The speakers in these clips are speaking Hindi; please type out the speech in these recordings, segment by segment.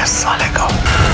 साले का।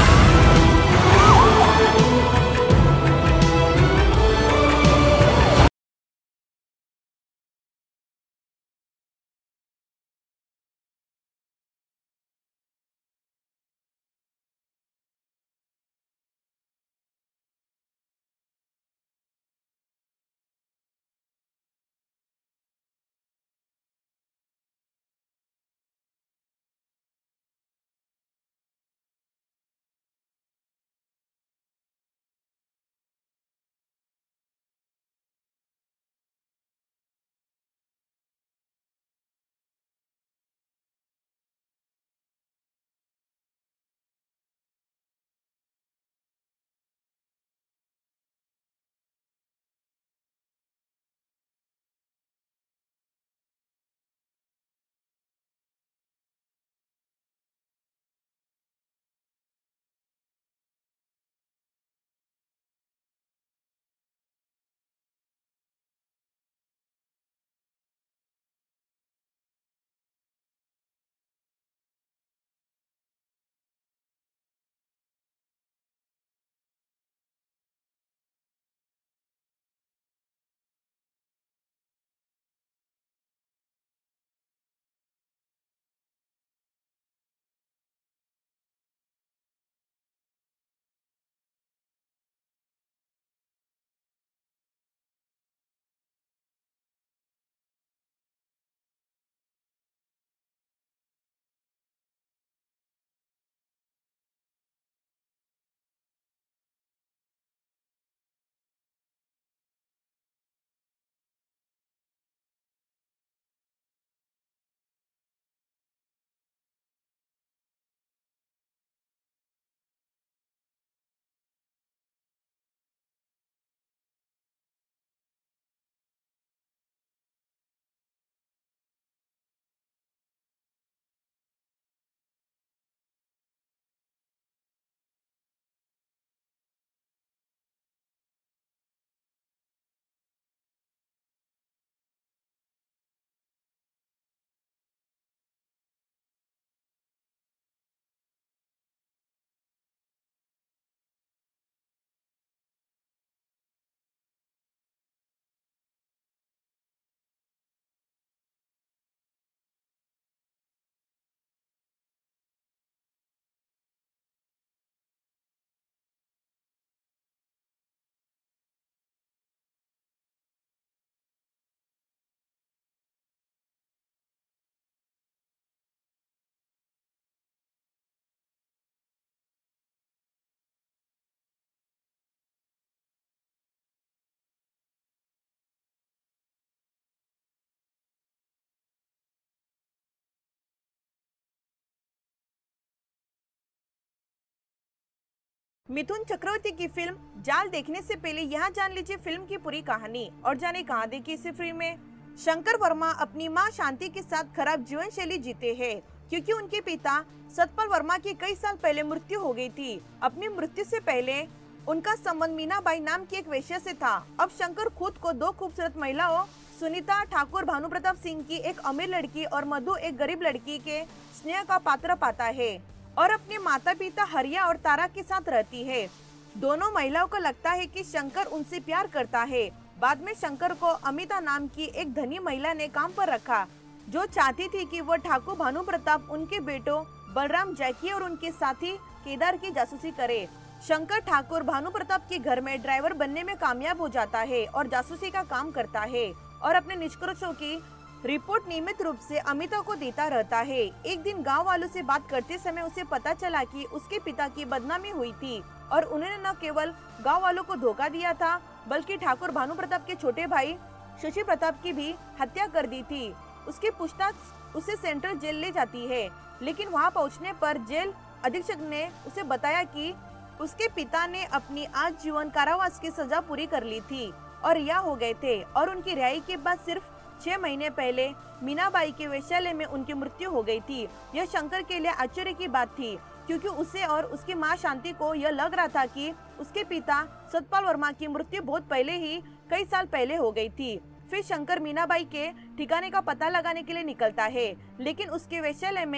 मिथुन चक्रवर्ती की फिल्म जाल देखने से पहले यहाँ जान लीजिए फिल्म की पूरी कहानी और जाने कहाँ देखी इस फिल्म में। शंकर वर्मा अपनी मां शांति के साथ खराब जीवन शैली जीते हैं क्योंकि उनके पिता सतपाल वर्मा की कई साल पहले मृत्यु हो गई थी। अपनी मृत्यु से पहले उनका संबंध मीनाबाई नाम की एक वेश्या से था। अब शंकर खुद को दो खूबसूरत महिलाओं सुनीता ठाकुर भानु प्रताप सिंह की एक अमीर लड़की और मधु एक गरीब लड़की के स्नेह का पात्र पाता है और अपने माता पिता हरिया और तारा के साथ रहती है। दोनों महिलाओं को लगता है कि शंकर उनसे प्यार करता है। बाद में शंकर को अमिता नाम की एक धनी महिला ने काम पर रखा जो चाहती थी कि वो ठाकुर भानु प्रताप उनके बेटों बलराम जैकी और उनके साथी केदार की जासूसी करे। शंकर ठाकुर भानु प्रताप के घर में ड्राइवर बनने में कामयाब हो जाता है और जासूसी का काम करता है और अपने निष्कर्षों की रिपोर्ट नियमित रूप से अमिता को देता रहता है। एक दिन गांव वालों से बात करते समय उसे पता चला कि उसके पिता की बदनामी हुई थी और उन्होंने न केवल गांव वालों को धोखा दिया था बल्कि ठाकुर भानु प्रताप के छोटे भाई शशि प्रताप की भी हत्या कर दी थी। उसकी पूछताछ उसे सेंट्रल जेल ले जाती है, लेकिन वहां पहुंचने पर जेल अधीक्षक ने उसे बताया कि उसके पिता ने अपनी आजीवन कारावास की सजा पूरी कर ली थी और रिहा हो गए थे और उनकी रिहाई के बाद सिर्फ 6 महीने पहले मीनाबाई के वेश्यालय में उनकी मृत्यु हो गई थी। यह शंकर के लिए आश्चर्य की बात थी क्योंकि उसे और उसकी मां शांति को यह लग रहा था कि उसके पिता सतपाल वर्मा की मृत्यु बहुत पहले ही कई साल पहले हो गई थी। फिर शंकर मीनाबाई के ठिकाने का पता लगाने के लिए निकलता है, लेकिन उसके वेश्यालय में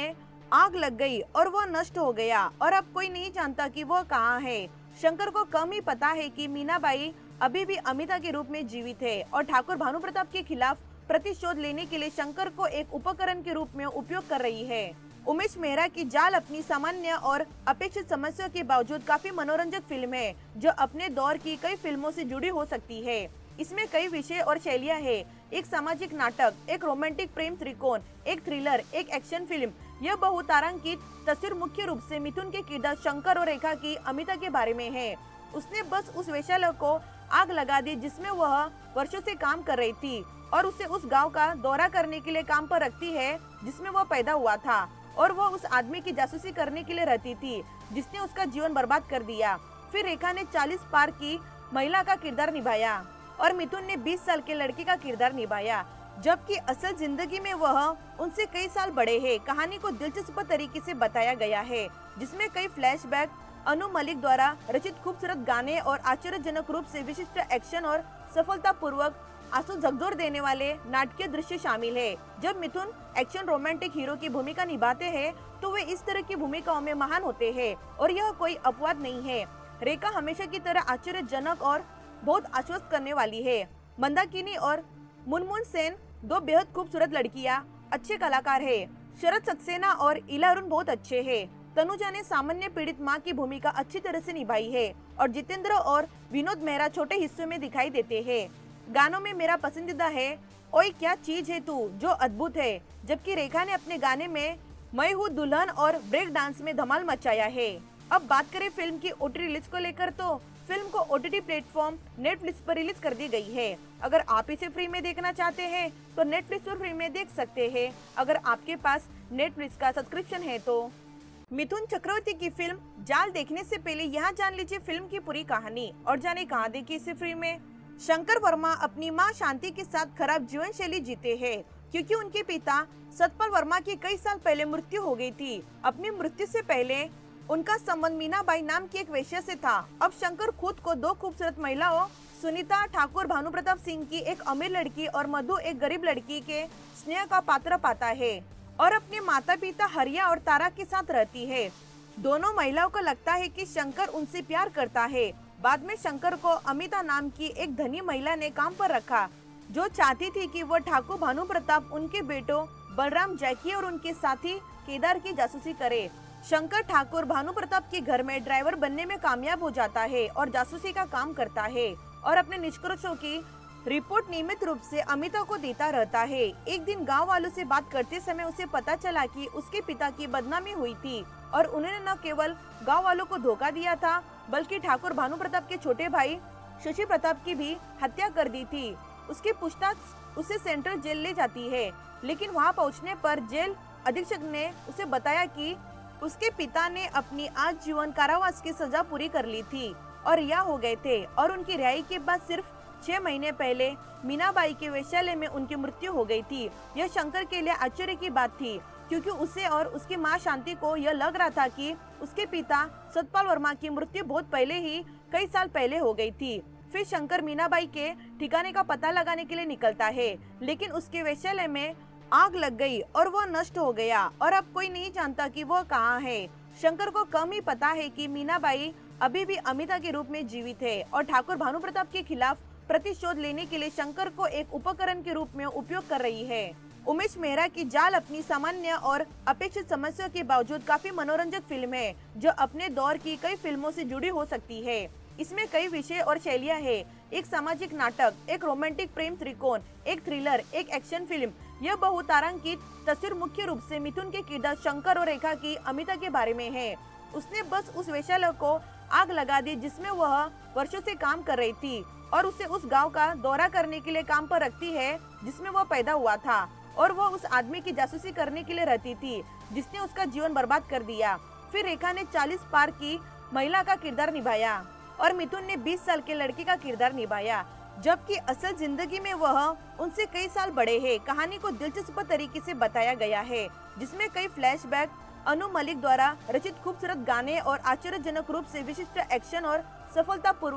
आग लग गई और वह नष्ट हो गया और अब कोई नहीं जानता कि वह कहाँ है। शंकर को कम ही पता है कि मीनाबाई अभी भी अमिता के रूप में जीवित है और ठाकुर भानुप्रताप के खिलाफ प्रतिशोध लेने के लिए शंकर को एक उपकरण के रूप में उपयोग कर रही है। उमेश मेहरा की जाल अपनी सामान्य और अपेक्षित समस्या के बावजूद काफी मनोरंजक फिल्म है जो अपने दौर की कई फिल्मों से जुड़ी हो सकती है। इसमें कई विषय और शैलियां हैं, एक सामाजिक नाटक, एक रोमांटिक प्रेम त्रिकोण, एक थ्रिलर, एक एक्शन फिल्म। यह बहुतारांकित तस्वीर मुख्य रूप से मिथुन के किरदार शंकर और रेखा की अमिता के बारे में है। उसने बस उस वेश्यालय को आग लगा दी जिसमें वह वर्षों से काम कर रही थी और उसे उस गांव का दौरा करने के लिए काम पर रखती है जिसमें वह पैदा हुआ था और वह उस आदमी की जासूसी करने के लिए रहती थी जिसने उसका जीवन बर्बाद कर दिया। फिर रेखा ने 40 पार की महिला का किरदार निभाया और मिथुन ने 20 साल के लड़के का किरदार निभाया, जबकि असल जिंदगी में वह उनसे कई साल बड़े हैं। कहानी को दिलचस्प तरीके से बताया गया है जिसमें कई फ्लैशबैक, अनु मलिक द्वारा रचित खूबसूरत गाने और आश्चर्यजनक रूप से विशिष्ट एक्शन और सफलतापूर्वक आंसू झकझोर देने वाले नाटकीय दृश्य शामिल है। जब मिथुन एक्शन रोमांटिक हीरो की भूमिका निभाते हैं तो वे इस तरह की भूमिकाओं में महान होते हैं और यह कोई अपवाद नहीं है। रेखा हमेशा की तरह आश्चर्यजनक और बहुत आश्वस्त करने वाली है। मंदाकिनी और मुनमुन सेन दो बेहद खूबसूरत लड़कियां अच्छे कलाकार है। शरद सक्सेना और इला अरुण बहुत अच्छे हैं। तनुजा ने सामान्य पीड़ित मां की भूमिका अच्छी तरह से निभाई है और जितेंद्र और विनोद मेहरा छोटे हिस्सों में दिखाई देते हैं। गानों में मेरा पसंदीदा है ओए क्या चीज है तू, जो अद्भुत है, जबकि रेखा ने अपने गाने में मैं हूँ दुल्हन और ब्रेक डांस में धमाल मचाया है। अब बात करें फिल्म की ओटीटी रिलीज को लेकर तो फिल्म को ओटीटी प्लेटफॉर्म नेटफ्लिक्स पर रिलीज कर दी गई है। अगर आप इसे फ्री में देखना चाहते हैं तो नेटफ्लिक्स पर फ्री में देख सकते हैं अगर आपके पास नेटफ्लिक्स का सब्सक्रिप्शन है तो। मिथुन चक्रवर्ती की फिल्म जाल देखने से पहले यहाँ जान लीजिए फिल्म की पूरी कहानी और जाने कहाँ देखी इसे फ्री में। शंकर वर्मा अपनी मां शांति के साथ खराब जीवन शैली जीते हैं क्योंकि उनके पिता सतपाल वर्मा की कई साल पहले मृत्यु हो गई थी। अपनी मृत्यु से पहले उनका संबंध मीनाबाई नाम की एक वेश्या से था। अब शंकर खुद को दो खूबसूरत महिलाओं सुनीता ठाकुर भानुप्रताप सिंह की एक अमीर लड़की और मधु एक गरीब लड़की के स्नेह का पात्र पाता है और अपने माता पिता हरिया और तारा के साथ रहती है। दोनों महिलाओं को लगता है कि शंकर उनसे प्यार करता है। बाद में शंकर को अमिता नाम की एक धनी महिला ने काम पर रखा जो चाहती थी कि वह ठाकुर भानुप्रताप उनके बेटों बलराम, जैकी और उनके साथी केदार की जासूसी करे। शंकर ठाकुर भानुप्रताप के घर में ड्राइवर बनने में कामयाब हो जाता है और जासूसी का काम करता है और अपने निष्कर्षों की रिपोर्ट नियमित रूप से अमिता को देता रहता है। एक दिन गांव वालों से बात करते समय उसे पता चला कि उसके पिता की बदनामी हुई थी और उन्होंने न केवल गांव वालों को धोखा दिया था बल्कि ठाकुर भानुप्रताप के छोटे भाई शशि प्रताप की भी हत्या कर दी थी। उसकी पूछताछ उसे सेंट्रल जेल ले जाती है, लेकिन वहां पहुंचने पर जेल अधीक्षक ने उसे बताया कि उसके पिता ने अपनी आजीवन कारावास की सजा पूरी कर ली थी और रिहा हो गए थे और उनकी रिहाई के बाद सिर्फ 6 महीने पहले मीनाबाई के वेश्यालय में उनकी मृत्यु हो गई थी। यह शंकर के लिए आश्चर्य की बात थी क्योंकि उसे और उसकी मां शांति को यह लग रहा था कि उसके पिता सतपाल वर्मा की मृत्यु बहुत पहले ही कई साल पहले हो गई थी। फिर शंकर मीनाबाई के ठिकाने का पता लगाने के लिए निकलता है, लेकिन उसके वेश्यालय में आग लग गई और वह नष्ट हो गया और अब कोई नहीं जानता कि वह कहाँ है। शंकर को कम ही पता है कि मीनाबाई अभी भी अमिता के रूप में जीवित है और ठाकुर भानुप्रताप के खिलाफ प्रतिशोध लेने के लिए शंकर को एक उपकरण के रूप में उपयोग कर रही है। उमेश मेहरा की जाल अपनी सामान्य और अपेक्षित समस्या के बावजूद काफी मनोरंजक फिल्म है जो अपने दौर की कई फिल्मों से जुड़ी हो सकती है। इसमें कई विषय और शैलियां हैं, एक सामाजिक नाटक, एक रोमांटिक प्रेम त्रिकोण, एक थ्रिलर, एक एक्शन फिल्म। यह बहुतारांकित तस्वीर मुख्य रूप से मिथुन के किरदार शंकर और रेखा की अमिता के बारे में है। उसने बस उस वेश्यालय को आग लगा दी जिसमें वह वर्षों से काम कर रही थी और उसे उस गांव का दौरा करने के लिए काम पर रखती है जिसमें वह पैदा हुआ था और वह उस आदमी की जासूसी करने के लिए रहती थी जिसने उसका जीवन बर्बाद कर दिया। फिर रेखा ने 40 पार की महिला का किरदार निभाया और मिथुन ने 20 साल के लड़के का किरदार निभाया, जबकि असल जिंदगी में वह उनसे कई साल बड़े हैं। कहानी को दिलचस्प तरीके से बताया गया है जिसमें कई फ्लैशबैक, अनु मलिक द्वारा रचित खूबसूरत गाने और आश्चर्यजनक रूप से विशिष्ट एक्शन और सफलतापूर्वक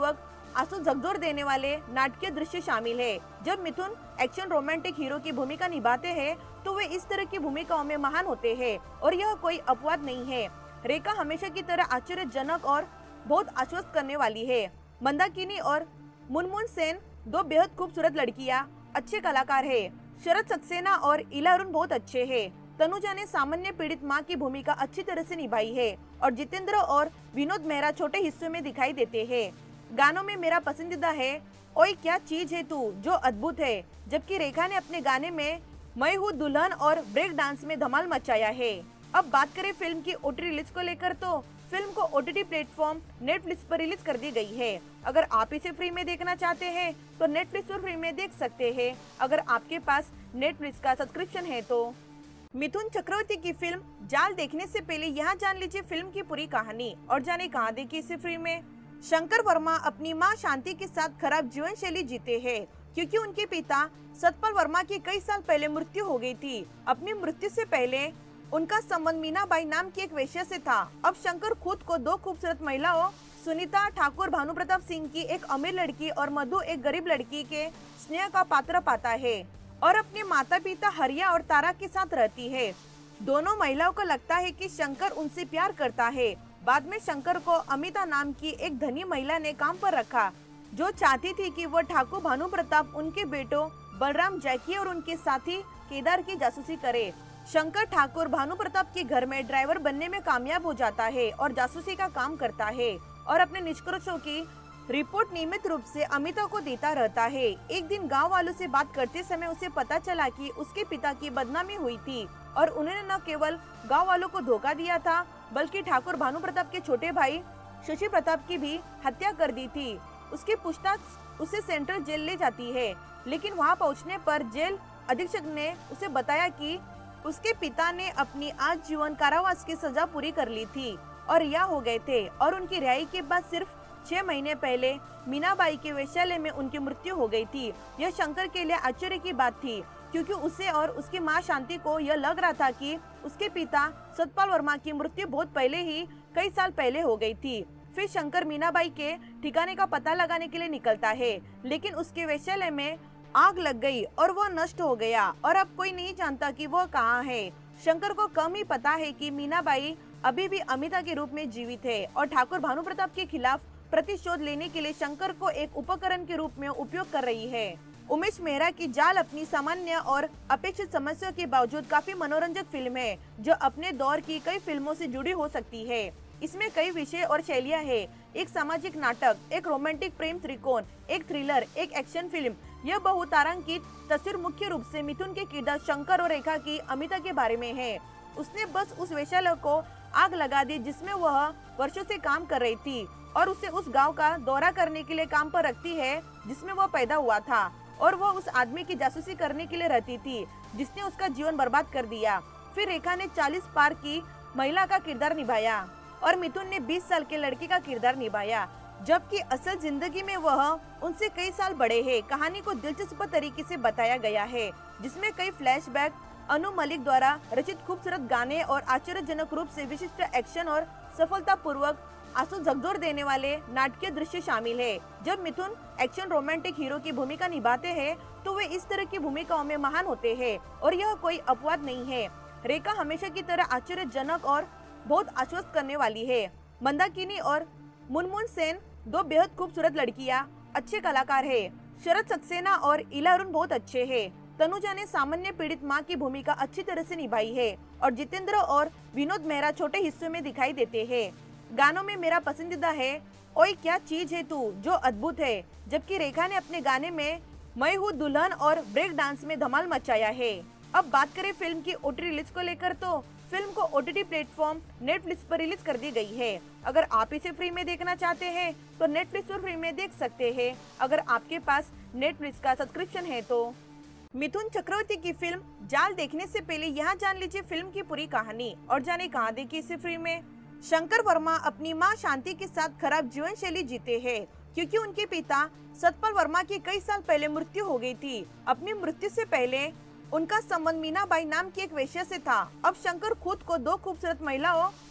आंसू झकझोर देने वाले नाटकीय दृश्य शामिल है। जब मिथुन एक्शन रोमांटिक हीरो की भूमिका निभाते हैं तो वे इस तरह की भूमिकाओं में महान होते हैं और यह कोई अपवाद नहीं है। रेखा हमेशा की तरह आश्चर्यजनक और बहुत आश्वस्त करने वाली है। मंदाकिनी और मुनमुन सेन दो बेहद खूबसूरत लड़कियां अच्छे कलाकार है। शरद सक्सेना और इला अरुण बहुत अच्छे हैं। तनुजा ने सामान्य पीड़ित मां की भूमिका अच्छी तरह से निभाई है और जितेंद्र और विनोद मेहरा छोटे हिस्सों में दिखाई देते हैं। गानों में मेरा पसंदीदा है ओए क्या चीज है तू, जो अद्भुत है, जबकि रेखा ने अपने गाने में मैं हूँ दुल्हन और ब्रेक डांस में धमाल मचाया है। अब बात करें फिल्म की ओटीटी रिलीज को लेकर तो फिल्म को ओटीटी प्लेटफॉर्म नेटफ्लिक्स पर रिलीज कर दी गई है। अगर आप इसे फ्री में देखना चाहते हैं तो नेटफ्लिक्स पर फ्री में देख सकते हैं, अगर आपके पास नेटफ्लिक्स का सब्सक्रिप्शन है तो। मिथुन चक्रवर्ती की फिल्म जाल देखने से पहले यहाँ जान लीजिए फिल्म की पूरी कहानी और जाने कहाँ देखी इसे फ्री में। शंकर वर्मा अपनी मां शांति के साथ खराब जीवन शैली जीते हैं क्योंकि उनके पिता सतपाल वर्मा की कई साल पहले मृत्यु हो गई थी। अपनी मृत्यु से पहले उनका संबंध मीनाबाई नाम की एक वेश्या से था। अब शंकर खुद को दो खूबसूरत महिलाओं सुनीता ठाकुर भानु प्रताप सिंह की एक अमीर लड़की और मधु एक गरीब लड़की के स्नेह का पात्र पाता है और अपने माता पिता हरिया और तारा के साथ रहती है। दोनों महिलाओं को लगता है कि शंकर उनसे प्यार करता है। बाद में शंकर को अमिता नाम की एक धनी महिला ने काम पर रखा जो चाहती थी कि वह ठाकुर भानु प्रताप उनके बेटों बलराम जैकी और उनके साथी केदार की जासूसी करे। शंकर ठाकुर भानु प्रताप के घर में ड्राइवर बनने में कामयाब हो जाता है और जासूसी का काम करता है और अपने निष्कर्षों की रिपोर्ट नियमित रूप से अमिता को देता रहता है। एक दिन गांव वालों से बात करते समय उसे पता चला कि उसके पिता की बदनामी हुई थी और उन्होंने न केवल गांव वालों को धोखा दिया था बल्कि ठाकुर भानु प्रताप के छोटे भाई शशि प्रताप की भी हत्या कर दी थी। उसकी पूछताछ उसे सेंट्रल जेल ले जाती है, लेकिन वहां पहुंचने पर जेल अधीक्षक ने उसे बताया कि उसके पिता ने अपनी आजीवन कारावास की सजा पूरी कर ली थी और रिहा हो गए थे और उनकी रिहाई के बाद सिर्फ 6 महीने पहले मीनाबाई के वेश्यालय में उनकी मृत्यु हो गई थी। यह शंकर के लिए आश्चर्य की बात थी क्योंकि उसे और उसकी मां शांति को यह लग रहा था कि उसके पिता सतपाल वर्मा की मृत्यु बहुत पहले ही कई साल पहले हो गई थी। फिर शंकर मीनाबाई के ठिकाने का पता लगाने के लिए निकलता है, लेकिन उसके वेश्यालय में आग लग गई और वह नष्ट हो गया और अब कोई नहीं जानता कि वह कहाँ है। शंकर को कम ही पता है कि मीनाबाई अभी भी अमिता के रूप में जीवित है और ठाकुर भानु प्रताप के खिलाफ प्रतिशोध लेने के लिए शंकर को एक उपकरण के रूप में उपयोग कर रही है। उमेश मेहरा की जाल अपनी सामान्य और अपेक्षित समस्या के बावजूद काफी मनोरंजक फिल्म है जो अपने दौर की कई फिल्मों से जुड़ी हो सकती है। इसमें कई विषय और शैलियां हैं, एक सामाजिक नाटक, एक रोमांटिक प्रेम त्रिकोण, एक थ्रिलर, एक एक्शन फिल्म। यह बहुतारांकित तस्वीर मुख्य रूप से मिथुन के किरदार शंकर और रेखा की अमिता के बारे में है। उसने बस उस वेश्यालय को आग लगा दी जिसमें वह वर्षों से काम कर रही थी और उसे उस गांव का दौरा करने के लिए काम पर रखती है जिसमें वह पैदा हुआ था और वह उस आदमी की जासूसी करने के लिए रहती थी जिसने उसका जीवन बर्बाद कर दिया। फिर रेखा ने 40 पार की महिला का किरदार निभाया और मिथुन ने 20 साल के लड़के का किरदार निभाया, जबकि असल जिंदगी में वह उनसे कई साल बड़े हैं। कहानी को दिलचस्प तरीके से बताया गया है जिसमें कई फ्लैशबैक, अनु मलिक द्वारा रचित खूबसूरत गाने और आश्चर्यजनक रूप से विशिष्ट एक्शन और सफलतापूर्वक आंसू झकझोर देने वाले नाटकीय दृश्य शामिल है। जब मिथुन एक्शन रोमांटिक हीरो की भूमिका निभाते हैं तो वे इस तरह की भूमिकाओं में महान होते हैं और यह कोई अपवाद नहीं है। रेखा हमेशा की तरह आश्चर्यजनक और बहुत आश्वस्त करने वाली है। मंदाकिनी और मुनमुन सेन दो बेहद खूबसूरत लड़कियां अच्छे कलाकार है। शरद सक्सेना और इला अरुण बहुत अच्छे हैं। तनुजा ने सामान्य पीड़ित मां की भूमिका अच्छी तरह से निभाई है और जितेंद्र और विनोद मेहरा छोटे हिस्सों में दिखाई देते हैं। गानों में मेरा पसंदीदा है ओए क्या चीज है तू, जो अद्भुत है, जबकि रेखा ने अपने गाने में मैं हूँ दुल्हन और ब्रेक डांस में धमाल मचाया है। अब बात करें फिल्म की ओटीटी रिलीज को लेकर तो फिल्म को ओटीटी प्लेटफॉर्म नेटफ्लिक्स पर रिलीज कर दी गई है। अगर आप इसे फ्री में देखना चाहते हैं तो नेटफ्लिक्स पर फ्री में देख सकते हैं, अगर आपके पास नेटफ्लिक्स का सब्सक्रिप्शन है तो। मिथुन चक्रवर्ती की फिल्म जाल देखने से पहले यहाँ जान लीजिए फिल्म की पूरी कहानी और जाने कहाँ देखी इसे फ्री में। शंकर वर्मा अपनी मां शांति के साथ खराब जीवन शैली जीते हैं क्योंकि उनके पिता सतपाल वर्मा की कई साल पहले मृत्यु हो गई थी। अपनी मृत्यु से पहले उनका संबंध मीनाबाई नाम की एक वेश्या से था। अब शंकर खुद को दो खूबसूरत महिलाओं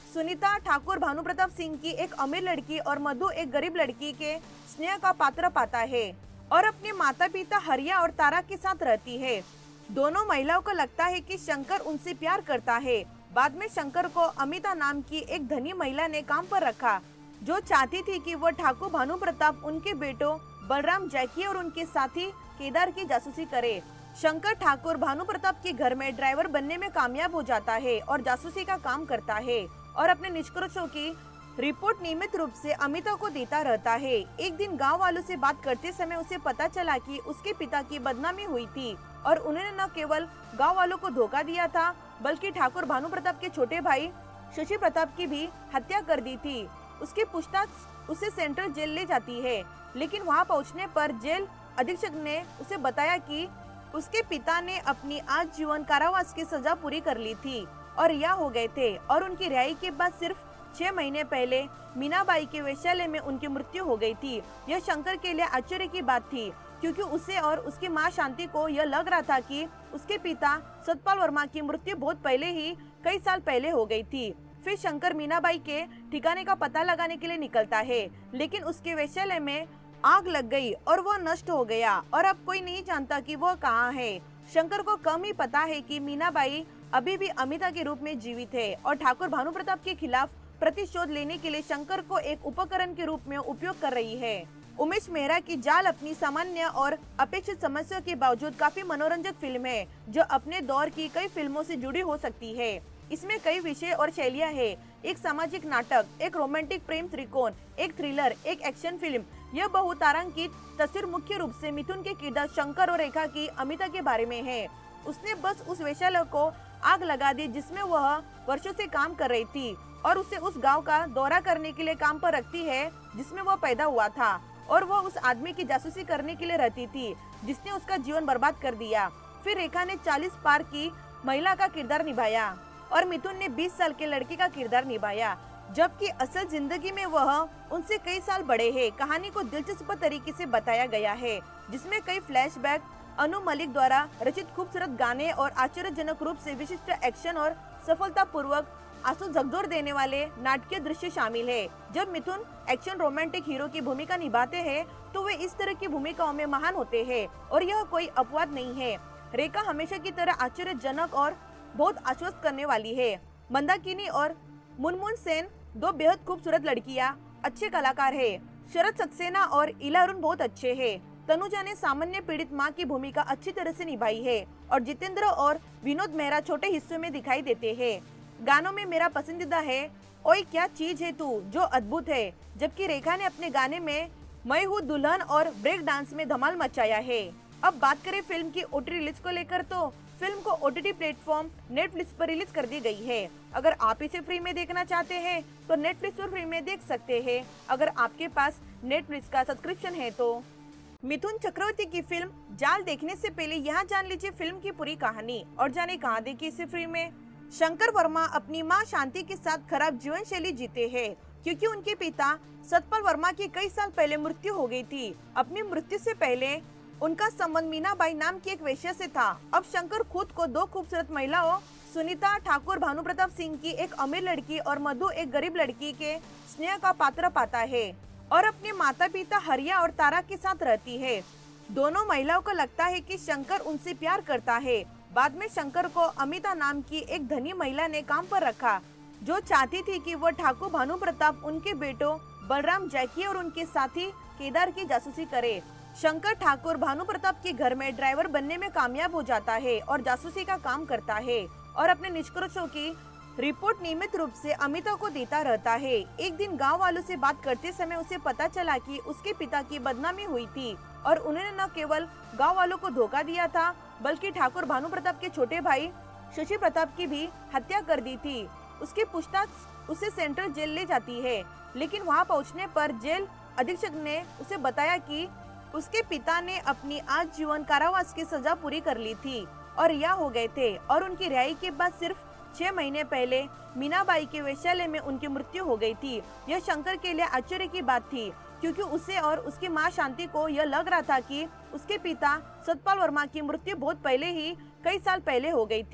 सुनीता ठाकुर भानु प्रताप सिंह की एक अमीर लड़की और मधु एक गरीब लड़की के स्नेह का पात्र पाता है और अपने माता पिता हरिया और तारा के साथ रहती है। दोनों महिलाओं को लगता है कि शंकर उनसे प्यार करता है। बाद में शंकर को अमिता नाम की एक धनी महिला ने काम पर रखा, जो चाहती थी कि वो ठाकुर भानु प्रताप उनके बेटों बलराम, जैकी और उनके साथी केदार की जासूसी करे। शंकर ठाकुर भानु प्रताप के घर में ड्राइवर बनने में कामयाब हो जाता है और जासूसी का काम करता है और अपने निष्कर्षों की रिपोर्ट नियमित रूप से अमिता को देता रहता है। एक दिन गांव वालों से बात करते समय उसे पता चला कि उसके पिता की बदनामी हुई थी और उन्होंने न केवल गांव वालों को धोखा दिया था, बल्कि ठाकुर भानु प्रताप के छोटे भाई शशि प्रताप की भी हत्या कर दी थी। उसकी पूछताछ उसे सेंट्रल जेल ले जाती है, लेकिन वहां पहुंचने पर जेल अधीक्षक ने उसे बताया कि उसके पिता ने अपनी आजीवन कारावास की सजा पूरी कर ली थी और रिहा हो गए थे और उनकी रिहाई के बाद सिर्फ 6 महीने पहले मीनाबाई के वेश्यालय में उनकी मृत्यु हो गई थी। यह शंकर के लिए आश्चर्य की बात थी, क्योंकि उसे और उसकी मां शांति को यह लग रहा था कि उसके पिता सतपाल वर्मा की मृत्यु बहुत पहले ही कई साल पहले हो गई थी। फिर शंकर मीनाबाई के ठिकाने का पता लगाने के लिए निकलता है, लेकिन उसके वेश्यालय में आग लग गई और वह नष्ट हो गया और अब कोई नहीं जानता कि वह कहाँ है। शंकर को कम ही पता है कि मीनाबाई अभी भी अमिता के रूप में जीवित है और ठाकुर भानु प्रताप के खिलाफ प्रतिशोध लेने के लिए शंकर को एक उपकरण के रूप में उपयोग कर रही है। उमेश मेहरा की जाल अपनी सामान्य और अपेक्षित समस्या के बावजूद काफी मनोरंजक फिल्म है, जो अपने दौर की कई फिल्मों से जुड़ी हो सकती है। इसमें कई विषय और शैलियां हैं, एक सामाजिक नाटक, एक रोमांटिक प्रेम त्रिकोण, एक थ्रिलर, एक एक्शन फिल्म। यह बहुतारांकित तस्वीर मुख्य रूप से मिथुन के किरदार शंकर और रेखा की अमिता के बारे में है। उसने बस उस वेश्यालय को आग लगा दी जिसमें वह वर्षों से काम कर रही थी और उसे उस गांव का दौरा करने के लिए काम पर रखती है जिसमें वह पैदा हुआ था, और वह उस आदमी की जासूसी करने के लिए रहती थी जिसने उसका जीवन बर्बाद कर दिया। फिर रेखा ने 40 पार की महिला का किरदार निभाया और मिथुन ने 20 साल के लड़के का किरदार निभाया, जबकि असल जिंदगी में वह उनसे कई साल बड़े हैं। कहानी को दिलचस्प तरीके से बताया गया है, जिसमें कई फ्लैशबैक, अनु मलिक द्वारा रचित खूबसूरत गाने और आश्चर्यजनक रूप से विशिष्ट एक्शन और सफलतापूर्वक आंसू झकझोर देने वाले नाटकीय दृश्य शामिल है। जब मिथुन एक्शन रोमांटिक हीरो की भूमिका निभाते हैं तो वे इस तरह की भूमिकाओं में महान होते हैं और यह कोई अपवाद नहीं है। रेखा हमेशा की तरह आश्चर्यजनक और बहुत आश्वस्त करने वाली है। मंदाकिनी और मुनमुन सेन दो बेहद खूबसूरत लड़कियां अच्छे कलाकार है। शरद सक्सेना और इला अरुण बहुत अच्छे हैं। तनुजा ने सामान्य पीड़ित मां की भूमिका अच्छी तरह से निभाई है और जितेंद्र और विनोद मेहरा छोटे हिस्सों में दिखाई देते हैं। गानों में मेरा पसंदीदा है ओए क्या चीज है तू, जो अद्भुत है, जबकि रेखा ने अपने गाने में मैं हूँ दुल्हन और ब्रेक डांस में धमाल मचाया है। अब बात करें फिल्म की ओटीटी रिलीज को लेकर, तो फिल्म को ओटीटी प्लेटफॉर्म नेटफ्लिक्स पर रिलीज कर दी गई है। अगर आप इसे फ्री में देखना चाहते हैं तो नेटफ्लिक्स पर फ्री में देख सकते हैं, अगर आपके पास नेटफ्लिक्स का सब्सक्रिप्शन है तो। मिथुन चक्रवर्ती की फिल्म जाल देखने से पहले यहाँ जान लीजिए फिल्म की पूरी कहानी और जाने कहाँ देखी इसे फ्री में। शंकर वर्मा अपनी मां शांति के साथ खराब जीवन शैली जीते हैं, क्योंकि उनके पिता सतपाल वर्मा की कई साल पहले मृत्यु हो गई थी। अपनी मृत्यु से पहले उनका संबंध मीनाबाई नाम की एक वेश्या से था। अब शंकर खुद को दो खूबसूरत महिलाओं सुनीता ठाकुर भानु प्रताप सिंह की एक अमीर लड़की और मधु एक गरीब लड़की के स्नेह का पात्र पाता है और अपने माता पिता हरिया और तारा के साथ रहती है। दोनों महिलाओं को लगता है कि शंकर उनसे प्यार करता है। बाद में शंकर को अमिता नाम की एक धनी महिला ने काम पर रखा, जो चाहती थी कि वह ठाकुर भानु प्रताप उनके बेटों बलराम, जैकी और उनके साथी केदार की जासूसी करे। शंकर ठाकुर भानु प्रताप के घर में ड्राइवर बनने में कामयाब हो जाता है और जासूसी का काम करता है और अपने निष्कर्षों की रिपोर्ट नियमित रूप से अमिता को देता रहता है। एक दिन गांव वालों से बात करते समय उसे पता चला कि उसके पिता की बदनामी हुई थी और उन्होंने न केवल गांव वालों को धोखा दिया था, बल्कि ठाकुर भानु प्रताप के छोटे भाई शशि प्रताप की भी हत्या कर दी थी। उसकी पूछताछ उसे सेंट्रल जेल ले जाती है, लेकिन वहां पहुंचने पर जेल अधीक्षक ने उसे बताया कि उसके पिता ने अपनी आजीवन कारावास की सजा पूरी कर ली थी और रिहा हो गए थे और उनकी रिहाई के बाद सिर्फ 6 महीने पहले मीनाबाई के वेश्यालय में उनकी मृत्यु हो गई थी। यह शंकर के लिए आश्चर्य की बात थी, क्योंकि उसे और उसकी मां शांति को यह लग रहा था कि उसके पिता सतपाल वर्मा की मृत्यु बहुत पहले ही कई साल पहले हो गई थी।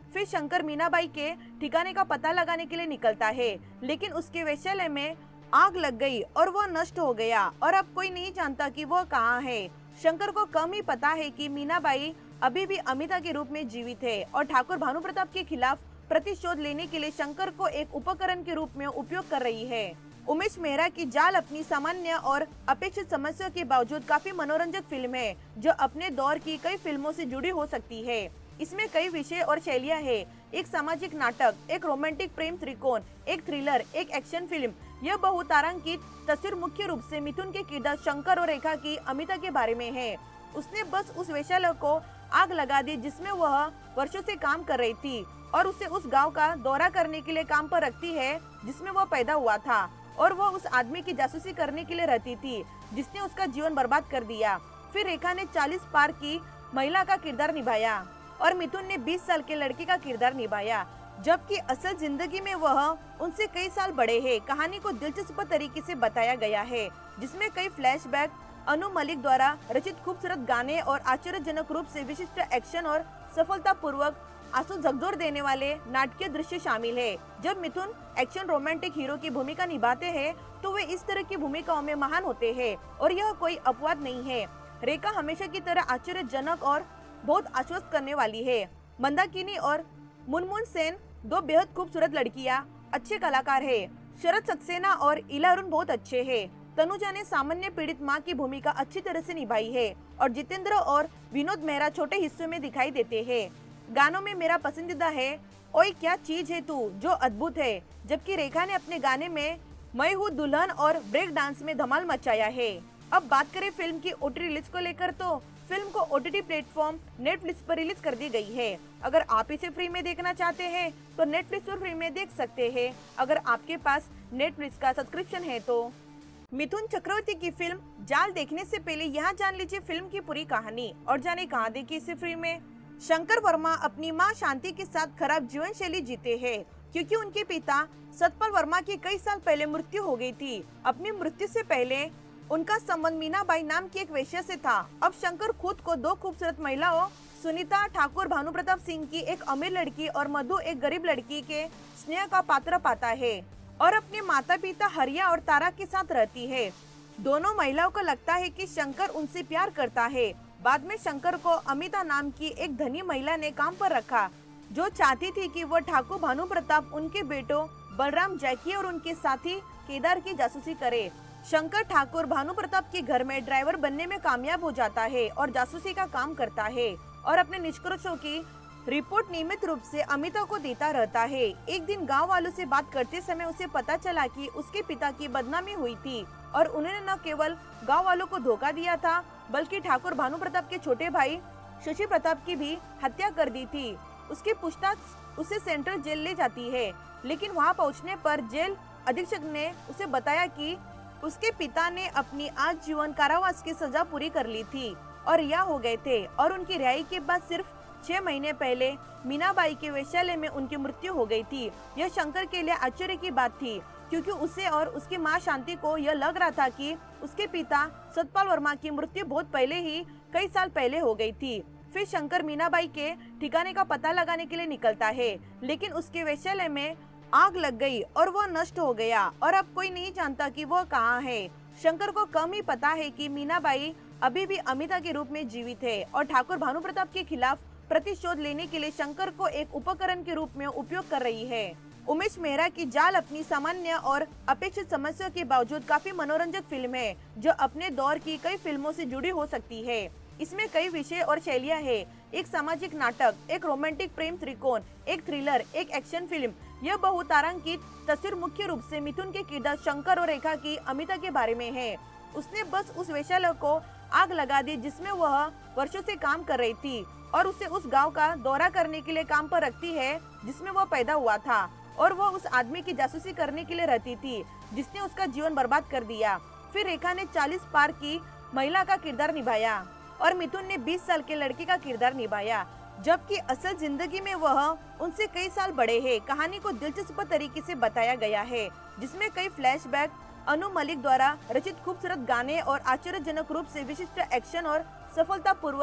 फिर शंकर मीनाबाई के ठिकाने का पता लगाने के लिए निकलता है, लेकिन उसके वेश्यालय में आग लग गई और वह नष्ट हो गया और अब कोई नहीं जानता कि वह कहाँ है। शंकर को कम ही पता है कि मीनाबाई अभी भी अमिता के रूप में जीवित है और ठाकुर भानुप्रताप के खिलाफ प्रतिशोध लेने के लिए शंकर को एक उपकरण के रूप में उपयोग कर रही है। उमेश मेहरा की जाल अपनी सामान्य और अपेक्षित समस्या के बावजूद काफी मनोरंजक फिल्म है, जो अपने दौर की कई फिल्मों से जुड़ी हो सकती है। इसमें कई विषय और शैलियां हैं, एक सामाजिक नाटक, एक रोमांटिक प्रेम त्रिकोण, एक थ्रिलर, एक एक्शन फिल्म। यह बहुतारांकित तस्वीर मुख्य रूप से मिथुन के किरदार शंकर और रेखा की अमिता के बारे में है। उसने बस उस वेश्यालय को आग लगा दी जिसमें वह वर्षों से काम कर रही थी और उसे उस गांव का दौरा करने के लिए काम पर रखती है जिसमें वह पैदा हुआ था, और वह उस आदमी की जासूसी करने के लिए रहती थी जिसने उसका जीवन बर्बाद कर दिया। फिर रेखा ने 40 पार की महिला का किरदार निभाया और मिथुन ने 20 साल के लड़के का किरदार निभाया, जबकि असल जिंदगी में वह उनसे कई साल बड़े हैं। कहानी को दिलचस्प तरीके से बताया गया है, जिसमें कई फ्लैशबैक, अनु मलिक द्वारा रचित खूबसूरत गाने और आश्चर्यजनक रूप से विशिष्ट एक्शन और सफलतापूर्वक आंसू झकझोर देने वाले नाटकीय दृश्य शामिल है। जब मिथुन एक्शन रोमांटिक हीरो की भूमिका निभाते हैं तो वे इस तरह की भूमिकाओं में महान होते हैं और यह कोई अपवाद नहीं है। रेखा हमेशा की तरह आश्चर्यजनक और बहुत आश्वस्त करने वाली है। मंदाकिनी और मुनमुन सेन दो बेहद खूबसूरत लड़कियां अच्छे कलाकार है। शरद सक्सेना और इला अरुण बहुत अच्छे हैं। तनुजा ने सामान्य पीड़ित मां की भूमिका अच्छी तरह से निभाई है और जितेंद्र और विनोद मेहरा छोटे हिस्सों में दिखाई देते हैं। गानों में मेरा पसंदीदा है ओए क्या चीज है तू, जो अद्भुत है, जबकि रेखा ने अपने गाने में मैं हूँ दुल्हन और ब्रेक डांस में धमाल मचाया है। अब बात करें फिल्म की ओटीटी रिलीज को लेकर, तो फिल्म को ओटीटी प्लेटफॉर्म नेटफ्लिक्स पर रिलीज कर दी गई है। अगर आप इसे फ्री में देखना चाहते हैं तो नेटफ्लिक्स पर फ्री में देख सकते हैं, अगर आपके पास नेटफ्लिक्स का सब्सक्रिप्शन है तो। मिथुन चक्रवर्ती की फिल्म जाल देखने से पहले यहाँ जान लीजिए फिल्म की पूरी कहानी और जाने कहाँ देखी इसे फ्री में। शंकर वर्मा अपनी मां शांति के साथ खराब जीवन शैली जीते हैं क्योंकि उनके पिता सतपाल वर्मा की कई साल पहले मृत्यु हो गई थी। अपनी मृत्यु से पहले उनका संबंध मीनाबाई नाम की एक वेश्या से था। अब शंकर खुद को दो खूबसूरत महिलाओं सुनीता ठाकुर भानुप्रताप सिंह की एक अमीर लड़की और मधु एक गरीब लड़की के स्नेह का पात्र पाता है और अपने माता पिता हरिया और तारा के साथ रहती है। दोनों महिलाओं को लगता है कि शंकर उनसे प्यार करता है। बाद में शंकर को अमिता नाम की एक धनी महिला ने काम पर रखा, जो चाहती थी कि वह ठाकुर भानुप्रताप उनके बेटों बलराम, जैकी और उनके साथी केदार की जासूसी करे। शंकर ठाकुर भानुप्रताप के घर में ड्राइवर बनने में कामयाब हो जाता है और जासूसी का काम करता है और अपने निष्कर्षों की रिपोर्ट नियमित रूप से अमिता को देता रहता है। एक दिन गांव वालों से बात करते समय उसे पता चला कि उसके पिता की बदनामी हुई थी और उन्होंने न केवल गांव वालों को धोखा दिया था, बल्कि ठाकुर भानुप्रताप के छोटे भाई शशि प्रताप की भी हत्या कर दी थी। उसकी पूछताछ उसे सेंट्रल जेल ले जाती है, लेकिन वहां पहुंचने पर जेल अधीक्षक ने उसे बताया कि उसके पिता ने अपनी आजीवन कारावास की सजा पूरी कर ली थी और रिहा हो गए थे और उनकी रिहाई के बाद सिर्फ 6 महीने पहले मीनाबाई के वेश्यालय में उनकी मृत्यु हो गई थी। यह शंकर के लिए आश्चर्य की बात थी, क्योंकि उसे और उसकी मां शांति को यह लग रहा था कि उसके पिता सतपाल वर्मा की मृत्यु बहुत पहले ही कई साल पहले हो गई थी। फिर शंकर मीनाबाई के ठिकाने का पता लगाने के लिए निकलता है, लेकिन उसके वेश्यालय में आग लग गई और वह नष्ट हो गया और अब कोई नहीं जानता कि वह कहाँ है। शंकर को कम ही पता है कि मीनाबाई अभी भी अमिता के रूप में जीवित है और ठाकुर भानुप्रताप के खिलाफ प्रतिशोध लेने के लिए शंकर को एक उपकरण के रूप में उपयोग कर रही है। उमेश मेहरा की जाल अपनी सामान्य और अपेक्षित समस्या के बावजूद काफी मनोरंजक फिल्म है, जो अपने दौर की कई फिल्मों से जुड़ी हो सकती है। इसमें कई विषय और शैलियां हैं, एक सामाजिक नाटक, एक रोमांटिक प्रेम त्रिकोण, एक थ्रिलर, एक एक्शन फिल्म। यह बहुतारांकित तस्वीर मुख्य रूप से मिथुन के किरदार शंकर और रेखा की अमिता के बारे में है। उसने बस उस वेश्यालय को आग लगा दी जिसमें वह वर्षों से काम कर रही थी और उसे उस गांव का दौरा करने के लिए काम पर रखती है जिसमें वह पैदा हुआ था, और वह उस आदमी की जासूसी करने के लिए रहती थी जिसने उसका जीवन बर्बाद कर दिया। फिर रेखा ने 40 पार की महिला का किरदार निभाया और मिथुन ने 20 साल के लड़के का किरदार निभाया, जबकि असल जिंदगी में वह उनसे कई साल बड़े हैं। कहानी को दिलचस्प तरीके से बताया गया है, जिसमें कई फ्लैशबैक, अनु मलिक द्वारा रचित खूबसूरत गाने और आश्चर्यजनक रूप से विशिष्ट एक्शन और सफलतापूर्वक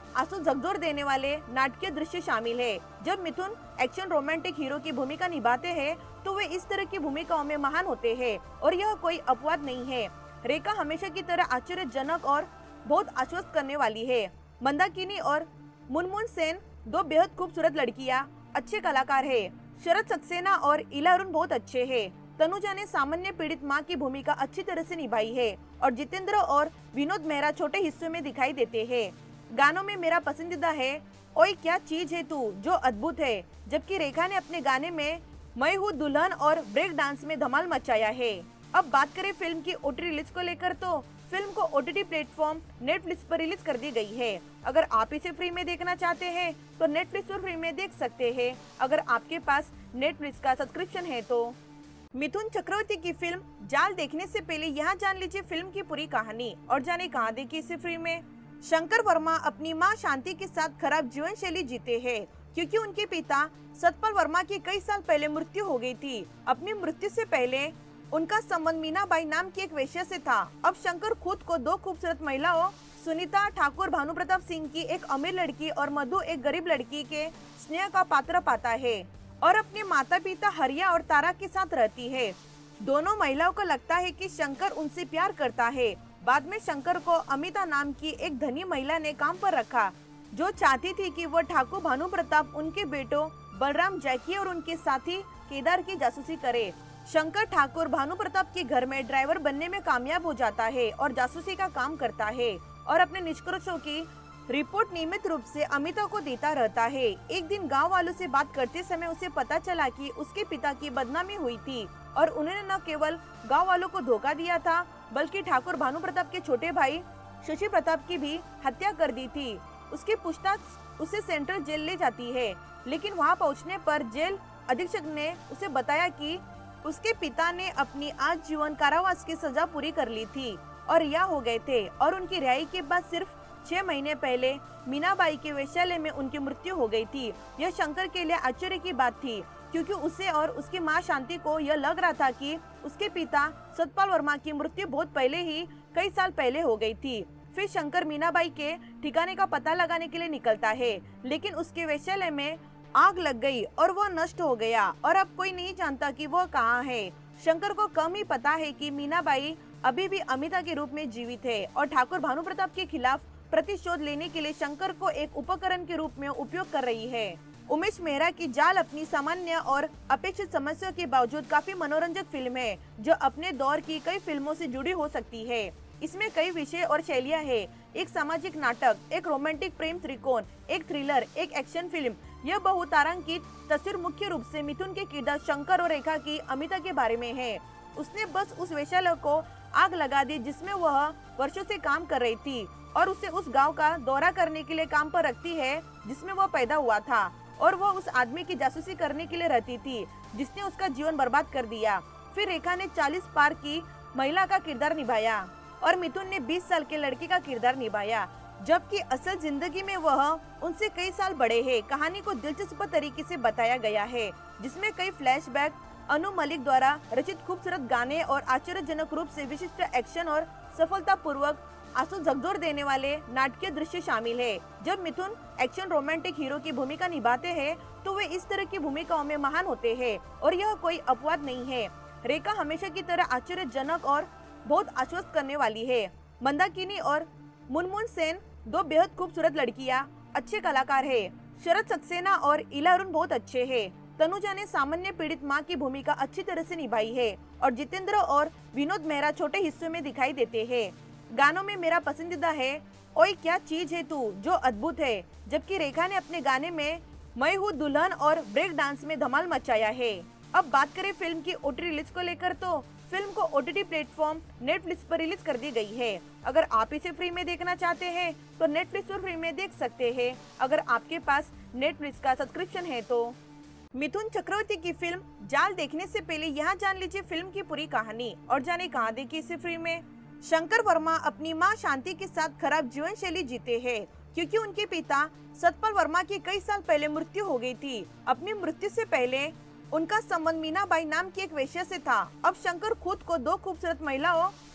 आंसू झकझोर देने वाले नाटकीय दृश्य शामिल है। जब मिथुन एक्शन रोमांटिक हीरो की भूमिका निभाते हैं तो वे इस तरह की भूमिकाओं में महान होते हैं और यह कोई अपवाद नहीं है। रेखा हमेशा की तरह आश्चर्यजनक और बहुत आश्वस्त करने वाली है। मंदाकिनी और मुनमुन सेन दो बेहद खूबसूरत लड़कियां अच्छे कलाकार है। शरद सक्सेना और इला अरुण बहुत अच्छे हैं। तनुजा ने सामान्य पीड़ित मां की भूमिका अच्छी तरह से निभाई है और जितेंद्र और विनोद मेहरा छोटे हिस्सों में दिखाई देते हैं। गानों में मेरा पसंदीदा है ओए क्या चीज है तू, जो अद्भुत है, जबकि रेखा ने अपने गाने में मैं हूँ दुल्हन और ब्रेक डांस में धमाल मचाया है। अब बात करें फिल्म की ओटीटी रिलीज को लेकर तो फिल्म को ओटीटी प्लेटफॉर्म नेटफ्लिक्स पर रिलीज कर दी गई है। अगर आप इसे फ्री में देखना चाहते हैं तो नेटफ्लिक्स पर फ्री में देख सकते हैं, अगर आपके पास नेटफ्लिक्स का सब्सक्रिप्शन है तो। मिथुन चक्रवर्ती की फिल्म जाल देखने से पहले यहाँ जान लीजिए फिल्म की पूरी कहानी और जाने कहाँ देखी इसे फ्री में। शंकर वर्मा अपनी मां शांति के साथ खराब जीवन शैली जीते हैं क्योंकि उनके पिता सतपाल वर्मा की कई साल पहले मृत्यु हो गई थी। अपनी मृत्यु से पहले उनका संबंध मीनाबाई नाम की एक वेश्या से था। अब शंकर खुद को दो खूबसूरत महिलाओं सुनीता ठाकुर भानु प्रताप सिंह की एक अमीर लड़की और मधु एक गरीब लड़की के स्नेह का पात्र पाता है और अपने माता पिता हरिया और तारा के साथ रहती है। दोनों महिलाओं को लगता है कि शंकर उनसे प्यार करता है। बाद में शंकर को अमिता नाम की एक धनी महिला ने काम पर रखा जो चाहती थी कि वह ठाकुर भानु प्रताप उनके बेटों बलराम जैकी और उनके साथी केदार की जासूसी करे। शंकर ठाकुर भानु प्रताप के घर में ड्राइवर बनने में कामयाब हो जाता है और जासूसी का काम करता है और अपने निष्कर्षों की रिपोर्ट नियमित रूप से अमिता को देता रहता है। एक दिन गांव वालों से बात करते समय उसे पता चला कि उसके पिता की बदनामी हुई थी और उन्होंने न केवल गांव वालों को धोखा दिया था बल्कि ठाकुर भानु प्रताप के छोटे भाई शशि प्रताप की भी हत्या कर दी थी। उसकी पूछताछ उसे सेंट्रल जेल ले जाती है, लेकिन वहां पहुंचने पर जेल अधीक्षक ने उसे बताया कि उसके पिता ने अपनी आजीवन कारावास की सजा पूरी कर ली थी और रिहा हो गए थे और उनकी रिहाई के बाद सिर्फ 6 महीने पहले मीनाबाई के वेश्यालय में उनकी मृत्यु हो गई थी। यह शंकर के लिए आश्चर्य की बात थी क्योंकि उसे और उसकी मां शांति को यह लग रहा था कि उसके पिता सतपाल वर्मा की मृत्यु बहुत पहले ही कई साल पहले हो गई थी। फिर शंकर मीनाबाई के ठिकाने का पता लगाने के लिए निकलता है, लेकिन उसके वेश्यालय में आग लग गई और वह नष्ट हो गया और अब कोई नहीं जानता कि वह कहाँ है। शंकर को कम ही पता है कि मीनाबाई अभी भी अमिता के रूप में जीवित है और ठाकुर भानु प्रताप के खिलाफ प्रतिशोध लेने के लिए शंकर को एक उपकरण के रूप में उपयोग कर रही है। उमेश मेहरा की जाल अपनी सामान्य और अपेक्षित समस्या के बावजूद काफी मनोरंजक फिल्म है जो अपने दौर की कई फिल्मों से जुड़ी हो सकती है। इसमें कई विषय और शैलियां हैं, एक सामाजिक नाटक, एक रोमांटिक प्रेम त्रिकोण, एक थ्रिलर, एक एक्शन फिल्म। यह बहुतारांकित तस्वीर मुख्य रूप से मिथुन के किरदार शंकर और रेखा की अमिता के बारे में है। उसने बस उस वेश्यालय को आग लगा दी जिसमें वह वर्षों से काम कर रही थी और उसे उस गांव का दौरा करने के लिए काम पर रखती है जिसमें वह पैदा हुआ था और वह उस आदमी की जासूसी करने के लिए रहती थी जिसने उसका जीवन बर्बाद कर दिया। फिर रेखा ने 40 पार की महिला का किरदार निभाया और मिथुन ने 20 साल के लड़के का किरदार निभाया, जबकि असल जिंदगी में वह उनसे कई साल बड़े हैं। कहानी को दिलचस्प तरीके से बताया गया है जिसमें कई फ्लैशबैक, अनु मलिक द्वारा रचित खूबसूरत गाने और आश्चर्यजनक रूप से विशिष्ट एक्शन और सफलतापूर्वक आंसू झकझोर देने वाले नाटकीय दृश्य शामिल है। जब मिथुन एक्शन रोमांटिक हीरो की भूमिका निभाते हैं तो वे इस तरह की भूमिकाओं में महान होते हैं और यह कोई अपवाद नहीं है। रेखा हमेशा की तरह आश्चर्यजनक और बहुत आश्वस्त करने वाली है। मंदाकिनी और मुनमुन सेन दो बेहद खूबसूरत लड़कियां अच्छे कलाकार है। शरद सक्सेना और इला अरुण बहुत अच्छे हैं। तनुजा ने सामान्य पीड़ित मां की भूमिका अच्छी तरह से निभाई है और जितेंद्र और विनोद मेहरा छोटे हिस्सों में दिखाई देते हैं। गानों में मेरा पसंदीदा है ओए क्या चीज है तू, जो अद्भुत है, जबकि रेखा ने अपने गाने में मैं हूँ दुल्हन और ब्रेक डांस में धमाल मचाया है। अब बात करें फिल्म की ओटीटी रिलीज को लेकर तो फिल्म को ओटीटी प्लेटफॉर्म नेटफ्लिक्स पर रिलीज कर दी गई है। अगर आप इसे फ्री में देखना चाहते हैं तो नेटफ्लिक्स पर फ्री में देख सकते हैं, अगर आपके पास नेटफ्लिक्स का सब्सक्रिप्शन है तो। मिथुन चक्रवर्ती की फिल्म जाल देखने से पहले यहाँ जान लीजिए फिल्म की पूरी कहानी और जाने कहाँ देखी इसे फ्री में। शंकर वर्मा अपनी मां शांति के साथ खराब जीवन शैली जीते हैं क्योंकि उनके पिता सतपाल वर्मा की कई साल पहले मृत्यु हो गई थी। अपनी मृत्यु से पहले उनका संबंध मीनाबाई नाम की एक वेश्या से था। अब शंकर खुद को दो खूबसूरत महिलाओं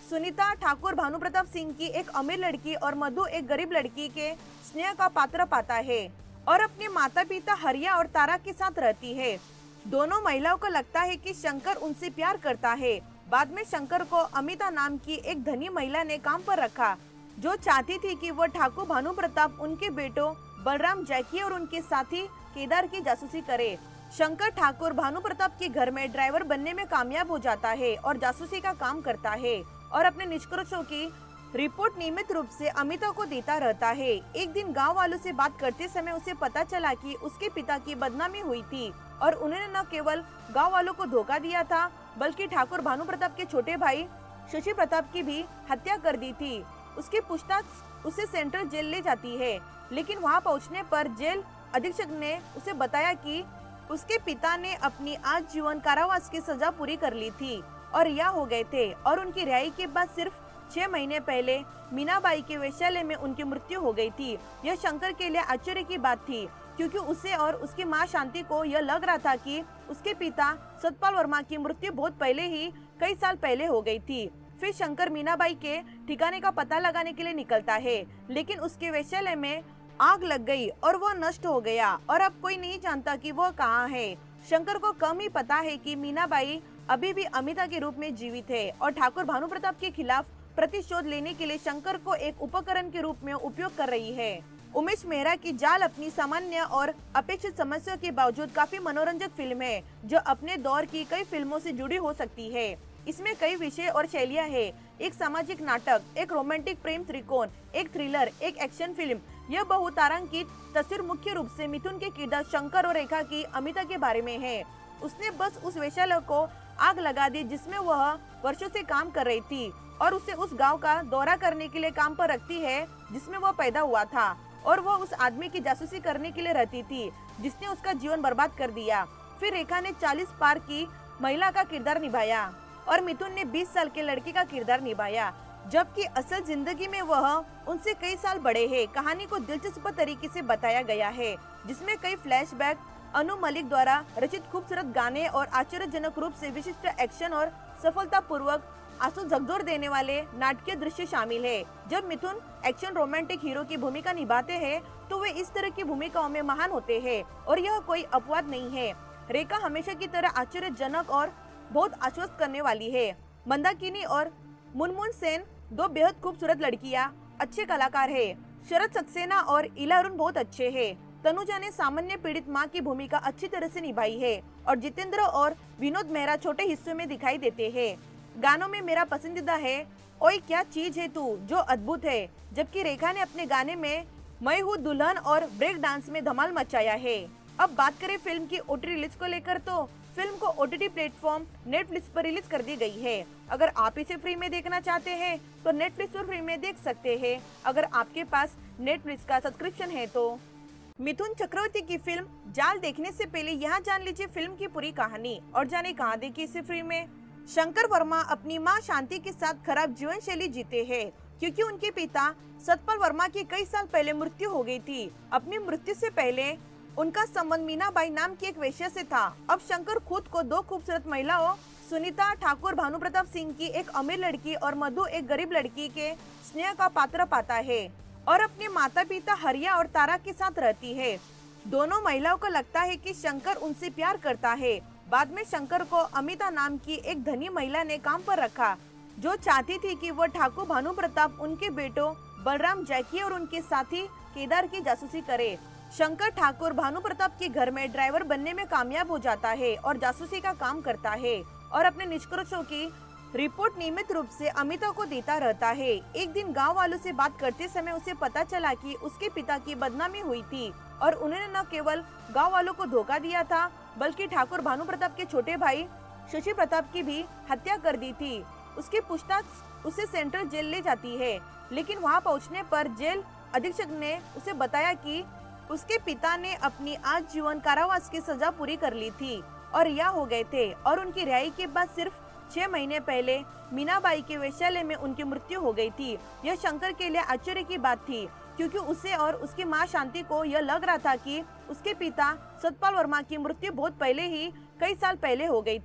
सुनीता ठाकुर भानु प्रताप सिंह की एक अमीर लड़की और मधु एक गरीब लड़की के स्नेह का पात्र पाता है और अपने माता पिता हरिया और तारा के साथ रहती है। दोनों महिलाओं को लगता है कि शंकर उनसे प्यार करता है। बाद में शंकर को अमिता नाम की एक धनी महिला ने काम पर रखा, जो चाहती थी कि वो ठाकुर भानु प्रताप उनके बेटों बलराम, जैकी और उनके साथी केदार की जासूसी करे। शंकर ठाकुर भानु प्रताप के घर में ड्राइवर बनने में कामयाब हो जाता है और जासूसी का काम करता है और अपने निष्कर्षों की रिपोर्ट नियमित रूप से अमिता को देता रहता है। एक दिन गांव वालों से बात करते समय उसे पता चला कि उसके पिता की बदनामी हुई थी और उन्होंने न केवल गांव वालों को धोखा दिया था, बल्कि ठाकुर भानु प्रताप के छोटे भाई शशि प्रताप की भी हत्या कर दी थी। उसकी पूछताछ उसे सेंट्रल जेल ले जाती है, लेकिन वहां पहुंचने पर जेल अधीक्षक ने उसे बताया कि उसके पिता ने अपनी आजीवन कारावास की सजा पूरी कर ली थी और रिहा हो गए थे और उनकी रिहाई के बाद सिर्फ 6 महीने पहले मीनाबाई के वेश्यालय में उनकी मृत्यु हो गई थी। यह शंकर के लिए आश्चर्य की बात थी, क्योंकि उसे और उसकी मां शांति को यह लग रहा था कि उसके पिता सतपाल वर्मा की मृत्यु बहुत पहले ही कई साल पहले हो गई थी। फिर शंकर मीनाबाई के ठिकाने का पता लगाने के लिए निकलता है, लेकिन उसके वेश्यालय में आग लग गई और वह नष्ट हो गया और अब कोई नहीं जानता कि वह कहाँ है। शंकर को कम ही पता है कि मीनाबाई अभी भी अमिता के रूप में जीवित है और ठाकुर भानु प्रताप के खिलाफ प्रतिशोध लेने के लिए शंकर को एक उपकरण के रूप में उपयोग कर रही है। उमेश मेहरा की जाल अपनी सामान्य और अपेक्षित समस्या के बावजूद काफी मनोरंजक फिल्म है, जो अपने दौर की कई फिल्मों से जुड़ी हो सकती है। इसमें कई विषय और शैलियां हैं, एक सामाजिक नाटक, एक रोमांटिक प्रेम त्रिकोण, एक थ्रिलर, एक एक्शन फिल्म। यह बहुतारांकित तस्वीर मुख्य रूप से मिथुन के किरदार शंकर और रेखा की अमिता के बारे में है। उसने बस उस वेश्यालय को आग लगा दी जिसमें वह वर्षों से काम कर रही थी और उसे उस गांव का दौरा करने के लिए काम पर रखती है जिसमें वह पैदा हुआ था, और वह उस आदमी की जासूसी करने के लिए रहती थी जिसने उसका जीवन बर्बाद कर दिया। फिर रेखा ने 40 पार की महिला का किरदार निभाया और मिथुन ने 20 साल के लड़के का किरदार निभाया, जबकि असल जिंदगी में वह उनसे कई साल बड़े हैं। कहानी को दिलचस्प तरीके से बताया गया है, जिसमें कई फ्लैशबैक, अनु मलिक द्वारा रचित खूबसूरत गाने और आश्चर्यजनक रूप से विशिष्ट एक्शन और सफलतापूर्वक आंसू झकझोर देने वाले नाटकीय दृश्य शामिल है। जब मिथुन एक्शन रोमांटिक हीरो की भूमिका निभाते हैं तो वे इस तरह की भूमिकाओं में महान होते हैं और यह कोई अपवाद नहीं है। रेखा हमेशा की तरह आश्चर्यजनक और बहुत आश्वस्त करने वाली है। मंदाकिनी और मुनमुन सेन दो बेहद खूबसूरत लड़कियां अच्छे कलाकार है। शरद सक्सेना और इला अरुण बहुत अच्छे हैं। तनुजा ने सामान्य पीड़ित मां की भूमिका अच्छी तरह से निभाई है और जितेंद्र और विनोद मेहरा छोटे हिस्सों में दिखाई देते हैं। गानों में मेरा पसंदीदा है ओए क्या चीज है तू, जो अद्भुत है, जबकि रेखा ने अपने गाने में मैं हूँ दुल्हन और ब्रेक डांस में धमाल मचाया है। अब बात करें फिल्म की ओटीटी रिलीज को लेकर, तो फिल्म को ओटीटी प्लेटफॉर्म नेटफ्लिक्स पर रिलीज कर दी गई है। अगर आप इसे फ्री में देखना चाहते हैं तो नेटफ्लिक्स पर फ्री में देख सकते हैं, अगर आपके पास नेटफ्लिक्स का सब्सक्रिप्शन है तो। मिथुन चक्रवर्ती की फिल्म जाल देखने से पहले यहाँ जान लीजिए फिल्म की पूरी कहानी और जाने कहाँ देखी इसे फ्री में। शंकर वर्मा अपनी मां शांति के साथ खराब जीवन शैली जीते हैं, क्योंकि उनके पिता सतपाल वर्मा की कई साल पहले मृत्यु हो गई थी। अपनी मृत्यु से पहले उनका संबंध मीनाबाई नाम की एक वेश्या से था। अब शंकर खुद को दो खूबसूरत महिलाओं सुनीता ठाकुर भानु प्रताप सिंह की एक अमीर लड़की और मधु एक गरीब लड़की के स्नेह का पात्र पाता है और अपने माता पिता हरिया और तारा के साथ रहती है। दोनों महिलाओं को लगता है कि शंकर उनसे प्यार करता है। बाद में शंकर को अमिता नाम की एक धनी महिला ने काम पर रखा, जो चाहती थी कि वह ठाकुर भानु प्रताप उनके बेटों बलराम, जैकी और उनके साथी केदार की जासूसी करे। शंकर ठाकुर भानु प्रताप के घर में ड्राइवर बनने में कामयाब हो जाता है और जासूसी का काम करता है और अपने निष्कर्षों की रिपोर्ट नियमित रूप से अमिता को देता रहता है। एक दिन गांव वालों से बात करते समय उसे पता चला कि उसके पिता की बदनामी हुई थी और उन्होंने न केवल गांव वालों को धोखा दिया था, बल्कि ठाकुर भानु प्रताप के छोटे भाई शशि प्रताप की भी हत्या कर दी थी। उसकी पूछताछ उसे सेंट्रल जेल ले जाती है, लेकिन वहां पहुंचने पर जेल अधीक्षक ने उसे बताया कि उसके पिता ने अपनी आजीवन कारावास की सजा पूरी कर ली थी और रिहा हो गए थे और उनकी रिहाई के बाद सिर्फ 6 महीने पहले मीनाबाई के वेश्यालय में उनकी मृत्यु हो गई थी। यह शंकर के लिए आश्चर्य की बात थी, क्योंकि उसे और उसकी मां शांति को यह लग रहा था कि उसके पिता सतपाल वर्मा की मृत्यु बहुत पहले ही कई साल पहले हो गई थी।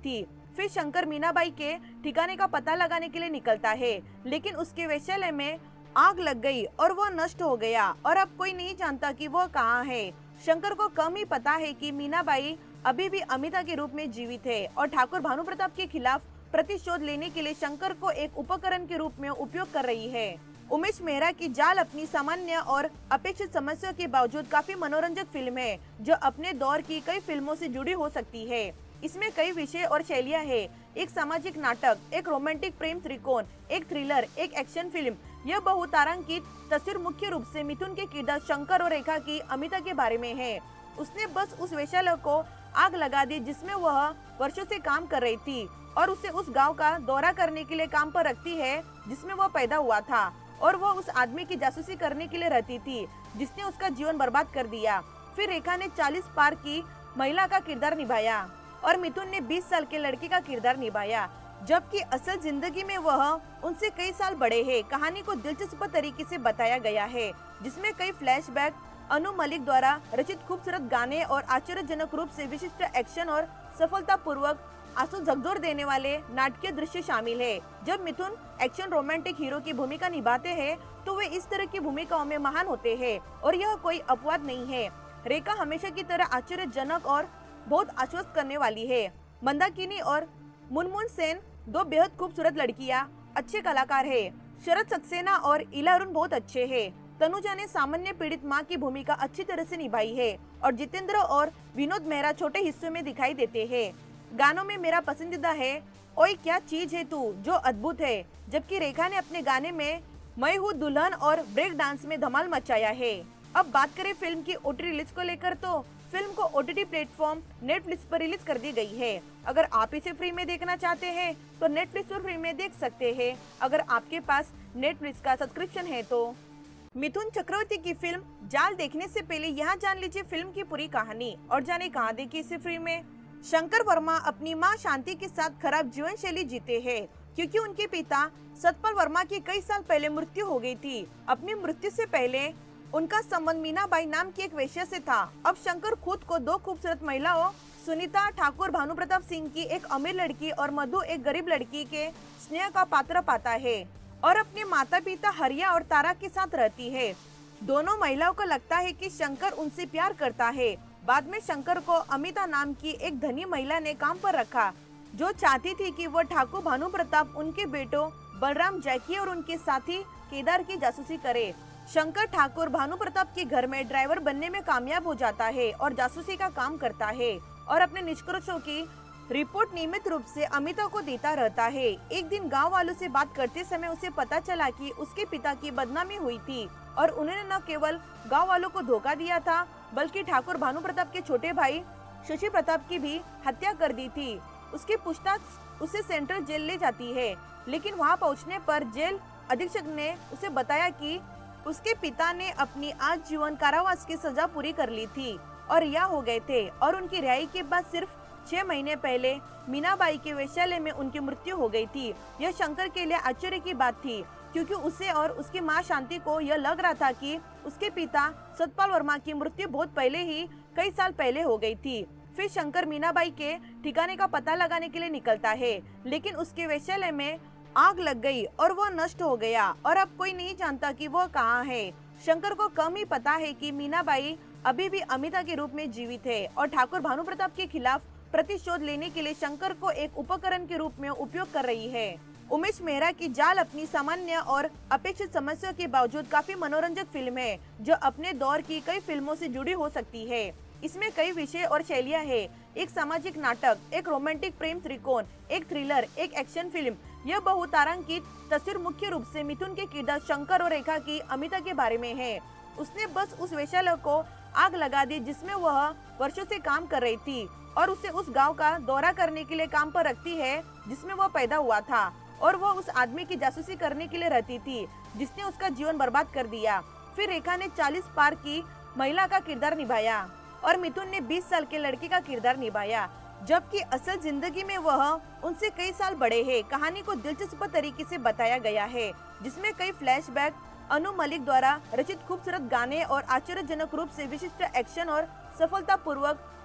फिर शंकर मीनाबाई के ठिकाने का पता लगाने के लिए निकलता है, लेकिन उसके वेश्यालय में आग लग गई और वह नष्ट हो गया और अब कोई नहीं जानता कि वह कहाँ है। शंकर को कम ही पता है कि मीनाबाई अभी भी अमिता के रूप में जीवित है और ठाकुर भानुप्रताप के खिलाफ प्रतिशोध लेने के लिए शंकर को एक उपकरण के रूप में उपयोग कर रही है। उमेश मेहरा की जाल अपनी सामान्य और अपेक्षित समस्या के बावजूद काफी मनोरंजक फिल्म है, जो अपने दौर की कई फिल्मों से जुड़ी हो सकती है। इसमें कई विषय और शैलियां हैं, एक सामाजिक नाटक, एक रोमांटिक प्रेम त्रिकोण, एक थ्रिलर, एक एक्शन फिल्म। यह बहुतारांकित तस्वीर मुख्य रूप से मिथुन के किरदार शंकर और रेखा की अमिता के बारे में है। उसने बस उस वेश्यालय को आग लगा दी जिसमें वह वर्षों से काम कर रही थी और उसे उस गांव का दौरा करने के लिए काम पर रखती है जिसमें वह पैदा हुआ था, और वह उस आदमी की जासूसी करने के लिए रहती थी जिसने उसका जीवन बर्बाद कर दिया। फिर रेखा ने 40 पार की महिला का किरदार निभाया और मिथुन ने 20 साल के लड़के का किरदार निभाया, जबकि असल जिंदगी में वह उनसे कई साल बड़े हैं। कहानी को दिलचस्प तरीके से बताया गया है, जिसमें कई फ्लैशबैक, अनु मलिक द्वारा रचित खूबसूरत गाने और आश्चर्यजनक रूप से विशिष्ट एक्शन और सफलतापूर्वक आंसू झकझोर देने वाले नाटकीय दृश्य शामिल है। जब मिथुन एक्शन रोमांटिक हीरो की भूमिका निभाते हैं तो वे इस तरह की भूमिकाओं में महान होते हैं और यह कोई अपवाद नहीं है। रेखा हमेशा की तरह आश्चर्यजनक और बहुत आश्वस्त करने वाली है। मंदाकिनी और मुनमुन सेन दो बेहद खूबसूरत लड़कियां अच्छे कलाकार है। शरद सक्सेना और इला अरुण बहुत अच्छे हैं। तनुजा ने सामान्य पीड़ित मां की भूमिका अच्छी तरह से निभाई है और जितेंद्र और विनोद मेहरा छोटे हिस्सों में दिखाई देते हैं। गानों में मेरा पसंदीदा है ओए क्या चीज है तू, जो अद्भुत है, जबकि रेखा ने अपने गाने में मैं हूँ दुल्हन और ब्रेक डांस में धमाल मचाया है। अब बात करें फिल्म की ओटीटी रिलीज को लेकर, तो फिल्म को ओटीटी प्लेटफॉर्म नेटफ्लिक्स पर रिलीज कर दी गई है। अगर आप इसे फ्री में देखना चाहते हैं तो नेटफ्लिक्स पर फ्री में देख सकते हैं, अगर आपके पास नेटफ्लिक्स का सब्सक्रिप्शन है तो। मिथुन चक्रवर्ती की फिल्म जाल देखने से पहले यहाँ जान लीजिए फिल्म की पूरी कहानी और जाने कहाँ देखी इसे फ्री में। शंकर वर्मा अपनी मां शांति के साथ खराब जीवन शैली जीते हैं क्योंकि उनके पिता सतपाल वर्मा की कई साल पहले मृत्यु हो गई थी। अपनी मृत्यु से पहले उनका संबंध मीनाबाई नाम की एक वेश्या से था। अब शंकर खुद को दो खूबसूरत महिलाओं सुनीता ठाकुर भानुप्रताप सिंह की एक अमीर लड़की और मधु एक गरीब लड़की के स्नेह का पात्र पाता है और अपने माता पिता हरिया और तारा के साथ रहती है। दोनों महिलाओं को लगता है कि शंकर उनसे प्यार करता है। बाद में शंकर को अमिता नाम की एक धनी महिला ने काम पर रखा, जो चाहती थी कि वह ठाकुर भानुप्रताप उनके बेटों बलराम, जैकी और उनके साथी केदार की जासूसी करे। शंकर ठाकुर भानुप्रताप के घर में ड्राइवर बनने में कामयाब हो जाता है और जासूसी का काम करता है और अपने निष्कर्षों की रिपोर्ट नियमित रूप से अमिता को देता रहता है। एक दिन गांव वालों से बात करते समय उसे पता चला कि उसके पिता की बदनामी हुई थी और उन्होंने न केवल गांव वालों को धोखा दिया था, बल्कि ठाकुर भानुप्रताप के छोटे भाई शशि प्रताप की भी हत्या कर दी थी। उसकी पूछताछ उसे सेंट्रल जेल ले जाती है, लेकिन वहां पहुंचने पर जेल अधीक्षक ने उसे बताया कि उसके पिता ने अपनी आजीवन कारावास की सजा पूरी कर ली थी और रिहा हो गए थे और उनकी रिहाई के बाद सिर्फ 6 महीने पहले मीनाबाई के वेश्यालय में उनकी मृत्यु हो गई थी। यह शंकर के लिए आश्चर्य की बात थी, क्योंकि उसे और उसकी मां शांति को यह लग रहा था कि उसके पिता सतपाल वर्मा की मृत्यु बहुत पहले ही कई साल पहले हो गई थी। फिर शंकर मीनाबाई के ठिकाने का पता लगाने के लिए निकलता है, लेकिन उसके वेश्यालय में आग लग गई और वह नष्ट हो गया और अब कोई नहीं जानता कि वह कहाँ है। शंकर को कम ही पता है कि मीनाबाई अभी भी अमिता के रूप में जीवित है और ठाकुर भानुप्रताप के खिलाफ प्रतिशोध लेने के लिए शंकर को एक उपकरण के रूप में उपयोग कर रही है। उमेश मेहरा की जाल अपनी सामान्य और अपेक्षित समस्या के बावजूद काफी मनोरंजक फिल्म है, जो अपने दौर की कई फिल्मों से जुड़ी हो सकती है। इसमें कई विषय और शैलियां हैं, एक सामाजिक नाटक, एक रोमांटिक प्रेम त्रिकोण, एक थ्रिलर, एक एक्शन फिल्म। यह बहुतारांकित तस्वीर मुख्य रूप से मिथुन के किरदार शंकर और रेखा की अमिता के बारे में है। उसने बस उस वेश्यालय को आग लगा दी जिसमें वह वर्षों से काम कर रही थी और उसे उस गांव का दौरा करने के लिए काम पर रखती है जिसमें वह पैदा हुआ था, और वह उस आदमी की जासूसी करने के लिए रहती थी जिसने उसका जीवन बर्बाद कर दिया। फिर रेखा ने 40 पार की महिला का किरदार निभाया और मिथुन ने 20 साल के लड़के का किरदार निभाया, जबकि असल जिंदगी में वह उनसे कई साल बड़े हैं। कहानी को दिलचस्प तरीके से बताया गया है, जिसमें कई फ्लैशबैक, अनु मलिक द्वारा रचित खूबसूरत गाने और आश्चर्यजनक रूप से विशिष्ट एक्शन और सफलतापूर्वक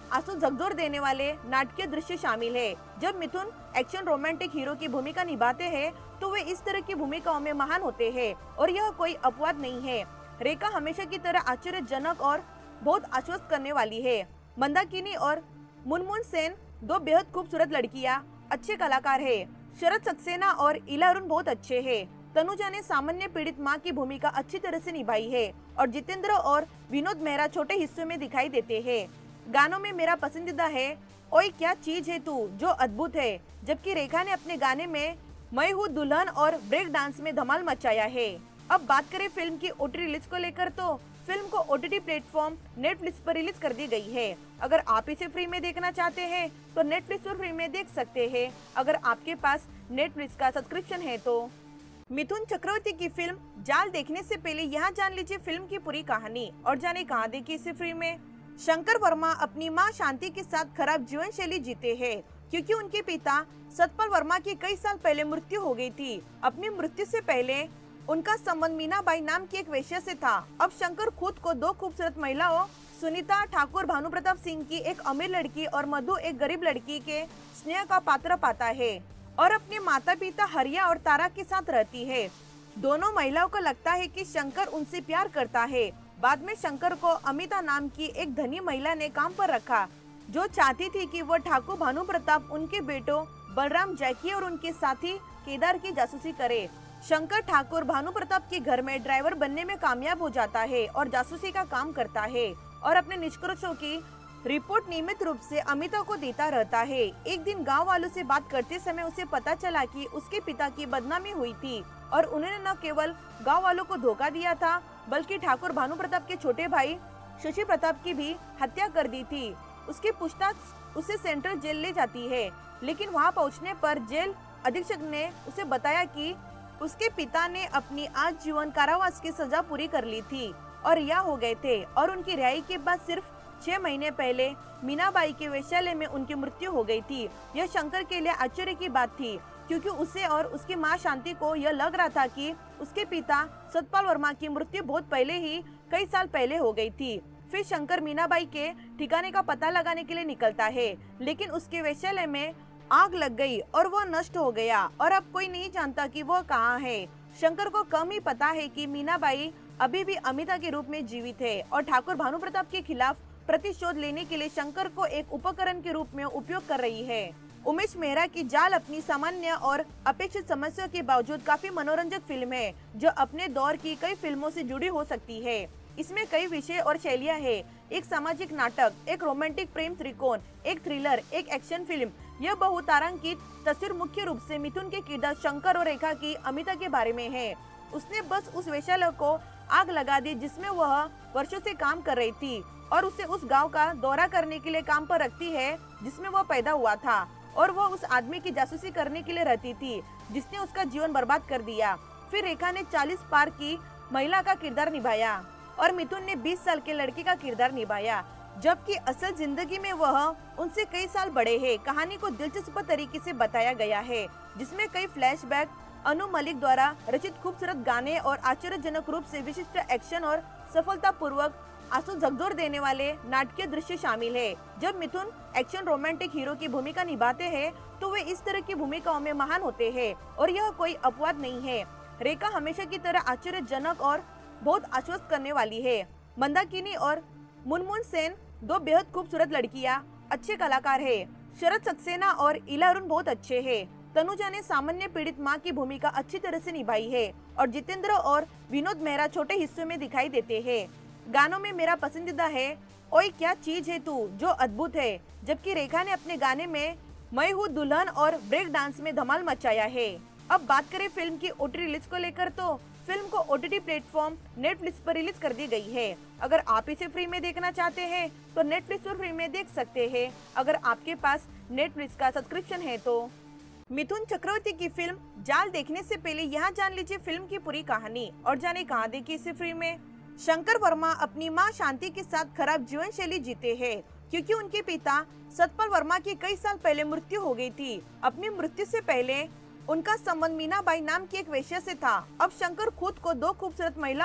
आंसू झकझोर देने वाले नाटकीय दृश्य शामिल है। जब मिथुन एक्शन रोमांटिक हीरो की भूमिका निभाते हैं तो वे इस तरह की भूमिकाओं में महान होते हैं और यह कोई अपवाद नहीं है। रेखा हमेशा की तरह आश्चर्यजनक और बहुत आश्वस्त करने वाली है। मंदाकिनी और मुनमुन सेन दो बेहद खूबसूरत लड़कियां अच्छे कलाकार है। शरद सक्सेना और इला अरुण बहुत अच्छे हैं। तनुजा ने सामान्य पीड़ित मां की भूमिका अच्छी तरह से निभाई है और जितेंद्र और विनोद मेहरा छोटे हिस्सों में दिखाई देते हैं। गानों में मेरा पसंदीदा है ओए क्या चीज है तू, जो अद्भुत है, जबकि रेखा ने अपने गाने में मैं हूँ दुल्हन और ब्रेक डांस में धमाल मचाया है। अब बात करें फिल्म की ओटीटी रिलीज को लेकर तो फिल्म को ओटीटी प्लेटफॉर्म नेटफ्लिक्स पर रिलीज कर दी गई है। अगर आप इसे फ्री में देखना चाहते हैं तो नेटफ्लिक्स पर फ्री में देख सकते हैं, अगर आपके पास नेटफ्लिक्स का सब्सक्रिप्शन है तो। मिथुन चक्रवर्ती की फिल्म जाल देखने से पहले यहाँ जान लीजिए फिल्म की पूरी कहानी और जाने कहाँ देखी इसे फ्री में। शंकर वर्मा अपनी मां शांति के साथ खराब जीवन शैली जीते हैं क्योंकि उनके पिता सतपाल वर्मा की कई साल पहले मृत्यु हो गई थी। अपनी मृत्यु से पहले उनका संबंध मीनाबाई नाम की एक वेश्या से था। अब शंकर खुद को दो खूबसूरत महिलाओं सुनीता ठाकुर भानु प्रताप सिंह की एक अमीर लड़की और मधु एक गरीब लड़की के स्नेह का पात्र पाता है और अपने माता पिता हरिया और तारा के साथ रहती है। दोनों महिलाओं को लगता है कि शंकर उनसे प्यार करता है। बाद में शंकर को अमिता नाम की एक धनी महिला ने काम पर रखा जो चाहती थी कि वह ठाकुर भानु प्रताप उनके बेटों बलराम जैकी और उनके साथी केदार की जासूसी करे। शंकर ठाकुर भानु प्रताप के घर में ड्राइवर बनने में कामयाब हो जाता है और जासूसी का काम करता है और अपने निष्कर्षों की रिपोर्ट नियमित रूप से अमिता को देता रहता है। एक दिन गांव वालों से बात करते समय उसे पता चला कि उसके पिता की बदनामी हुई थी और उन्होंने न केवल गांव वालों को धोखा दिया था बल्कि ठाकुर भानु प्रताप के छोटे भाई शशि प्रताप की भी हत्या कर दी थी। उसकी पूछताछ उसे सेंट्रल जेल ले जाती है, लेकिन वहां पहुंचने पर जेल अधीक्षक ने उसे बताया कि उसके पिता ने अपनी आजीवन कारावास की सजा पूरी कर ली थी और रिहा हो गए थे और उनकी रिहाई के बाद सिर्फ 6 महीने पहले मीनाबाई के वेश्यालय में उनकी मृत्यु हो गई थी। यह शंकर के लिए आश्चर्य की बात थी क्योंकि उसे और उसकी मां शांति को यह लग रहा था कि उसके पिता सतपाल वर्मा की मृत्यु बहुत पहले ही कई साल पहले हो गई थी। फिर शंकर मीनाबाई के ठिकाने का पता लगाने के लिए निकलता है, लेकिन उसके वेश्यालय में आग लग गई और वह नष्ट हो गया और अब कोई नहीं जानता कि वह कहाँ है। शंकर को कम ही पता है कि मीनाबाई अभी भी अमिता के रूप में जीवित है और ठाकुर भानु प्रताप के खिलाफ प्रतिशोध लेने के लिए शंकर को एक उपकरण के रूप में उपयोग कर रही है। उमेश मेहरा की जाल अपनी सामान्य और अपेक्षित समस्या के बावजूद काफी मनोरंजक फिल्म है जो अपने दौर की कई फिल्मों से जुड़ी हो सकती है। इसमें कई विषय और शैलियां हैं, एक सामाजिक नाटक, एक रोमांटिक प्रेम त्रिकोण, एक थ्रिलर, एक एक्शन फिल्म। यह बहुतारांकित तस्वीर मुख्य रूप से मिथुन के किरदार शंकर और रेखा की अमिता के बारे में है। उसने बस उस वेश्यालय को आग लगा दी जिसमें वह वर्षों से काम कर रही थी और उसे उस गांव का दौरा करने के लिए काम पर रखती है जिसमें वह पैदा हुआ था और वह उस आदमी की जासूसी करने के लिए रहती थी जिसने उसका जीवन बर्बाद कर दिया। फिर रेखा ने 40 पार की महिला का किरदार निभाया और मिथुन ने 20 साल के लड़के का किरदार निभाया, जबकि असल जिंदगी में वह उनसे कई साल बड़े हैं। कहानी को दिलचस्प तरीके से बताया गया है जिसमें कई फ्लैशबैक, अनु मलिक द्वारा रचित खूबसूरत गाने और आश्चर्यजनक रूप से विशिष्ट एक्शन और सफलतापूर्वक आंसू झकझोर देने वाले नाटकीय दृश्य शामिल है। जब मिथुन एक्शन रोमांटिक हीरो की भूमिका निभाते हैं तो वे इस तरह की भूमिकाओं में महान होते हैं और यह कोई अपवाद नहीं है। रेखा हमेशा की तरह आश्चर्यजनक और बहुत आश्वस्त करने वाली है। मंदाकिनी और मुनमुन सेन दो बेहद खूबसूरत लड़कियां अच्छे कलाकार है। शरद सक्सेना और इला अरुण बहुत अच्छे हैं। तनुजा ने सामान्य पीड़ित मां की भूमिका अच्छी तरह से निभाई है और जितेंद्र और विनोद मेहरा छोटे हिस्सों में दिखाई देते हैं। गानों में मेरा पसंदीदा है ओए क्या चीज है तू, जो अद्भुत है, जबकि रेखा ने अपने गाने में मैं हूँ दुल्हन और ब्रेक डांस में धमाल मचाया है। अब बात करें फिल्म की ओटीटी रिलीज को लेकर तो फिल्म को ओटीटी प्लेटफॉर्म नेटफ्लिक्स पर रिलीज कर दी गई है। अगर आप इसे फ्री में देखना चाहते हैं तो नेटफ्लिक्स पर फ्री में देख सकते हैं, अगर आपके पास नेटफ्लिक्स का सब्सक्रिप्शन है तो। मिथुन चक्रवर्ती की फिल्म जाल देखने से पहले यहाँ जान लीजिए फिल्म की पूरी कहानी और जाने कहाँ देखी इसे फ्री में। शंकर वर्मा अपनी मां शांति के साथ खराब जीवन शैली जीते हैं क्योंकि उनके पिता सतपाल वर्मा की कई साल पहले मृत्यु हो गई थी। अपनी मृत्यु से पहले उनका संबंध मीनाबाई नाम की एक वेश्या से था। अब शंकर खुद को दो खूबसूरत महिलाओं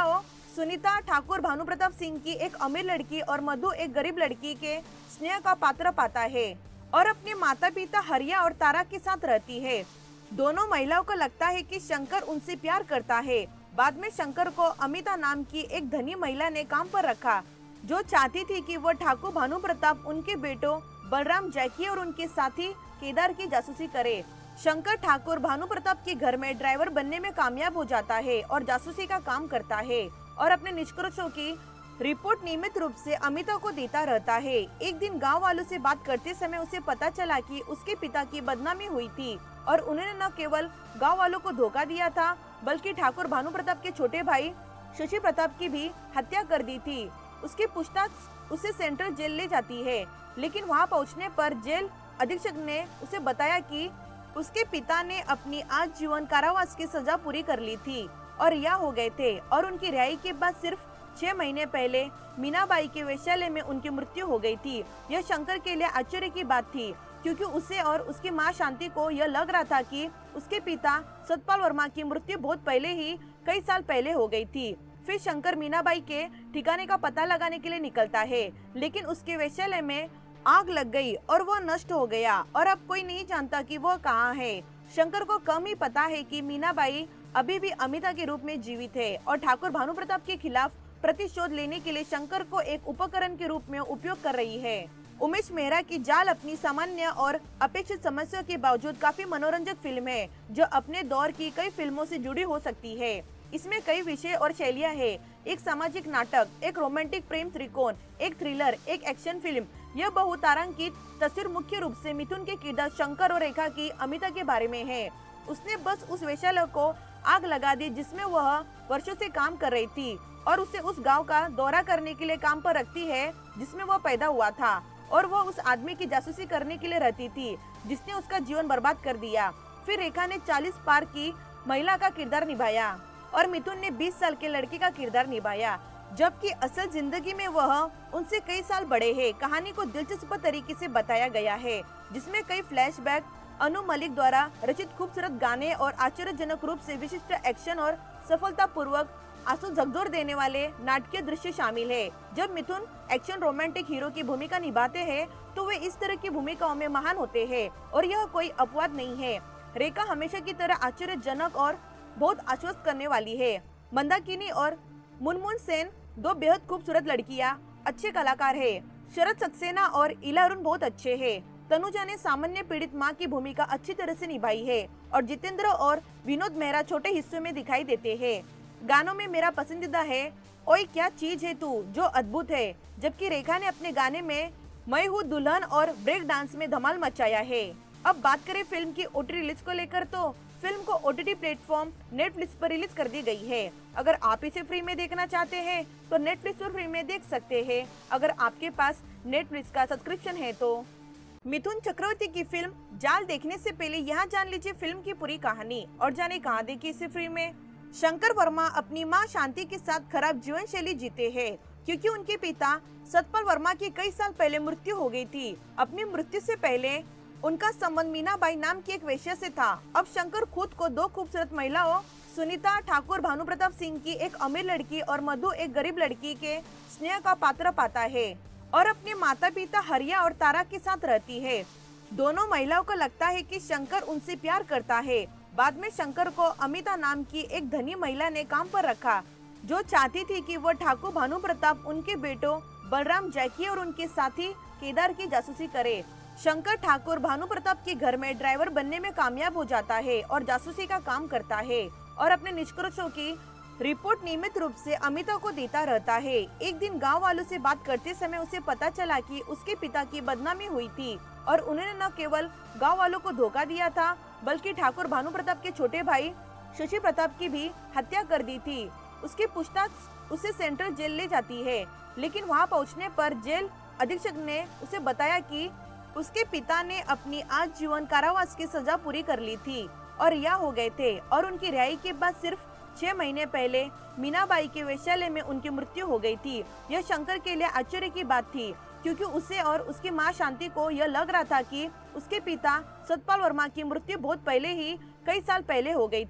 सुनीता ठाकुर भानु प्रताप सिंह की एक अमीर लड़की और मधु एक गरीब लड़की के स्नेह का पात्र पाता है और अपने माता पिता हरिया और तारा के साथ रहती है। दोनों महिलाओं को लगता है कि शंकर उनसे प्यार करता है। बाद में शंकर को अमिता नाम की एक धनी महिला ने काम पर रखा, जो चाहती थी कि वो ठाकुर भानु प्रताप उनके बेटों बलराम, जैकी और उनके साथी केदार की जासूसी करे। शंकर ठाकुर भानु प्रताप के घर में ड्राइवर बनने में कामयाब हो जाता है और जासूसी का काम करता है और अपने निष्कर्षों की रिपोर्ट नियमित रूप से अमिता को देता रहता है। एक दिन गांव वालों से बात करते समय उसे पता चला कि उसके पिता की बदनामी हुई थी और उन्होंने न केवल गांव वालों को धोखा दिया था, बल्कि ठाकुर भानु प्रताप के छोटे भाई शशि प्रताप की भी हत्या कर दी थी। उसकी पूछताछ उसे सेंट्रल जेल ले जाती है, लेकिन वहां पहुंचने पर जेल अधीक्षक ने उसे बताया कि उसके पिता ने अपनी आजीवन कारावास की सजा पूरी कर ली थी और रिहा हो गए थे और उनकी रिहाई के बाद सिर्फ 6 महीने पहले मीनाबाई के वेश्यालय में उनकी मृत्यु हो गई थी। यह शंकर के लिए आश्चर्य की बात थी, क्योंकि उसे और उसकी मां शांति को यह लग रहा था कि उसके पिता सतपाल वर्मा की मृत्यु बहुत पहले ही कई साल पहले हो गई थी। फिर शंकर मीनाबाई के ठिकाने का पता लगाने के लिए निकलता है, लेकिन उसके वेश्यालय में आग लग गई और वह नष्ट हो गया और अब कोई नहीं जानता कि वह कहाँ है। शंकर को कम ही पता है कि मीनाबाई अभी भी अमिता के रूप में जीवित है और ठाकुर भानु प्रताप के खिलाफ प्रतिशोध लेने के लिए शंकर को एक उपकरण के रूप में उपयोग कर रही है। उमेश मेहरा की जाल अपनी सामान्य और अपेक्षित समस्या के बावजूद काफी मनोरंजक फिल्म है, जो अपने दौर की कई फिल्मों से जुड़ी हो सकती है। इसमें कई विषय और शैलियां हैं, एक सामाजिक नाटक, एक रोमांटिक प्रेम त्रिकोण, एक थ्रिलर, एक एक्शन फिल्म। यह बहुतारांकित तस्वीर मुख्य रूप से मिथुन के किरदार शंकर और रेखा की अमिता के बारे में है। उसने बस उस वेश्यालय को आग लगा दी जिसमें वह वर्षों से काम कर रही थी और उसे उस गांव का दौरा करने के लिए काम पर रखती है जिसमें वह पैदा हुआ था, और वह उस आदमी की जासूसी करने के लिए रहती थी जिसने उसका जीवन बर्बाद कर दिया। फिर रेखा ने 40 पार की महिला का किरदार निभाया और मिथुन ने 20 साल के लड़के का किरदार निभाया, जबकि असल जिंदगी में वह उनसे कई साल बड़े हैं। कहानी को दिलचस्प तरीके से बताया गया है, जिसमें कई फ्लैशबैक, अनु मलिक द्वारा रचित खूबसूरत गाने और आश्चर्यजनक रूप से विशिष्ट एक्शन और सफलतापूर्वक आंसू झकझोर देने वाले नाटकीय दृश्य शामिल है। जब मिथुन एक्शन रोमांटिक हीरो की भूमिका निभाते हैं तो वे इस तरह की भूमिकाओं में महान होते हैं और यह कोई अपवाद नहीं है। रेखा हमेशा की तरह आश्चर्यजनक और बहुत आश्वस्त करने वाली है। मंदाकिनी और मुनमुन सेन दो बेहद खूबसूरत लड़कियां अच्छे कलाकार है। शरद सक्सेना और इला अरुण बहुत अच्छे हैं। तनुजा ने सामान्य पीड़ित मां की भूमिका अच्छी तरह से निभाई है और जितेंद्र और विनोद मेहरा छोटे हिस्सों में दिखाई देते हैं। गानों में मेरा पसंदीदा है ओए क्या चीज है तू, जो अद्भुत है, जबकि रेखा ने अपने गाने में मैं हूँ दुल्हन और ब्रेक डांस में धमाल मचाया है। अब बात करें फिल्म की ओटीटी रिलीज को लेकर, तो फिल्म को ओटीटी प्लेटफॉर्म नेटफ्लिक्स पर रिलीज कर दी गई है। अगर आप इसे फ्री में देखना चाहते हैं तो नेटफ्लिक्स पर फ्री में देख सकते हैं, अगर आपके पास नेटफ्लिक्स का सब्सक्रिप्शन है तो। मिथुन चक्रवर्ती की फिल्म जाल देखने से पहले यहाँ जान लीजिए फिल्म की पूरी कहानी और जाने कहाँ देखी इसे फ्री में। शंकर वर्मा अपनी मां शांति के साथ खराब जीवन शैली जीते हैं, क्योंकि उनके पिता सतपाल वर्मा की कई साल पहले मृत्यु हो गई थी। अपनी मृत्यु से पहले उनका संबंध मीनाबाई नाम की एक वेश्या से था। अब शंकर खुद को दो खूबसूरत महिलाओं सुनीता ठाकुर भानु प्रताप सिंह की एक अमीर लड़की और मधु एक गरीब लड़की के स्नेह का पात्र पाता है और अपने माता पिता हरिया और तारा के साथ रहती है। दोनों महिलाओं को लगता है कि शंकर उनसे प्यार करता है। बाद में शंकर को अमिता नाम की एक धनी महिला ने काम पर रखा, जो चाहती थी कि वह ठाकुर भानु प्रताप उनके बेटों बलराम, जैकी और उनके साथी केदार की जासूसी करे। शंकर ठाकुर भानु प्रताप के घर में ड्राइवर बनने में कामयाब हो जाता है और जासूसी का काम करता है और अपने निष्कर्षों की रिपोर्ट नियमित रूप से अमिता को देता रहता है। एक दिन गांव वालों से बात करते समय उसे पता चला कि उसके पिता की बदनामी हुई थी और उन्होंने न केवल गांव वालों को धोखा दिया था, बल्कि ठाकुर भानु प्रताप के छोटे भाई शशि प्रताप की भी हत्या कर दी थी। उसकी पूछताछ उसे सेंट्रल जेल ले जाती है, लेकिन वहां पहुंचने पर जेल अधीक्षक ने उसे बताया कि उसके पिता ने अपनी आजीवन कारावास की सजा पूरी कर ली थी और रिहा हो गए थे और उनकी रिहाई के बाद सिर्फ 6 महीने पहले मीनाबाई के वेश्यालय में उनकी मृत्यु हो गई थी। यह शंकर के लिए आश्चर्य की बात थी, क्योंकि उसे और उसकी मां शांति को यह लग रहा था कि उसके पिता सतपाल वर्मा की मृत्यु बहुत पहले ही कई साल पहले हो गई थी।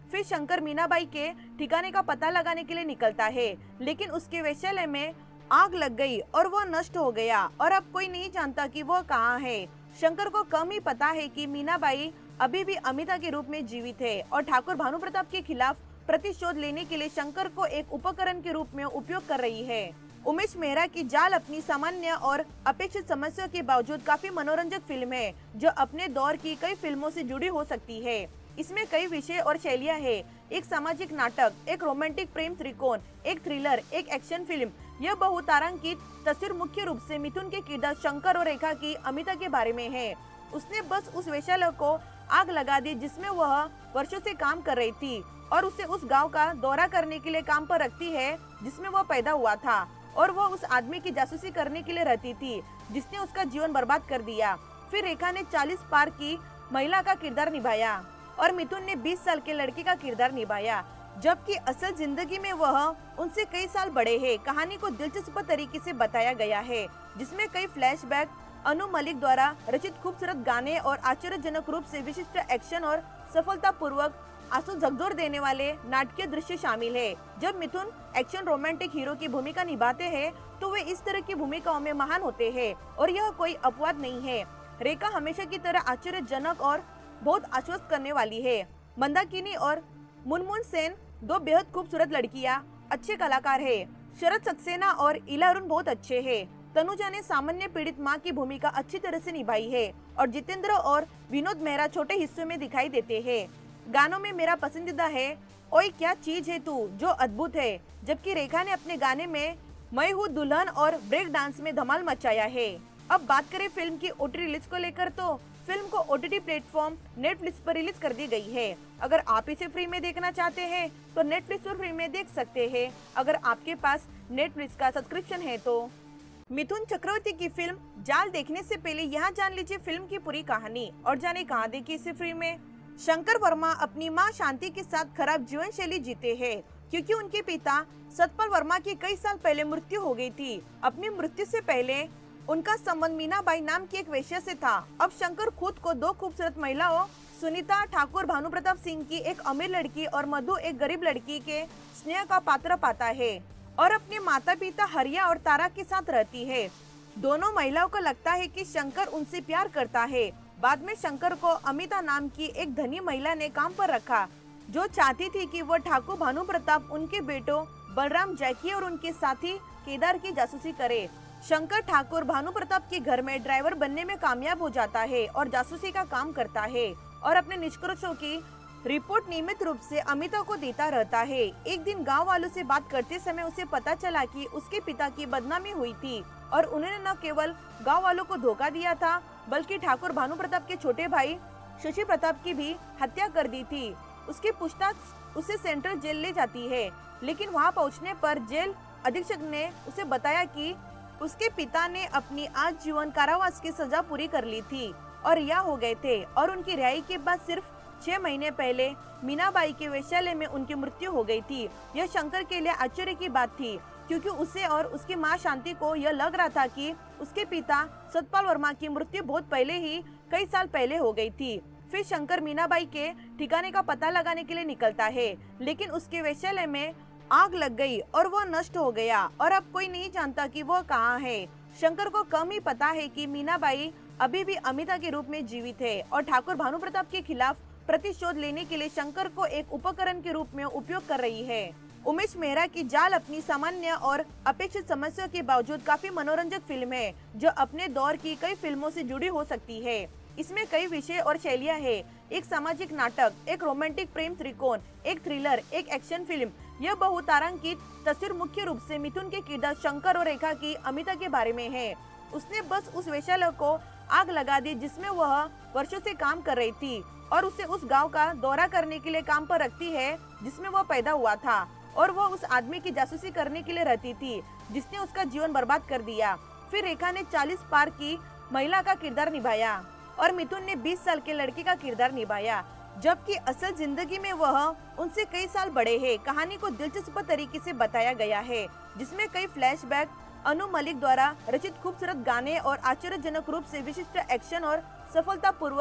फिर शंकर मीनाबाई के ठिकाने का पता लगाने के लिए निकलता है, लेकिन उसके वेश्यालय में आग लग गई और वह नष्ट हो गया और अब कोई नहीं जानता कि वह कहाँ है। शंकर को कम ही पता है कि मीनाबाई अभी भी अमिता के रूप में जीवित है और ठाकुर भानुप्रताप के खिलाफ प्रतिशोध लेने के लिए शंकर को एक उपकरण के रूप में उपयोग कर रही है। उमेश मेहरा की जाल अपनी सामान्य और अपेक्षित समस्या के बावजूद काफी मनोरंजक फिल्म है, जो अपने दौर की कई फिल्मों से जुड़ी हो सकती है। इसमें कई विषय और शैलियां हैं, एक सामाजिक नाटक, एक रोमांटिक प्रेम त्रिकोण, एक थ्रिलर, एक एक्शन फिल्म। यह बहुतारांकित तस्वीर मुख्य रूप से मिथुन के किरदार शंकर और रेखा की अमिता के बारे में है। उसने बस उस वेश्यालय को आग लगा दी जिसमें वह वर्षों से काम कर रही थी और उसे उस गांव का दौरा करने के लिए काम पर रखती है जिसमें वह पैदा हुआ था, और वह उस आदमी की जासूसी करने के लिए रहती थी जिसने उसका जीवन बर्बाद कर दिया। फिर रेखा ने 40 पार की महिला का किरदार निभाया और मिथुन ने 20 साल के लड़के का किरदार निभाया, जबकि असल जिंदगी में वह उनसे कई साल बड़े हैं। कहानी को दिलचस्प तरीके से बताया गया है, जिसमें कई फ्लैशबैक, अनु मलिक द्वारा रचित खूबसूरत गाने और आश्चर्यजनक रूप से विशिष्ट एक्शन और सफलतापूर्वक आंसू झकझोर देने वाले नाटकीय दृश्य शामिल है। जब मिथुन एक्शन रोमांटिक हीरो की भूमिका निभाते हैं तो वे इस तरह की भूमिकाओं में महान होते हैं और यह कोई अपवाद नहीं है। रेखा हमेशा की तरह आश्चर्यजनक और बहुत आश्वस्त करने वाली है। मंदाकिनी और मुनमुन सेन दो बेहद खूबसूरत लड़कियां अच्छे कलाकार है। शरद सक्सेना और इला अरुण बहुत अच्छे हैं। तनुजा ने सामान्य पीड़ित मां की भूमिका अच्छी तरह से निभाई है और जितेंद्र और विनोद मेहरा छोटे हिस्सों में दिखाई देते हैं। गानों में मेरा पसंदीदा है ओए क्या चीज है तू, जो अद्भुत है, जबकि रेखा ने अपने गाने में मैं हूँ दुल्हन और ब्रेक डांस में धमाल मचाया है। अब बात करें फिल्म की ओटीटी रिलीज को लेकर, तो फिल्म को ओटीटी प्लेटफॉर्म नेटफ्लिक्स पर रिलीज कर दी गई है। अगर आप इसे फ्री में देखना चाहते हैं तो नेटफ्लिक्स पर फ्री में देख सकते हैं, अगर आपके पास नेटफ्लिक्स का सब्सक्रिप्शन है तो। मिथुन चक्रवर्ती की फिल्म जाल देखने से पहले यहाँ जान लीजिए फिल्म की पूरी कहानी और जाने कहाँ देखी इसे फ्री में। शंकर वर्मा अपनी मां शांति के साथ खराब जीवन शैली जीते हैं क्योंकि उनके पिता सतपाल वर्मा की कई साल पहले मृत्यु हो गई थी। अपनी मृत्यु से पहले उनका संबंध मीनाबाई नाम की एक वेश्या से था। अब शंकर खुद को दो खूबसूरत महिलाओं सुनीता ठाकुर भानुप्रताप सिंह की एक अमीर लड़की और मधु एक गरीब लड़की के स्नेह का पात्र पाता है और अपने माता पिता हरिया और तारा के साथ रहती है। दोनों महिलाओं को लगता है कि शंकर उनसे प्यार करता है। बाद में शंकर को अमिता नाम की एक धनी महिला ने काम पर रखा, जो चाहती थी कि वह ठाकुर भानुप्रताप उनके बेटों बलराम, जैकी और उनके साथी केदार की जासूसी करे। शंकर ठाकुर भानुप्रताप के घर में ड्राइवर बनने में कामयाब हो जाता है और जासूसी का काम करता है और अपने निष्कर्षों की रिपोर्ट नियमित रूप से अमिता को देता रहता है। एक दिन गांव वालों से बात करते समय उसे पता चला कि उसके पिता की बदनामी हुई थी और उन्होंने न केवल गांव वालों को धोखा दिया था, बल्कि ठाकुर भानुप्रताप के छोटे भाई शशि प्रताप की भी हत्या कर दी थी। उसकी पूछताछ उसे सेंट्रल जेल ले जाती है, लेकिन वहां पहुंचने पर जेल अधीक्षक ने उसे बताया कि उसके पिता ने अपनी आजीवन कारावास की सजा पूरी कर ली थी और रिहा हो गए थे और उनकी रिहाई के बाद सिर्फ 6 महीने पहले मीनाबाई के वेश्यालय में उनकी मृत्यु हो गई थी। यह शंकर के लिए आश्चर्य की बात थी, क्योंकि उसे और उसकी मां शांति को यह लग रहा था कि उसके पिता सतपाल वर्मा की मृत्यु बहुत पहले ही कई साल पहले हो गई थी। फिर शंकर मीनाबाई के ठिकाने का पता लगाने के लिए निकलता है, लेकिन उसके वेश्यालय में आग लग गई और वह नष्ट हो गया और अब कोई नहीं जानता कि वह कहाँ है। शंकर को कम ही पता है कि मीनाबाई अभी भी अमिता के रूप में जीवित है और ठाकुर भानुप्रताप के खिलाफ प्रतिशोध लेने के लिए शंकर को एक उपकरण के रूप में उपयोग कर रही है। उमेश मेहरा की जाल अपनी सामान्य और अपेक्षित समस्या के बावजूद काफी मनोरंजक फिल्म है, जो अपने दौर की कई फिल्मों से जुड़ी हो सकती है। इसमें कई विषय और शैलियां हैं, एक सामाजिक नाटक, एक रोमांटिक प्रेम त्रिकोण, एक थ्रिलर, एक एक्शन फिल्म। यह बहुतारांकित तस्वीर मुख्य रूप से मिथुन के किरदार शंकर और रेखा की अमिता के बारे में है। उसने बस उस वेश्यालय को आग लगा दी जिसमें वह वर्षों से काम कर रही थी और उसे उस गांव का दौरा करने के लिए काम पर रखती है जिसमें वह पैदा हुआ था, और वह उस आदमी की जासूसी करने के लिए रहती थी जिसने उसका जीवन बर्बाद कर दिया। फिर रेखा ने 40 पार की महिला का किरदार निभाया और मिथुन ने 20 साल के लड़के का किरदार निभाया, जबकि असल जिंदगी में वह उनसे कई साल बड़े हैं। कहानी को दिलचस्प तरीके से बताया गया है, जिसमें कई फ्लैशबैक, अनु मलिक द्वारा रचित खूबसूरत गाने और आश्चर्यजनक रूप से विशिष्ट एक्शन और सफलतापूर्वक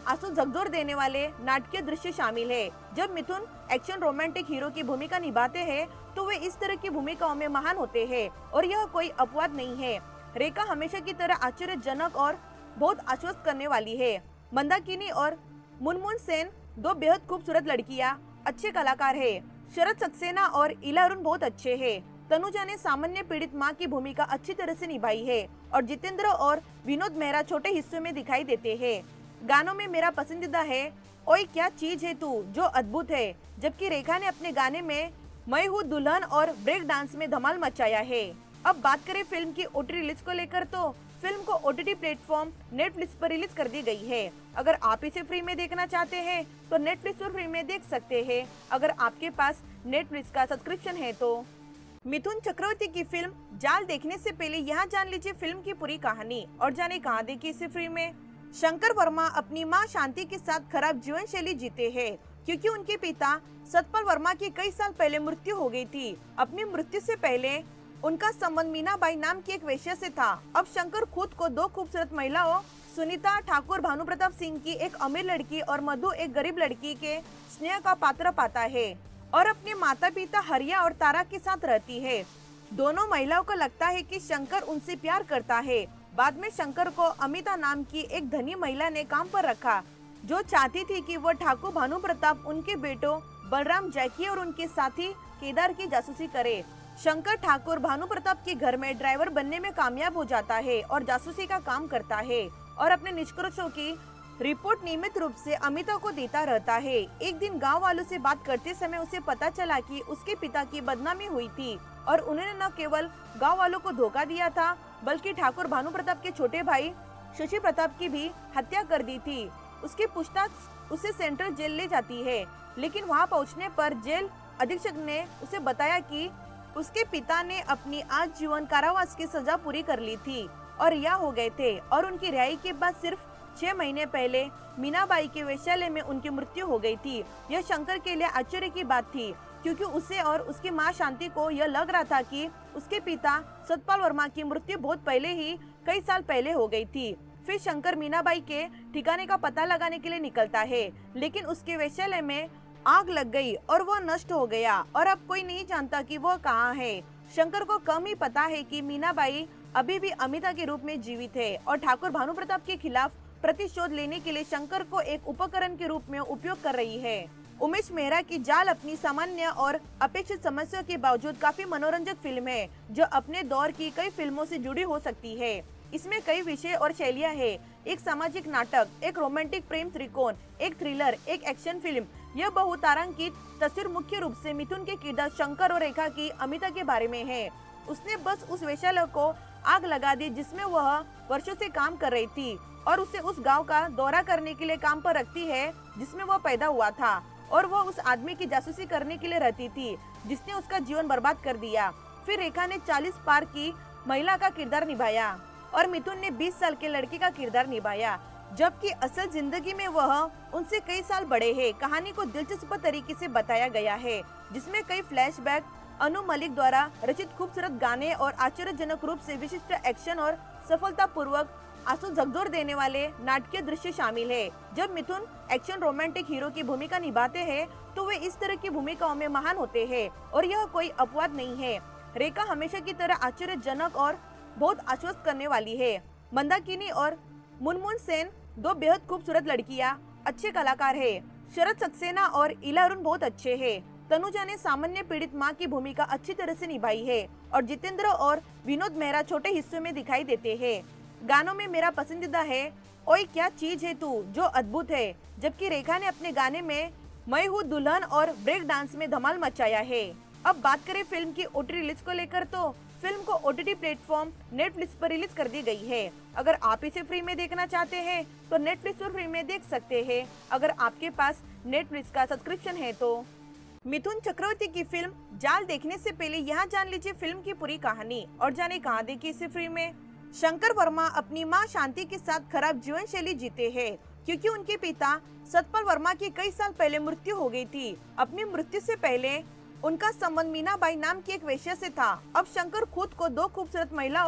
आंसू झकझोर देने वाले नाटकीय दृश्य शामिल है। जब मिथुन एक्शन रोमांटिक हीरो की भूमिका निभाते हैं तो वे इस तरह की भूमिकाओं में महान होते हैं और यह कोई अपवाद नहीं है। रेखा हमेशा की तरह आश्चर्यजनक और बहुत आश्वस्त करने वाली है। मंदाकिनी और मुनमुन सेन दो बेहद खूबसूरत लड़कियां अच्छे कलाकार है। शरद सक्सेना और इला अरुण बहुत अच्छे हैं। तनुजा ने सामान्य पीड़ित मां की भूमिका अच्छी तरह से निभाई है और जितेंद्र और विनोद मेहरा छोटे हिस्सों में दिखाई देते हैं। गानों में मेरा पसंदीदा है ओए क्या चीज है तू, जो अद्भुत है, जबकि रेखा ने अपने गाने में मैं हूँ दुल्हन और ब्रेक डांस में धमाल मचाया है। अब बात करें फिल्म की ओटीटी रिलीज को लेकर तो फिल्म को ओटीटी प्लेटफॉर्म नेटफ्लिक्स पर रिलीज कर दी गई है। अगर आप इसे फ्री में देखना चाहते हैं तो नेटफ्लिक्स पर फ्री में देख सकते हैं, अगर आपके पास नेटफ्लिक्स का सब्सक्रिप्शन है तो। मिथुन चक्रवर्ती की फिल्म जाल देखने से पहले यहाँ जान लीजिए फिल्म की पूरी कहानी और जाने कहाँ देखी इसे फ्री में। शंकर वर्मा अपनी मां शांति के साथ खराब जीवन शैली जीते हैं क्योंकि उनके पिता सतपाल वर्मा की कई साल पहले मृत्यु हो गई थी। अपनी मृत्यु से पहले उनका संबंध मीनाबाई नाम की एक वेश्या से था। अब शंकर खुद को दो खूबसूरत महिलाओं सुनीता ठाकुर भानु प्रताप सिंह की एक अमीर लड़की और मधु एक गरीब लड़की के स्नेह का पात्र पाता है और अपने माता पिता हरिया और तारा के साथ रहती है। दोनों महिलाओं को लगता है कि शंकर उनसे प्यार करता है। बाद में शंकर को अमिता नाम की एक धनी महिला ने काम पर रखा जो चाहती थी कि वह ठाकुर भानु प्रताप उनके बेटों बलराम जैकी और उनके साथी केदार की जासूसी करे। शंकर ठाकुर भानु प्रताप के घर में ड्राइवर बनने में कामयाब हो जाता है और जासूसी का काम करता है और अपने निष्कर्षों की रिपोर्ट नियमित रूप से अमिता को देता रहता है। एक दिन गांव वालों से बात करते समय उसे पता चला कि उसके पिता की बदनामी हुई थी और उन्होंने न केवल गांव वालों को धोखा दिया था बल्कि ठाकुर भानु प्रताप के छोटे भाई शशि प्रताप की भी हत्या कर दी थी। उसकी पूछताछ उसे सेंट्रल जेल ले जाती है, लेकिन वहां पहुंचने पर जेल अधीक्षक ने उसे बताया कि उसके पिता ने अपनी आजीवन कारावास की सजा पूरी कर ली थी और रिहा हो गए थे और उनकी रिहाई के बाद सिर्फ 6 महीने पहले मीनाबाई के वेश्यालय में उनकी मृत्यु हो गई थी। यह शंकर के लिए आश्चर्य की बात थी क्योंकि उसे और उसकी मां शांति को यह लग रहा था कि उसके पिता सतपाल वर्मा की मृत्यु बहुत पहले ही कई साल पहले हो गई थी। फिर शंकर मीनाबाई के ठिकाने का पता लगाने के लिए निकलता है, लेकिन उसके वेश्यालय में आग लग गई और वह नष्ट हो गया और अब कोई नहीं जानता कि वह कहाँ है। शंकर को कम ही पता है कि मीनाबाई अभी भी अमिता के रूप में जीवित है और ठाकुर भानु प्रताप के खिलाफ प्रतिशोध लेने के लिए शंकर को एक उपकरण के रूप में उपयोग कर रही है। उमेश मेहरा की जाल अपनी सामान्य और अपेक्षित समस्या के बावजूद काफी मनोरंजक फिल्म है जो अपने दौर की कई फिल्मों से जुड़ी हो सकती है। इसमें कई विषय और शैलियां हैं, एक सामाजिक नाटक, एक रोमांटिक प्रेम त्रिकोण, एक थ्रिलर, एक एक्शन फिल्म। यह बहुतारांकित तस्वीर मुख्य रूप से मिथुन के किरदार शंकर और रेखा की अमिता के बारे में है। उसने बस उस वेश्यालय को आग लगा दी जिसमें वह वर्षों से काम कर रही थी और उसे उस गांव का दौरा करने के लिए काम पर रखती है जिसमें वह पैदा हुआ था और वह उस आदमी की जासूसी करने के लिए रहती थी जिसने उसका जीवन बर्बाद कर दिया। फिर रेखा ने 40 पार की महिला का किरदार निभाया और मिथुन ने 20 साल के लड़के का किरदार निभाया, जबकि असल जिंदगी में वह उनसे कई साल बड़े हैं। कहानी को दिलचस्प तरीके से बताया गया है जिसमें कई फ्लैशबैक, अनु मलिक द्वारा रचित खूबसूरत गाने और आश्चर्यजनक रूप से विशिष्ट एक्शन और सफलतापूर्वक आंसू झकझोर देने वाले नाटकीय दृश्य शामिल है। जब मिथुन एक्शन रोमांटिक हीरो की भूमिका निभाते हैं तो वे इस तरह की भूमिकाओं में महान होते हैं और यह कोई अपवाद नहीं है। रेखा हमेशा की तरह आश्चर्यजनक और बहुत आश्वस्त करने वाली है। मंदाकिनी और मुनमुन सेन दो बेहद खूबसूरत लड़कियां अच्छे कलाकार है। शरद सक्सेना और इला अरुण बहुत अच्छे हैं। तनुजा ने सामान्य पीड़ित मां की भूमिका अच्छी तरह से निभाई है और जितेंद्र और विनोद मेहरा छोटे हिस्सों में दिखाई देते हैं। गानों में मेरा पसंदीदा है ओए क्या चीज है तू, जो अद्भुत है, जबकि रेखा ने अपने गाने में मैं हूँ दुल्हन और ब्रेक डांस में धमाल मचाया है। अब बात करें फिल्म की ओटीटी रिलीज को लेकर तो फिल्म को ओटीटी प्लेटफॉर्म नेटफ्लिक्स पर रिलीज कर दी गई है। अगर आप इसे फ्री में देखना चाहते हैं तो नेटफ्लिक्स पर फ्री में देख सकते हैं, अगर आपके पास नेटफ्लिक्स का सब्सक्रिप्शन है तो। मिथुन चक्रवर्ती की फिल्म जाल देखने से पहले यहाँ जान लीजिए फिल्म की पूरी कहानी और जाने कहाँ देखी इसे फ्री में। शंकर वर्मा अपनी मां शांति के साथ खराब जीवन शैली जीते हैं क्योंकि उनके पिता सतपाल वर्मा की कई साल पहले मृत्यु हो गई थी। अपनी मृत्यु से पहले उनका संबंध मीनाबाई नाम की एक वेश्या से था। अब शंकर खुद को दो खूबसूरत महिलाओं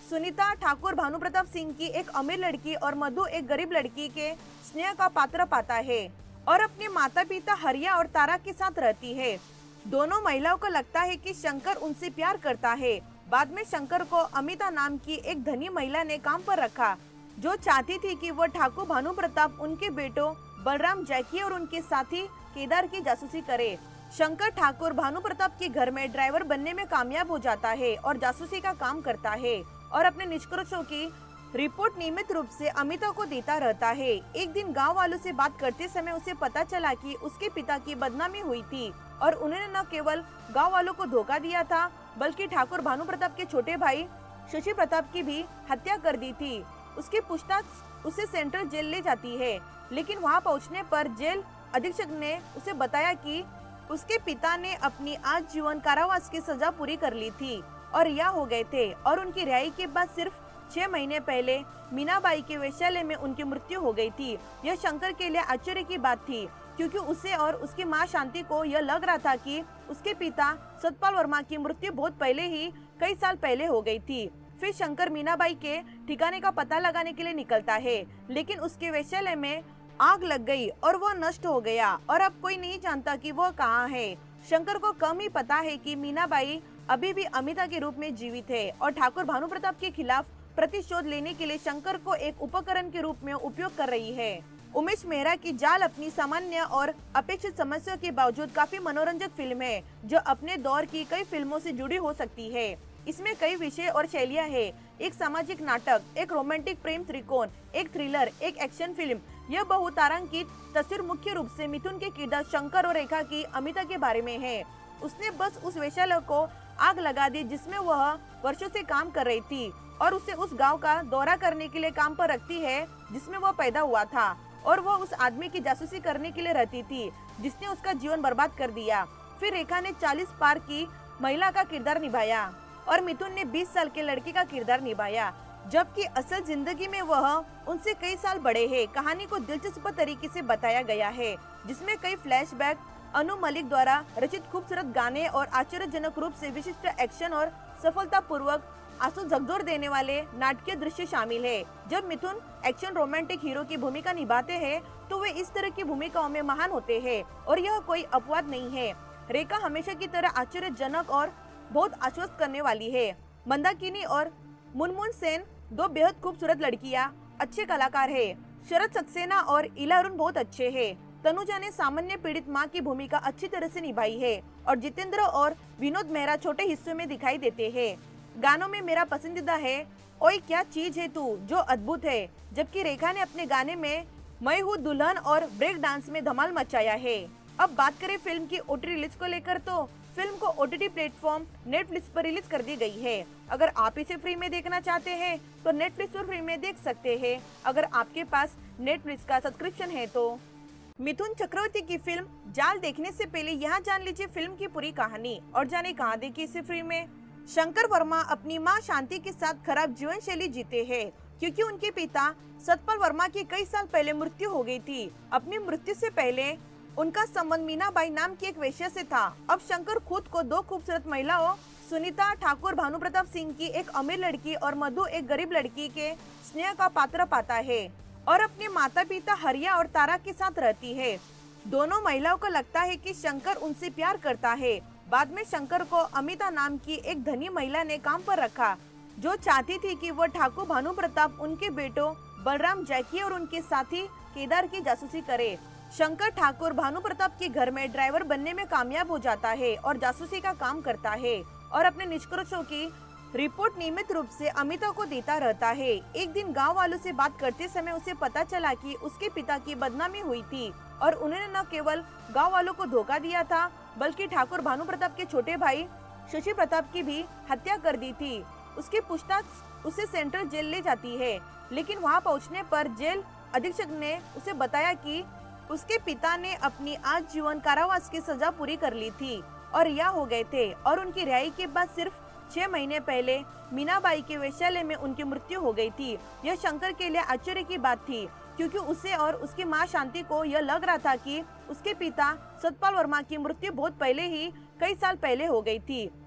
सुनीता ठाकुर भानुप्रताप सिंह की एक अमीर लड़की और मधु एक गरीब लड़की के स्नेह का पात्र पाता है और अपने माता पिता हरिया और तारा के साथ रहती है। दोनों महिलाओं को लगता है कि शंकर उनसे प्यार करता है। बाद में शंकर को अमिता नाम की एक धनी महिला ने काम पर रखा, जो चाहती थी कि वो ठाकुर भानुप्रताप उनके बेटों बलराम, जैकी और उनके साथी केदार की जासूसी करे। शंकर ठाकुर भानुप्रताप के घर में ड्राइवर बनने में कामयाब हो जाता है और जासूसी का काम करता है और अपने निष्कर्षों की रिपोर्ट नियमित रूप से अमिता को देता रहता है। एक दिन गांव वालों से बात करते समय उसे पता चला कि उसके पिता की बदनामी हुई थी और उन्होंने न केवल गांव वालों को धोखा दिया था, बल्कि ठाकुर भानुप्रताप के छोटे भाई शशि प्रताप की भी हत्या कर दी थी। उसकी पूछताछ उसे सेंट्रल जेल ले जाती है, लेकिन वहां पहुंचने पर जेल अधीक्षक ने उसे बताया कि उसके पिता ने अपनी आजीवन कारावास की सजा पूरी कर ली थी और रिहा हो गए थे और उनकी रिहाई के बाद सिर्फ 6 महीने पहले मीनाबाई के वेश्यालय में उनकी मृत्यु हो गई थी। यह शंकर के लिए आश्चर्य की बात थी, क्योंकि उसे और उसकी मां शांति को यह लग रहा था कि उसके पिता सतपाल वर्मा की मृत्यु बहुत पहले ही कई साल पहले हो गई थी। फिर शंकर मीनाबाई के ठिकाने का पता लगाने के लिए निकलता है, लेकिन उसके वेश्यालय में आग लग गई और वह नष्ट हो गया और अब कोई नहीं जानता कि वह कहाँ है। शंकर को कम ही पता है कि मीनाबाई अभी भी अमिता के रूप में जीवित है और ठाकुर भानुप्रताप के खिलाफ प्रतिशोध लेने के लिए शंकर को एक उपकरण के रूप में उपयोग कर रही है। उमेश मेहरा की जाल अपनी सामान्य और अपेक्षित समस्या के बावजूद काफी मनोरंजक फिल्म है, जो अपने दौर की कई फिल्मों से जुड़ी हो सकती है। इसमें कई विषय और शैलियां हैं, एक सामाजिक नाटक, एक रोमांटिक प्रेम त्रिकोण, एक थ्रिलर, एक एक्शन फिल्म। यह बहुतारांकित तस्वीर मुख्य रूप से मिथुन के किरदार शंकर और रेखा की अमिता के बारे में है। उसने बस उस वेश्यालय को आग लगा दी जिसमें वह वर्षों से काम कर रही थी और उसे उस गांव का दौरा करने के लिए काम पर रखती है जिसमें वह पैदा हुआ था, और वह उस आदमी की जासूसी करने के लिए रहती थी जिसने उसका जीवन बर्बाद कर दिया। फिर रेखा ने 40 पार की महिला का किरदार निभाया और मिथुन ने 20 साल के लड़के का किरदार निभाया, जबकि असल जिंदगी में वह उनसे कई साल बड़े हैं। कहानी को दिलचस्प तरीके से बताया गया है, जिसमें कई फ्लैशबैक, अनु मलिक द्वारा रचित खूबसूरत गाने और आश्चर्यजनक रूप से विशिष्ट एक्शन और सफलतापूर्वक आंसू झकझोर देने वाले नाटकीय दृश्य शामिल है। जब मिथुन एक्शन रोमांटिक हीरो की भूमिका निभाते हैं तो वे इस तरह की भूमिकाओं में महान होते हैं और यह कोई अपवाद नहीं है। रेखा हमेशा की तरह आश्चर्यजनक और बहुत आश्वस्त करने वाली है। मंदाकिनी और मुनमुन सेन दो बेहद खूबसूरत लड़कियां अच्छे कलाकार है। शरद सक्सेना और इला अरुण बहुत अच्छे हैं। तनुजा ने सामान्य पीड़ित मां की भूमिका अच्छी तरह से निभाई है और जितेंद्र और विनोद मेहरा छोटे हिस्सों में दिखाई देते हैं। गानों में मेरा पसंदीदा है ओए क्या चीज है तू, जो अद्भुत है, जबकि रेखा ने अपने गाने में मैं हूँ दुल्हन और ब्रेक डांस में धमाल मचाया है। अब बात करें फिल्म की ओटीटी रिलीज को लेकर, तो फिल्म को ओटीटी प्लेटफॉर्म नेटफ्लिक्स पर रिलीज कर दी गई है। अगर आप इसे फ्री में देखना चाहते हैं तो नेटफ्लिक्स पर फ्री में देख सकते हैं, अगर आपके पास नेटफ्लिक्स का सब्सक्रिप्शन है तो। मिथुन चक्रवर्ती की फिल्म जाल देखने से पहले यहाँ जान लीजिए फिल्म की पूरी कहानी और जाने कहाँ देखी इसे फ्री में। शंकर वर्मा अपनी मां शांति के साथ खराब जीवन शैली जीते हैं, क्योंकि उनके पिता सतपाल वर्मा की कई साल पहले मृत्यु हो गई थी। अपनी मृत्यु से पहले उनका संबंध मीनाबाई नाम की एक वेश्या से था। अब शंकर खुद को दो खूबसूरत महिलाओं सुनीता ठाकुर भानुप्रताप सिंह की एक अमीर लड़की और मधु एक गरीब लड़की के स्नेह का पात्र पाता है और अपने माता पिता हरिया और तारा के साथ रहती है। दोनों महिलाओं को लगता है कि शंकर उनसे प्यार करता है। बाद में शंकर को अमिता नाम की एक धनी महिला ने काम पर रखा, जो चाहती थी कि वह ठाकुर भानुप्रताप उनके बेटों बलराम, जैकी और उनके साथी केदार की जासूसी करे। शंकर ठाकुर भानुप्रताप के घर में ड्राइवर बनने में कामयाब हो जाता है और जासूसी का काम करता है और अपने निष्कर्षों की रिपोर्ट नियमित रूप से अमिता को देता रहता है। एक दिन गांव वालों से बात करते समय उसे पता चला कि उसके पिता की बदनामी हुई थी और उन्होंने न केवल गांव वालों को धोखा दिया था, बल्कि ठाकुर भानुप्रताप के छोटे भाई शशि प्रताप की भी हत्या कर दी थी। उसकी पूछताछ उसे सेंट्रल जेल ले जाती है, लेकिन वहां पहुंचने पर जेल अधीक्षक ने उसे बताया कि उसके पिता ने अपनी आजीवन कारावास की सजा पूरी कर ली थी और रिहा हो गए थे और उनकी रिहाई के बाद सिर्फ 6 महीने पहले मीनाबाई के वेश्यालय में उनकी मृत्यु हो गई थी। यह शंकर के लिए आश्चर्य की बात थी, क्योंकि उसे और उसकी मां शांति को यह लग रहा था कि उसके पिता सतपाल वर्मा की मृत्यु बहुत पहले ही कई साल पहले हो गई थी।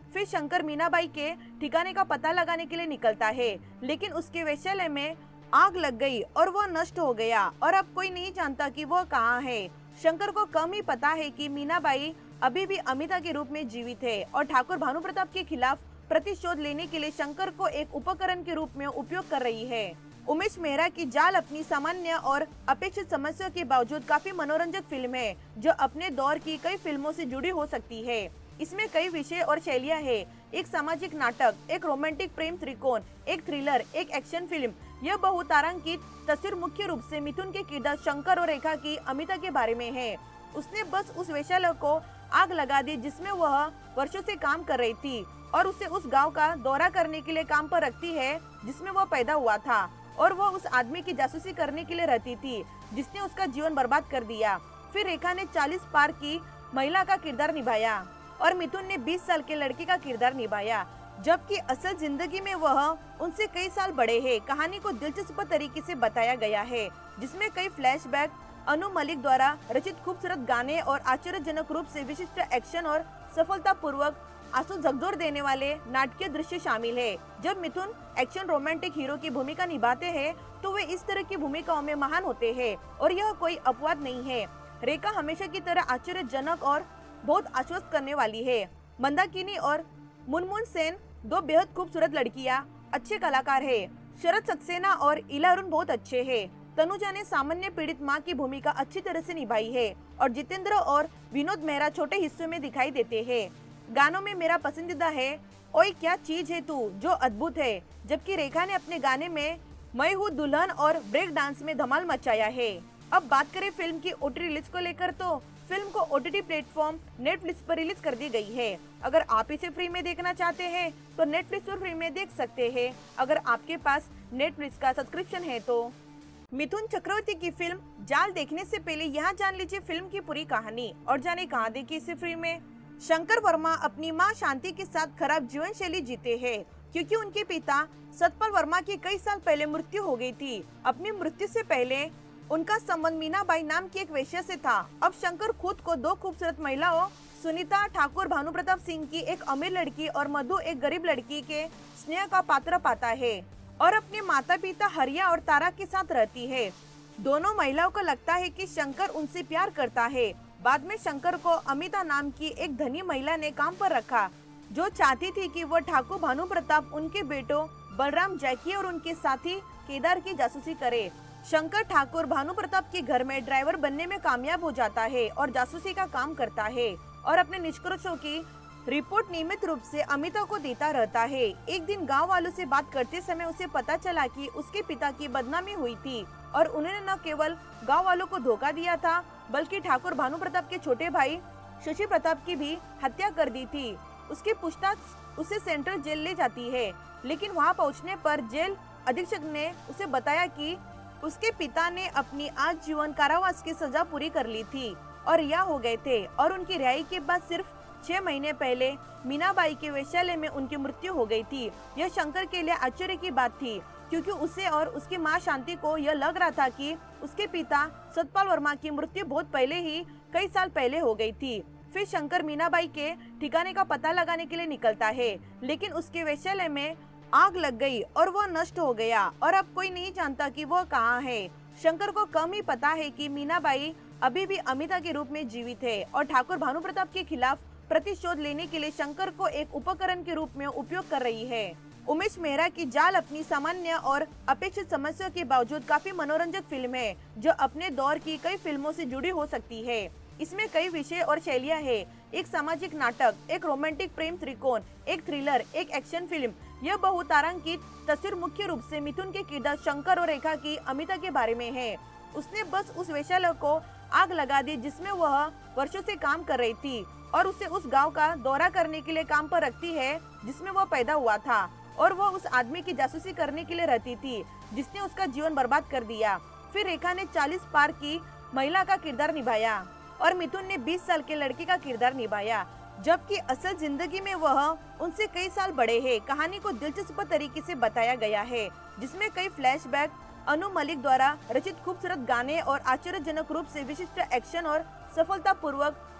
फिर शंकर मीनाबाई के ठिकाने का पता लगाने के लिए निकलता है, लेकिन उसके वेश्यालय में आग लग गई और वह नष्ट हो गया और अब कोई नहीं जानता कि वह कहाँ है। शंकर को कम ही पता है कि मीनाबाई अभी भी अमिता के रूप में जीवित है और ठाकुर भानुप्रताप के खिलाफ प्रतिशोध लेने के लिए शंकर को एक उपकरण के रूप में उपयोग कर रही है। उमेश मेहरा की जाल अपनी सामान्य और अपेक्षित समस्या के बावजूद काफी मनोरंजक फिल्म है, जो अपने दौर की कई फिल्मों से जुड़ी हो सकती है। इसमें कई विषय और शैलियां हैं, एक सामाजिक नाटक, एक रोमांटिक प्रेम त्रिकोण, एक थ्रिलर, एक एक्शन फिल्म। यह बहुतारांकित तस्वीर मुख्य रूप से मिथुन के किरदार शंकर और रेखा की अमिता के बारे में है। उसने बस उस वेश्यालय को आग लगा दी जिसमें वह वर्षों से काम कर रही थी और उसे उस गांव का दौरा करने के लिए काम पर रखती है जिसमें वह पैदा हुआ था, और वह उस आदमी की जासूसी करने के लिए रहती थी जिसने उसका जीवन बर्बाद कर दिया। फिर रेखा ने 40 पार की महिला का किरदार निभाया और मिथुन ने 20 साल के लड़के का किरदार निभाया, जबकि असल जिंदगी में वह उनसे कई साल बड़े हैं। कहानी को दिलचस्प तरीके से बताया गया है, जिसमें कई फ्लैशबैक, अनु मलिक द्वारा रचित खूबसूरत गाने और आश्चर्यजनक रूप से विशिष्ट एक्शन और सफलतापूर्वक आंसू झकझोर देने वाले नाटकीय दृश्य शामिल है। जब मिथुन एक्शन रोमांटिक हीरो की भूमिका निभाते हैं तो वे इस तरह की भूमिकाओं में महान होते हैं और यह कोई अपवाद नहीं है। रेखा हमेशा की तरह आश्चर्यजनक और बहुत आश्वस्त करने वाली है। मंदाकिनी और मुनमुन सेन दो बेहद खूबसूरत लड़कियां अच्छे कलाकार है। शरद सक्सेना और इला अरुण बहुत अच्छे हैं। तनुजा ने सामान्य पीड़ित मां की भूमिका अच्छी तरह से निभाई है और जितेंद्र और विनोद मेहरा छोटे हिस्सों में दिखाई देते हैं। गानों में मेरा पसंदीदा है ओए क्या चीज है तू, जो अद्भुत है, जबकि रेखा ने अपने गाने में मैं हूँ दुल्हन और ब्रेक डांस में धमाल मचाया है। अब बात करें फिल्म की ओटीटी रिलीज को लेकर, तो फिल्म को ओटीटी प्लेटफॉर्म नेटफ्लिक्स पर रिलीज कर दी गई है। अगर आप इसे फ्री में देखना चाहते हैं तो नेटफ्लिक्स पर फ्री में देख सकते हैं, अगर आपके पास नेटफ्लिक्स का सब्सक्रिप्शन है तो। मिथुन चक्रवर्ती की फिल्म जाल देखने से पहले यहाँ जान लीजिए फिल्म की पूरी कहानी और जाने कहाँ देखी इसे फ्री में। शंकर वर्मा अपनी मां शांति के साथ खराब जीवन शैली जीते हैं क्योंकि उनके पिता सतपाल वर्मा की कई साल पहले मृत्यु हो गई थी। अपनी मृत्यु से पहले उनका संबंध मीनाबाई नाम की एक वेश्या से था। अब शंकर खुद को दो खूबसूरत महिलाओं सुनीता ठाकुर भानुप्रताप सिंह की एक अमीर लड़की और मधु एक गरीब लड़की के स्नेह का पात्र पाता है और अपने माता पिता हरिया और तारा के साथ रहती है। दोनों महिलाओं को लगता है कि शंकर उनसे प्यार करता है। बाद में शंकर को अमिता नाम की एक धनी महिला ने काम पर रखा जो चाहती थी कि वह ठाकुर भानुप्रताप उनके बेटों बलराम जैकी और उनके साथी केदार की जासूसी करे। शंकर ठाकुर भानुप्रताप के घर में ड्राइवर बनने में कामयाब हो जाता है और जासूसी का काम करता है और अपने निष्कर्षों की रिपोर्ट नियमित रूप से अमिता को देता रहता है। एक दिन गांव वालों से बात करते समय उसे पता चला कि उसके पिता की बदनामी हुई थी और उन्होंने न केवल गांव वालों को धोखा दिया था बल्कि ठाकुर भानुप्रताप के छोटे भाई शशि प्रताप की भी हत्या कर दी थी। उसकी पूछताछ उसे सेंट्रल जेल ले जाती है, लेकिन वहां पहुंचने पर जेल अधीक्षक ने उसे बताया कि उसके पिता ने अपनी आजीवन कारावास की सजा पूरी कर ली थी और रिहा हो गए थे और उनकी रिहाई के बाद सिर्फ 6 महीने पहले मीनाबाई के वेश्यालय में उनकी मृत्यु हो गई थी। यह शंकर के लिए आश्चर्य की बात थी क्योंकि उसे और उसकी मां शांति को यह लग रहा था कि उसके पिता सतपाल वर्मा की मृत्यु बहुत पहले ही कई साल पहले हो गई थी। फिर शंकर मीनाबाई के ठिकाने का पता लगाने के लिए निकलता है, लेकिन उसके वेश्यालय में आग लग गई और वह नष्ट हो गया और अब कोई नहीं जानता कि वह कहाँ है। शंकर को कम ही पता है कि मीनाबाई अभी भी अमिता के रूप में जीवित है और ठाकुर भानुप्रताप के खिलाफ प्रतिशोध लेने के लिए शंकर को एक उपकरण के रूप में उपयोग कर रही है। उमेश मेहरा की जाल अपनी सामान्य और अपेक्षित समस्या के बावजूद काफी मनोरंजक फिल्म है, जो अपने दौर की कई फिल्मों से जुड़ी हो सकती है। इसमें कई विषय और शैलियां हैं, एक सामाजिक नाटक, एक रोमांटिक प्रेम त्रिकोण, एक थ्रिलर, एक एक्शन फिल्म। यह बहुतारांकित तस्वीर मुख्य रूप से मिथुन के किरदार शंकर और रेखा की अमिता के बारे में है। उसने बस उस वेश्यालय को आग लगा दी जिसमें वह वर्षों से काम कर रही थी और उसे उस गांव का दौरा करने के लिए काम पर रखती है जिसमें वह पैदा हुआ था और वह उस आदमी की जासूसी करने के लिए रहती थी जिसने उसका जीवन बर्बाद कर दिया। फिर रेखा ने 40 पार की महिला का किरदार निभाया और मिथुन ने 20 साल के लड़के का किरदार निभाया, जबकि असल जिंदगी में वह उनसे कई साल बड़े हैं। कहानी को दिलचस्प तरीके से बताया गया है, जिसमें कई फ्लैशबैक, अनु मलिक द्वारा रचित खूबसूरत गाने और आश्चर्यजनक रूप से विशिष्ट एक्शन और सफलतापूर्वक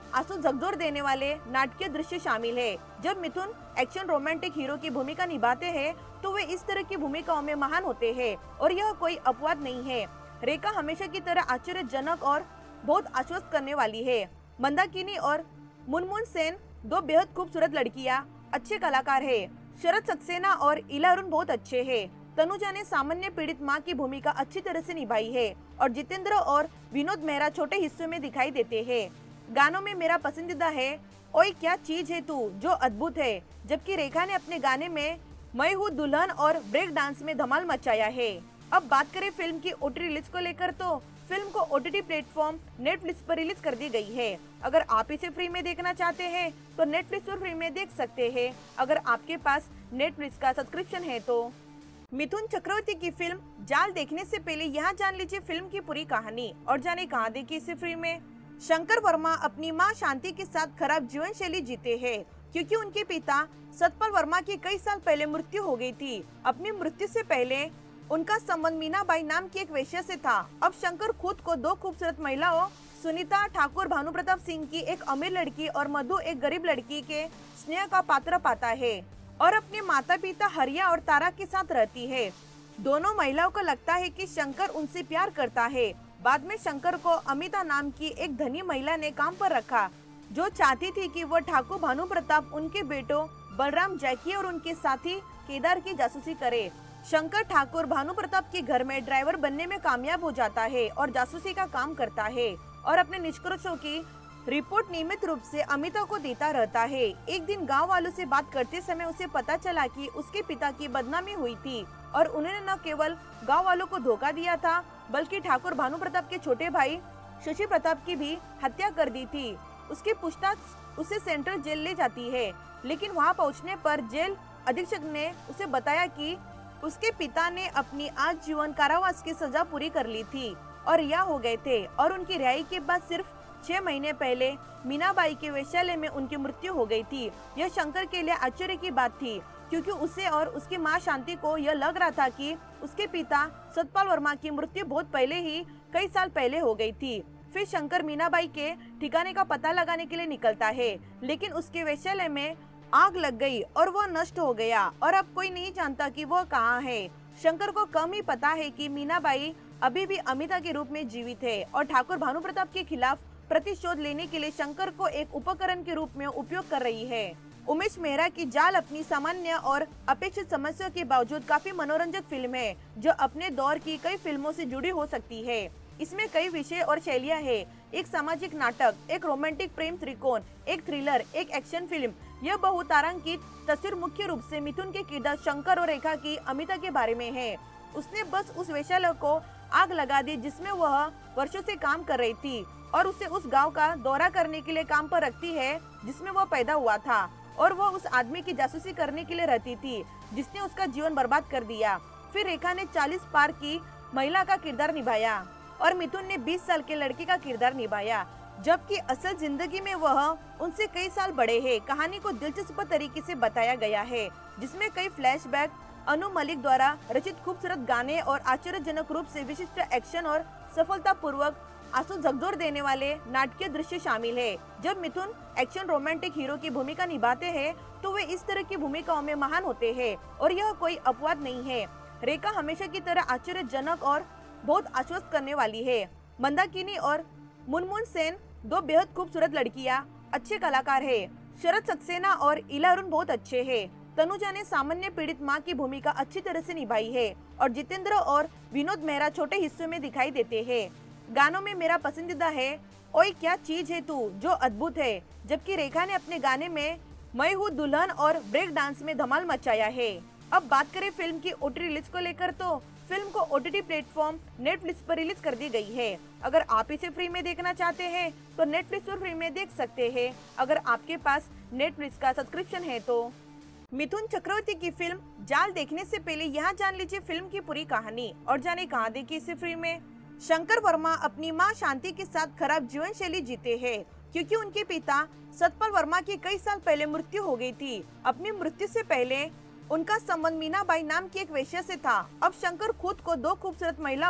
आंसू झकझोर देने वाले नाटकीय दृश्य शामिल है। जब मिथुन एक्शन रोमांटिक हीरो की भूमिका निभाते हैं तो वे इस तरह की भूमिकाओं में महान होते हैं और यह कोई अपवाद नहीं है। रेखा हमेशा की तरह आश्चर्यजनक और बहुत आश्वस्त करने वाली है। मंदाकिनी और मुनमुन सेन दो बेहद खूबसूरत लड़कियां अच्छे कलाकार है। शरद सक्सेना और इला अरुण बहुत अच्छे हैं। तनुजा ने सामान्य पीड़ित मां की भूमिका अच्छी तरह से निभाई है और जितेंद्र और विनोद मेहरा छोटे हिस्सों में दिखाई देते हैं। गानों में मेरा पसंदीदा है ओए क्या चीज है तू, जो अद्भुत है, जबकि रेखा ने अपने गाने में मैं हूँ दुल्हन और ब्रेक डांस में धमाल मचाया है। अब बात करें फिल्म की ओटीटी रिलीज को लेकर तो फिल्म को ओटीटी प्लेटफॉर्म नेटफ्लिक्स पर रिलीज कर दी गई है। अगर आप इसे फ्री में देखना चाहते हैं तो नेटफ्लिक्स पर फ्री में देख सकते हैं, अगर आपके पास नेटफ्लिक्स का सब्सक्रिप्शन है तो। मिथुन चक्रवर्ती की फिल्म जाल देखने से पहले यहाँ जान लीजिए फिल्म की पूरी कहानी और जाने कहाँ देखी इसे फ्री में। शंकर वर्मा अपनी मां शांति के साथ खराब जीवन शैली जीते हैं क्योंकि उनके पिता सतपाल वर्मा की कई साल पहले मृत्यु हो गई थी। अपनी मृत्यु से पहले उनका संबंध मीनाबाई नाम की एक वेश्या से था। अब शंकर खुद को दो खूबसूरत महिलाओं सुनीता ठाकुर भानु प्रताप सिंह की एक अमीर लड़की और मधु एक गरीब लड़की के स्नेह का पात्र पाता है और अपने माता पिता हरिया और तारा के साथ रहती है। दोनों महिलाओं को लगता है कि शंकर उनसे प्यार करता है। बाद में शंकर को अमिता नाम की एक धनी महिला ने काम पर रखा जो चाहती थी कि वह ठाकुर भानु प्रताप उनके बेटों बलराम जैकी और उनके साथी केदार की जासूसी करे। शंकर ठाकुर भानु प्रताप के घर में ड्राइवर बनने में कामयाब हो जाता है और जासूसी का काम करता है और अपने निष्कर्षों की रिपोर्ट नियमित रूप से अमिता को देता रहता है। एक दिन गांव वालों से बात करते समय उसे पता चला कि उसके पिता की बदनामी हुई थी और उन्होंने न केवल गांव वालों को धोखा दिया था बल्कि ठाकुर भानु प्रताप के छोटे भाई शशि प्रताप की भी हत्या कर दी थी। उसकी पूछताछ उसे सेंट्रल जेल ले जाती है, लेकिन वहां पहुंचने पर जेल अधीक्षक ने उसे बताया कि उसके पिता ने अपनी आजीवन कारावास की सजा पूरी कर ली थी और रिहा हो गए थे और उनकी रिहाई के बाद सिर्फ 6 महीने पहले मीनाबाई के वेश्यालय में उनकी मृत्यु हो गई थी। यह शंकर के लिए आश्चर्य की बात थी क्योंकि उसे और उसकी मां शांति को यह लग रहा था कि उसके पिता सतपाल वर्मा की मृत्यु बहुत पहले ही कई साल पहले हो गई थी। फिर शंकर मीनाबाई के ठिकाने का पता लगाने के लिए निकलता है, लेकिन उसके वेश्यालय में आग लग गई और वह नष्ट हो गया और अब कोई नहीं जानता कि वह कहाँ है। शंकर को कम ही पता है कि मीनाबाई अभी भी अमिता के रूप में जीवित है और ठाकुर भानु प्रताप के खिलाफ प्रतिशोध लेने के लिए शंकर को एक उपकरण के रूप में उपयोग कर रही है। उमेश मेहरा की जाल अपनी सामान्य और अपेक्षित समस्या के बावजूद काफी मनोरंजक फिल्म है जो अपने दौर की कई फिल्मों से जुड़ी हो सकती है। इसमें कई विषय और शैलियां हैं, एक सामाजिक नाटक, एक रोमांटिक प्रेम त्रिकोण, एक थ्रिलर, एक एक्शन फिल्म। यह बहुतारांकित तस्वीर मुख्य रूप से मिथुन के किरदार शंकर और रेखा की अमिता के बारे में है। उसने बस उस वेश्यालय को आग लगा दी जिसमें वह वर्षों से काम कर रही थी और उसे उस गांव का दौरा करने के लिए काम पर रखती है जिसमें वह पैदा हुआ था और वह उस आदमी की जासूसी करने के लिए रहती थी जिसने उसका जीवन बर्बाद कर दिया। फिर रेखा ने 40 पार की महिला का किरदार निभाया और मिथुन ने 20 साल के लड़के का किरदार निभाया, जबकि असल जिंदगी में वह उनसे कई साल बड़े हैं। कहानी को दिलचस्प तरीके से बताया गया है जिसमें कई फ्लैशबैक, अनु मलिक द्वारा रचित खूबसूरत गाने और आश्चर्यजनक रूप से विशिष्ट एक्शन और सफलतापूर्वक आंसू झकझोर देने वाले नाटकीय दृश्य शामिल है। जब मिथुन एक्शन रोमांटिक हीरो की भूमिका निभाते हैं तो वे इस तरह की भूमिकाओं में महान होते हैं और यह कोई अपवाद नहीं है। रेखा हमेशा की तरह आश्चर्यजनक और बहुत आश्वस्त करने वाली है। मंदाकिनी और मुनमुन सेन दो बेहद खूबसूरत लड़कियां अच्छे कलाकार है। शरद सक्सेना और इला अरुण बहुत अच्छे हैं। तनुजा ने सामान्य पीड़ित मां की भूमिका अच्छी तरह से निभाई है और जितेंद्र और विनोद मेहरा छोटे हिस्सों में दिखाई देते हैं। गानों में मेरा पसंदीदा है ओए क्या चीज है तू, जो अद्भुत है, जबकि रेखा ने अपने गाने में मैं हूँ दुल्हन और ब्रेक डांस में धमाल मचाया है। अब बात करें फिल्म की ओटीटी रिलीज को लेकर तो फिल्म को ओटीटी प्लेटफॉर्म नेटफ्लिक्स पर रिलीज कर दी गई है। अगर आप इसे फ्री में देखना चाहते हैं तो नेटफ्लिक्स पर फ्री में देख सकते हैं, अगर आपके पास नेटफ्लिक्स का सब्सक्रिप्शन है तो। मिथुन चक्रवर्ती की फिल्म जाल देखने से पहले यहाँ जान लीजिए फिल्म की पूरी कहानी और जाने कहाँ देखी इसे फ्री में। शंकर वर्मा अपनी मां शांति के साथ खराब जीवन शैली जीते हैं क्योंकि उनके पिता सतपाल वर्मा की कई साल पहले मृत्यु हो गई थी। अपनी मृत्यु से पहले उनका संबंध मीनाबाई नाम की एक वेश्या से था। अब शंकर खुद को दो खूबसूरत महिलाओं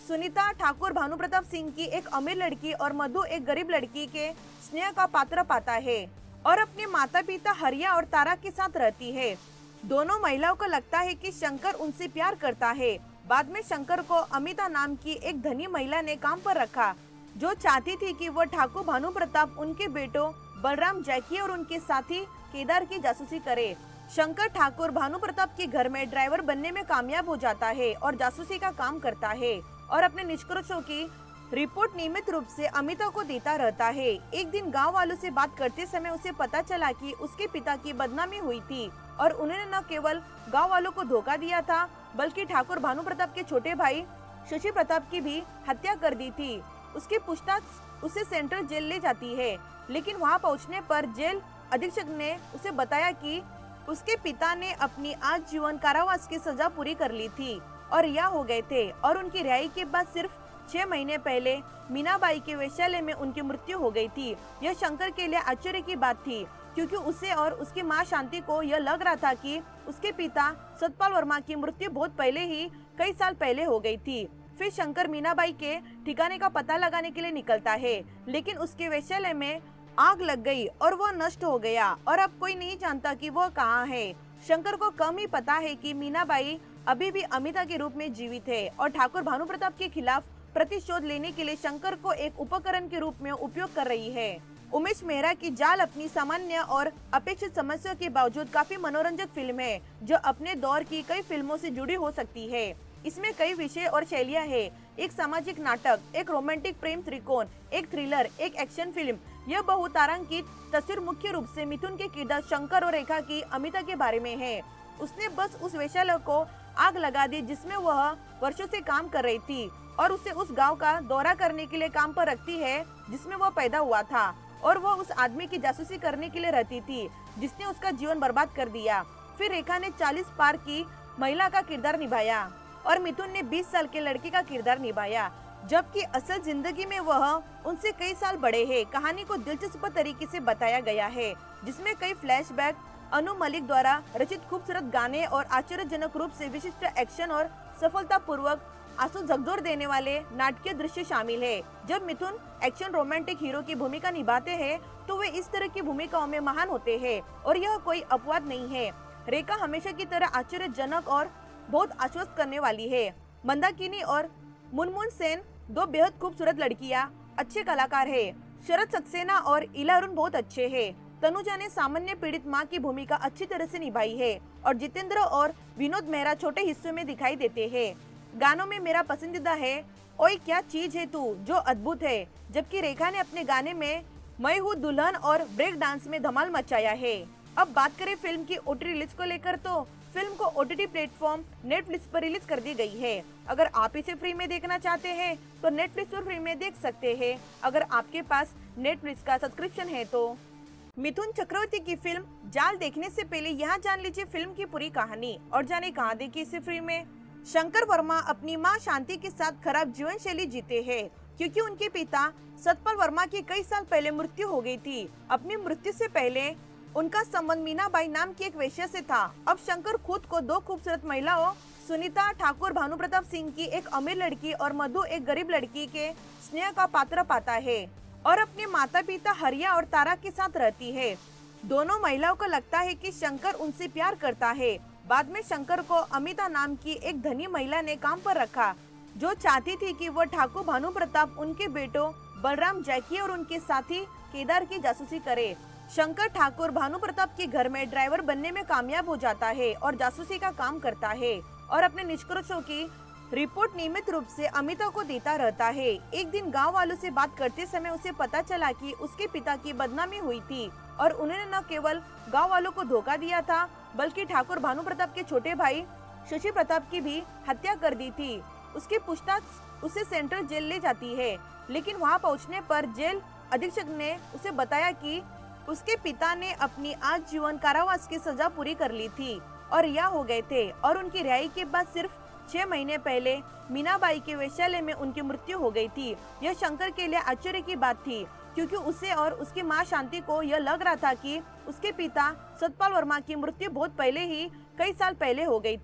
सुनीता ठाकुर भानु प्रताप सिंह की एक अमीर लड़की और मधु एक गरीब लड़की के स्नेह का पात्र पाता है और अपने माता पिता हरिया और तारा के साथ रहती है। दोनों महिलाओं को लगता है कि शंकर उनसे प्यार करता है। बाद में शंकर को अमिता नाम की एक धनी महिला ने काम पर रखा, जो चाहती थी कि वो ठाकुर भानु प्रताप उनके बेटों बलराम, जैकी और उनके साथी केदार की जासूसी करे। शंकर ठाकुर भानु प्रताप के घर में ड्राइवर बनने में कामयाब हो जाता है और जासूसी का काम करता है और अपने निष्कर्षों की रिपोर्ट नियमित रूप से अमिता को देता रहता है। एक दिन गांव वालों से बात करते समय उसे पता चला कि उसके पिता की बदनामी हुई थी और उन्होंने न केवल गांव वालों को धोखा दिया था, बल्कि ठाकुर भानु प्रताप के छोटे भाई शशि प्रताप की भी हत्या कर दी थी। उसकी पूछताछ उसे सेंट्रल जेल ले जाती है, लेकिन वहां पहुंचने पर जेल अधीक्षक ने उसे बताया कि उसके पिता ने अपनी आजीवन कारावास की सजा पूरी कर ली थी और रिहा हो गए थे और उनकी रिहाई के बाद सिर्फ 6 महीने पहले मीनाबाई के वेश्यालय में उनकी मृत्यु हो गई थी। यह शंकर के लिए आश्चर्य की बात थी, क्योंकि उसे और उसकी मां शांति को यह लग रहा था कि उसके पिता सतपाल वर्मा की मृत्यु बहुत पहले ही कई साल पहले हो गई थी। फिर शंकर मीनाबाई के ठिकाने का पता लगाने के लिए निकलता है, लेकिन उसके वेश्यालय में आग लग गई और वह नष्ट हो गया और अब कोई नहीं जानता कि वह कहाँ है। शंकर को कम ही पता है कि मीनाबाई अभी भी अमिता के रूप में जीवित है और ठाकुर भानु प्रताप के खिलाफ प्रतिशोध लेने के लिए शंकर को एक उपकरण के रूप में उपयोग कर रही है। उमेश मेहरा की जाल अपनी सामान्य और अपेक्षित समस्या के बावजूद काफी मनोरंजक फिल्म है, जो अपने दौर की कई फिल्मों से जुड़ी हो सकती है। इसमें कई विषय और शैलियां हैं, एक सामाजिक नाटक, एक रोमांटिक प्रेम त्रिकोण, एक थ्रिलर, एक एक्शन फिल्म। यह बहुतारांकित तस्वीर मुख्य रूप से मिथुन के किरदार शंकर और रेखा की अमिता के बारे में है। उसने बस उस वेश्यालय को आग लगा दी जिसमें वह वर्षों से काम कर रही थी और उसे उस गांव का दौरा करने के लिए काम पर रखती है जिसमें वह पैदा हुआ था, और वह उस आदमी की जासूसी करने के लिए रहती थी जिसने उसका जीवन बर्बाद कर दिया। फिर रेखा ने 40 पार की महिला का किरदार निभाया और मिथुन ने 20 साल के लड़के का किरदार निभाया, जबकि असल जिंदगी में वह उनसे कई साल बड़े हैं। कहानी को दिलचस्प तरीके से बताया गया है, जिसमें कई फ्लैशबैक, अनु मलिक द्वारा रचित खूबसूरत गाने और आश्चर्यजनक रूप से विशिष्ट एक्शन और सफलतापूर्वक आंसू झकझोर देने वाले नाटकीय दृश्य शामिल है। जब मिथुन एक्शन रोमांटिक हीरो की भूमिका निभाते हैं तो वे इस तरह की भूमिकाओं में महान होते हैं और यह कोई अपवाद नहीं है। रेखा हमेशा की तरह आश्चर्यजनक और बहुत आश्वस्त करने वाली है। मंदाकिनी और मुनमुन सेन दो बेहद खूबसूरत लड़कियां अच्छे कलाकार है। शरद सक्सेना और इला अरुण बहुत अच्छे हैं। तनुजा ने सामान्य पीड़ित मां की भूमिका अच्छी तरह से निभाई है और जितेंद्र और विनोद मेहरा छोटे हिस्सों में दिखाई देते हैं। गानों में मेरा पसंदीदा है ओए क्या चीज है तू, जो अद्भुत है, जबकि रेखा ने अपने गाने में मैं हूँ दुल्हन और ब्रेक डांस में धमाल मचाया है। अब बात करें फिल्म की ओटीटी रिलीज को लेकर, तो फिल्म को ओटीटी प्लेटफॉर्म नेटफ्लिक्स पर रिलीज कर दी गई है। अगर आप इसे फ्री में देखना चाहते हैं तो नेटफ्लिक्स पर फ्री में देख सकते हैं, अगर आपके पास नेटफ्लिक्स का सब्सक्रिप्शन है तो। मिथुन चक्रवर्ती की फिल्म जाल देखने से पहले यहाँ जान लीजिए फिल्म की पूरी कहानी और जाने कहाँ देखी इसे फ्री में। शंकर वर्मा अपनी मां शांति के साथ खराब जीवन शैली जीते हैं, क्योंकि उनके पिता सतपाल वर्मा की कई साल पहले मृत्यु हो गई थी। अपनी मृत्यु से पहले उनका संबंध मीनाबाई नाम की एक वेश्या से था। अब शंकर खुद को दो खूबसूरत महिलाओं सुनीता ठाकुर भानु प्रताप सिंह की एक अमीर लड़की और मधु एक गरीब लड़की के स्नेह का पात्र पाता है और अपने माता पिता हरिया और तारा के साथ रहती है। दोनों महिलाओं को लगता है कि शंकर उनसे प्यार करता है। बाद में शंकर को अमिता नाम की एक धनी महिला ने काम पर रखा, जो चाहती थी कि वह ठाकुर भानु प्रताप उनके बेटों बलराम, जैकी और उनके साथी केदार की जासूसी करे। शंकर ठाकुर भानु प्रताप के घर में ड्राइवर बनने में कामयाब हो जाता है और जासूसी का काम करता है और अपने निष्कर्षों की रिपोर्ट नियमित रूप से अमिता को देता रहता है। एक दिन गांव वालों से बात करते समय उसे पता चला कि उसके पिता की बदनामी हुई थी और उन्होंने न केवल गांव वालों को धोखा दिया था, बल्कि ठाकुर भानु प्रताप के छोटे भाई शशि प्रताप की भी हत्या कर दी थी। उसकी पूछताछ उसे सेंट्रल जेल ले जाती है, लेकिन वहां पहुंचने पर जेल अधीक्षक ने उसे बताया कि उसके पिता ने अपनी आजीवन कारावास की सजा पूरी कर ली थी और रिहा हो गए थे और उनकी रिहाई के बाद सिर्फ 6 महीने पहले मीनाबाई के वेश्यालय में उनकी मृत्यु हो गई थी। यह शंकर के लिए आश्चर्य की बात थी, क्योंकि उसे और उसकी मां शांति को यह लग रहा था कि उसके पिता सतपाल वर्मा की मृत्यु बहुत पहले ही कई साल पहले हो गई थी।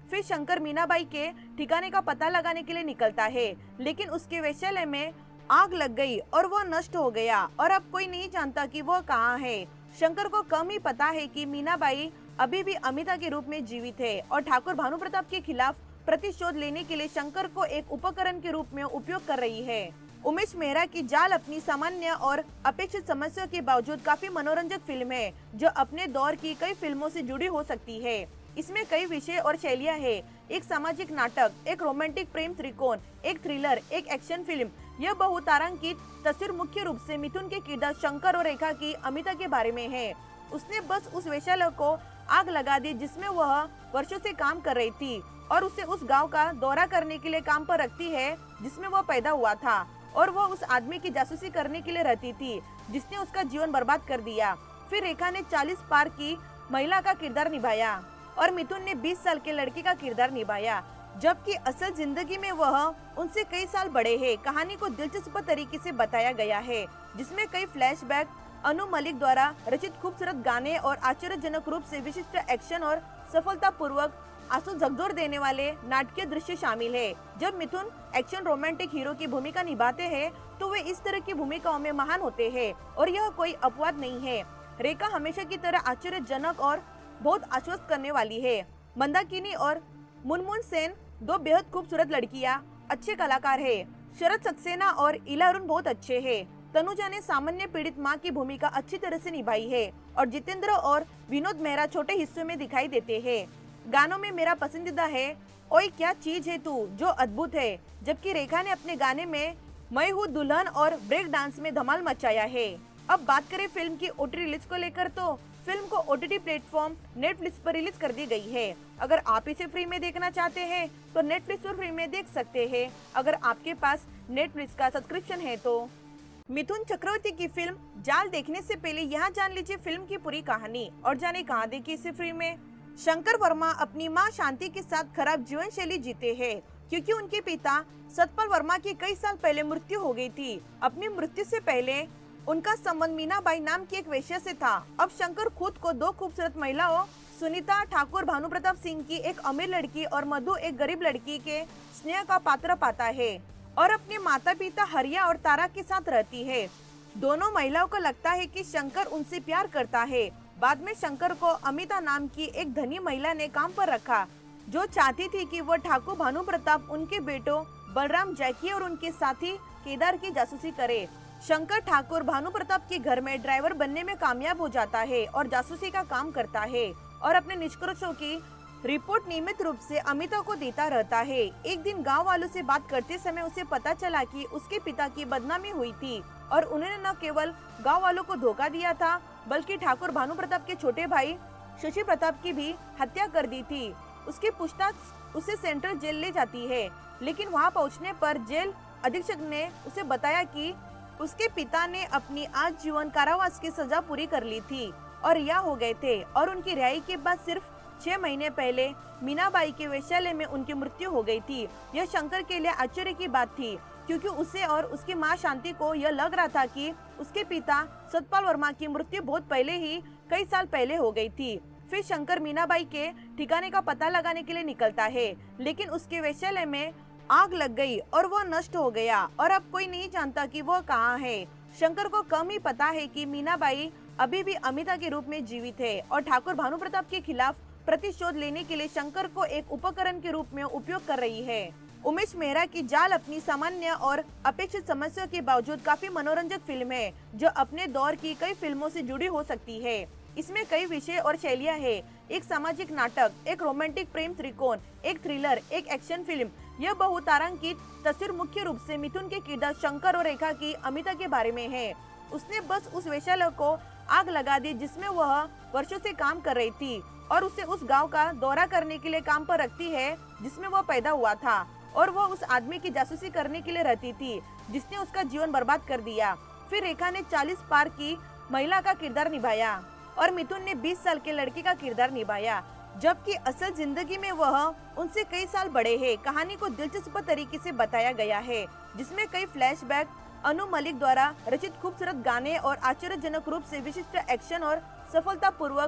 फिर शंकर मीनाबाई के ठिकाने का पता लगाने के लिए निकलता है, लेकिन उसके वेश्यालय में आग लग गई और वह नष्ट हो गया और अब कोई नहीं जानता कि वह कहाँ है। शंकर को कम ही पता है कि मीनाबाई अभी भी अमिता के रूप में जीवित है और ठाकुर भानुप्रताप के खिलाफ प्रतिशोध लेने के लिए शंकर को एक उपकरण के रूप में उपयोग कर रही है। उमेश मेहरा की जाल अपनी सामान्य और अपेक्षित समस्या के बावजूद काफी मनोरंजक फिल्म है, जो अपने दौर की कई फिल्मों से जुड़ी हो सकती है। इसमें कई विषय और शैलियां हैं, एक सामाजिक नाटक, एक रोमांटिक प्रेम त्रिकोण, एक थ्रिलर, एक एक्शन फिल्म। यह बहुतारांकित तस्वीर मुख्य रूप से मिथुन के किरदार शंकर और रेखा की अमिता के बारे में है। उसने बस उस वेश्यालय को आग लगा दी जिसमें वह वर्षों से काम कर रही थी और उसे उस गांव का दौरा करने के लिए काम पर रखती है जिसमें वह पैदा हुआ था, और वह उस आदमी की जासूसी करने के लिए रहती थी जिसने उसका जीवन बर्बाद कर दिया। फिर रेखा ने 40 पार की महिला का किरदार निभाया और मिथुन ने 20 साल के लड़के का किरदार निभाया, जबकि असल जिंदगी में वह उनसे कई साल बड़े हैं। कहानी को दिलचस्प तरीके से बताया गया है, जिसमें कई फ्लैशबैक, अनु मलिक द्वारा रचित खूबसूरत गाने और आश्चर्यजनक रूप से विशिष्ट एक्शन और सफलतापूर्वक आंसू झकझोर देने वाले नाटकीय दृश्य शामिल है। जब मिथुन एक्शन रोमांटिक हीरो की भूमिका निभाते हैं तो वे इस तरह की भूमिकाओं में महान होते हैं और यह कोई अपवाद नहीं है। रेखा हमेशा की तरह आश्चर्यजनक और बहुत आश्वस्त करने वाली है। मंदाकिनी और मुनमुन सेन दो बेहद खूबसूरत लड़कियां अच्छे कलाकार है। शरद सक्सेना और इला अरुण बहुत अच्छे हैं। तनुजा ने सामान्य पीड़ित मां की भूमिका अच्छी तरह से निभाई है और जितेंद्र और विनोद मेहरा छोटे हिस्सों में दिखाई देते हैं। गानों में मेरा पसंदीदा है ओए क्या चीज है तू, जो अद्भुत है, जबकि रेखा ने अपने गाने में मैं हूँ दुल्हन और ब्रेक डांस में धमाल मचाया है। अब बात करें फिल्म की ओटीटी रिलीज को लेकर, तो फिल्म को ओटीटी प्लेटफॉर्म नेटफ्लिक्स पर रिलीज कर दी गई है। अगर आप इसे फ्री में देखना चाहते हैं तो नेटफ्लिक्स पर फ्री में देख सकते हैं, अगर आपके पास नेटफ्लिक्स का सब्सक्रिप्शन है तो। मिथुन चक्रवर्ती की फिल्म जाल देखने से पहले यहाँ जान लीजिए फिल्म की पूरी कहानी और जाने कहाँ देखी इसे फ्री में। शंकर वर्मा अपनी मां शांति के साथ खराब जीवन शैली जीते हैं क्योंकि उनके पिता सतपाल वर्मा की कई साल पहले मृत्यु हो गई थी। अपनी मृत्यु से पहले उनका संबंध मीनाबाई नाम की एक वेश्या से था। अब शंकर खुद को दो खूबसूरत महिलाओं सुनीता ठाकुर भानुप्रताप सिंह की एक अमीर लड़की और मधु एक गरीब लड़की के स्नेह का पात्र पाता है और अपने माता पिता हरिया और तारा के साथ रहती है। दोनों महिलाओं को लगता है कि शंकर उनसे प्यार करता है। बाद में शंकर को अमिता नाम की एक धनी महिला ने काम पर रखा, जो चाहती थी कि वह ठाकुर भानुप्रताप उनके बेटों बलराम, जैकी और उनके साथी केदार की जासूसी करे। शंकर ठाकुर भानुप्रताप के घर में ड्राइवर बनने में कामयाब हो जाता है और जासूसी का काम करता है और अपने निष्कर्षों की रिपोर्ट नियमित रूप से अमिता को देता रहता है। एक दिन गांव वालों से बात करते समय उसे पता चला कि उसके पिता की बदनामी हुई थी और उन्होंने न केवल गांव वालों को धोखा दिया था, बल्कि ठाकुर भानुप्रताप के छोटे भाई शशि प्रताप की भी हत्या कर दी थी। उसकी पूछताछ उसे सेंट्रल जेल ले जाती है, लेकिन वहां पहुंचने पर जेल अधीक्षक ने उसे बताया कि उसके पिता ने अपनी आजीवन कारावास की सजा पूरी कर ली थी और रिहा हो गए थे और उनकी रिहाई के बाद सिर्फ 6 महीने पहले मीनाबाई के वेश्यालय में उनकी मृत्यु हो गई थी। यह शंकर के लिए आश्चर्य की बात थी, क्योंकि उसे और उसकी मां शांति को यह लग रहा था कि उसके पिता सतपाल वर्मा की मृत्यु बहुत पहले ही कई साल पहले हो गई थी। फिर शंकर मीनाबाई के ठिकाने का पता लगाने के लिए निकलता है, लेकिन उसके वेश्यालय में आग लग गई और वह नष्ट हो गया और अब कोई नहीं जानता कि वह कहाँ है। शंकर को कम ही पता है कि मीनाबाई अभी भी अमिता के रूप में जीवित है और ठाकुर भानुप्रताप के खिलाफ प्रतिशोध लेने के लिए शंकर को एक उपकरण के रूप में उपयोग कर रही है। उमेश मेहरा की जाल अपनी सामान्य और अपेक्षित समस्या के बावजूद काफी मनोरंजक फिल्म है, जो अपने दौर की कई फिल्मों से जुड़ी हो सकती है। इसमें कई विषय और शैलियां हैं, एक सामाजिक नाटक, एक रोमांटिक प्रेम त्रिकोण, एक थ्रिलर, एक एक्शन फिल्म। यह बहुतारांकित तस्वीर मुख्य रूप से मिथुन के किरदार शंकर और रेखा की अमिता के बारे में है। उसने बस उस वेश्यालय को आग लगा दी जिसमें वह वर्षों से काम कर रही थी और उसे उस गांव का दौरा करने के लिए काम पर रखती है जिसमें वह पैदा हुआ था, और वह उस आदमी की जासूसी करने के लिए रहती थी जिसने उसका जीवन बर्बाद कर दिया। फिर रेखा ने 40 पार की महिला का किरदार निभाया और मिथुन ने 20 साल के लड़के का किरदार निभाया, जबकि असल जिंदगी में वह उनसे कई साल बड़े हैं। कहानी को दिलचस्प तरीके से बताया गया है, जिसमें कई फ्लैशबैक, अनु मलिक द्वारा रचित खूबसूरत गाने और आश्चर्यजनक रूप से विशिष्ट एक्शन और सफलतापूर्वक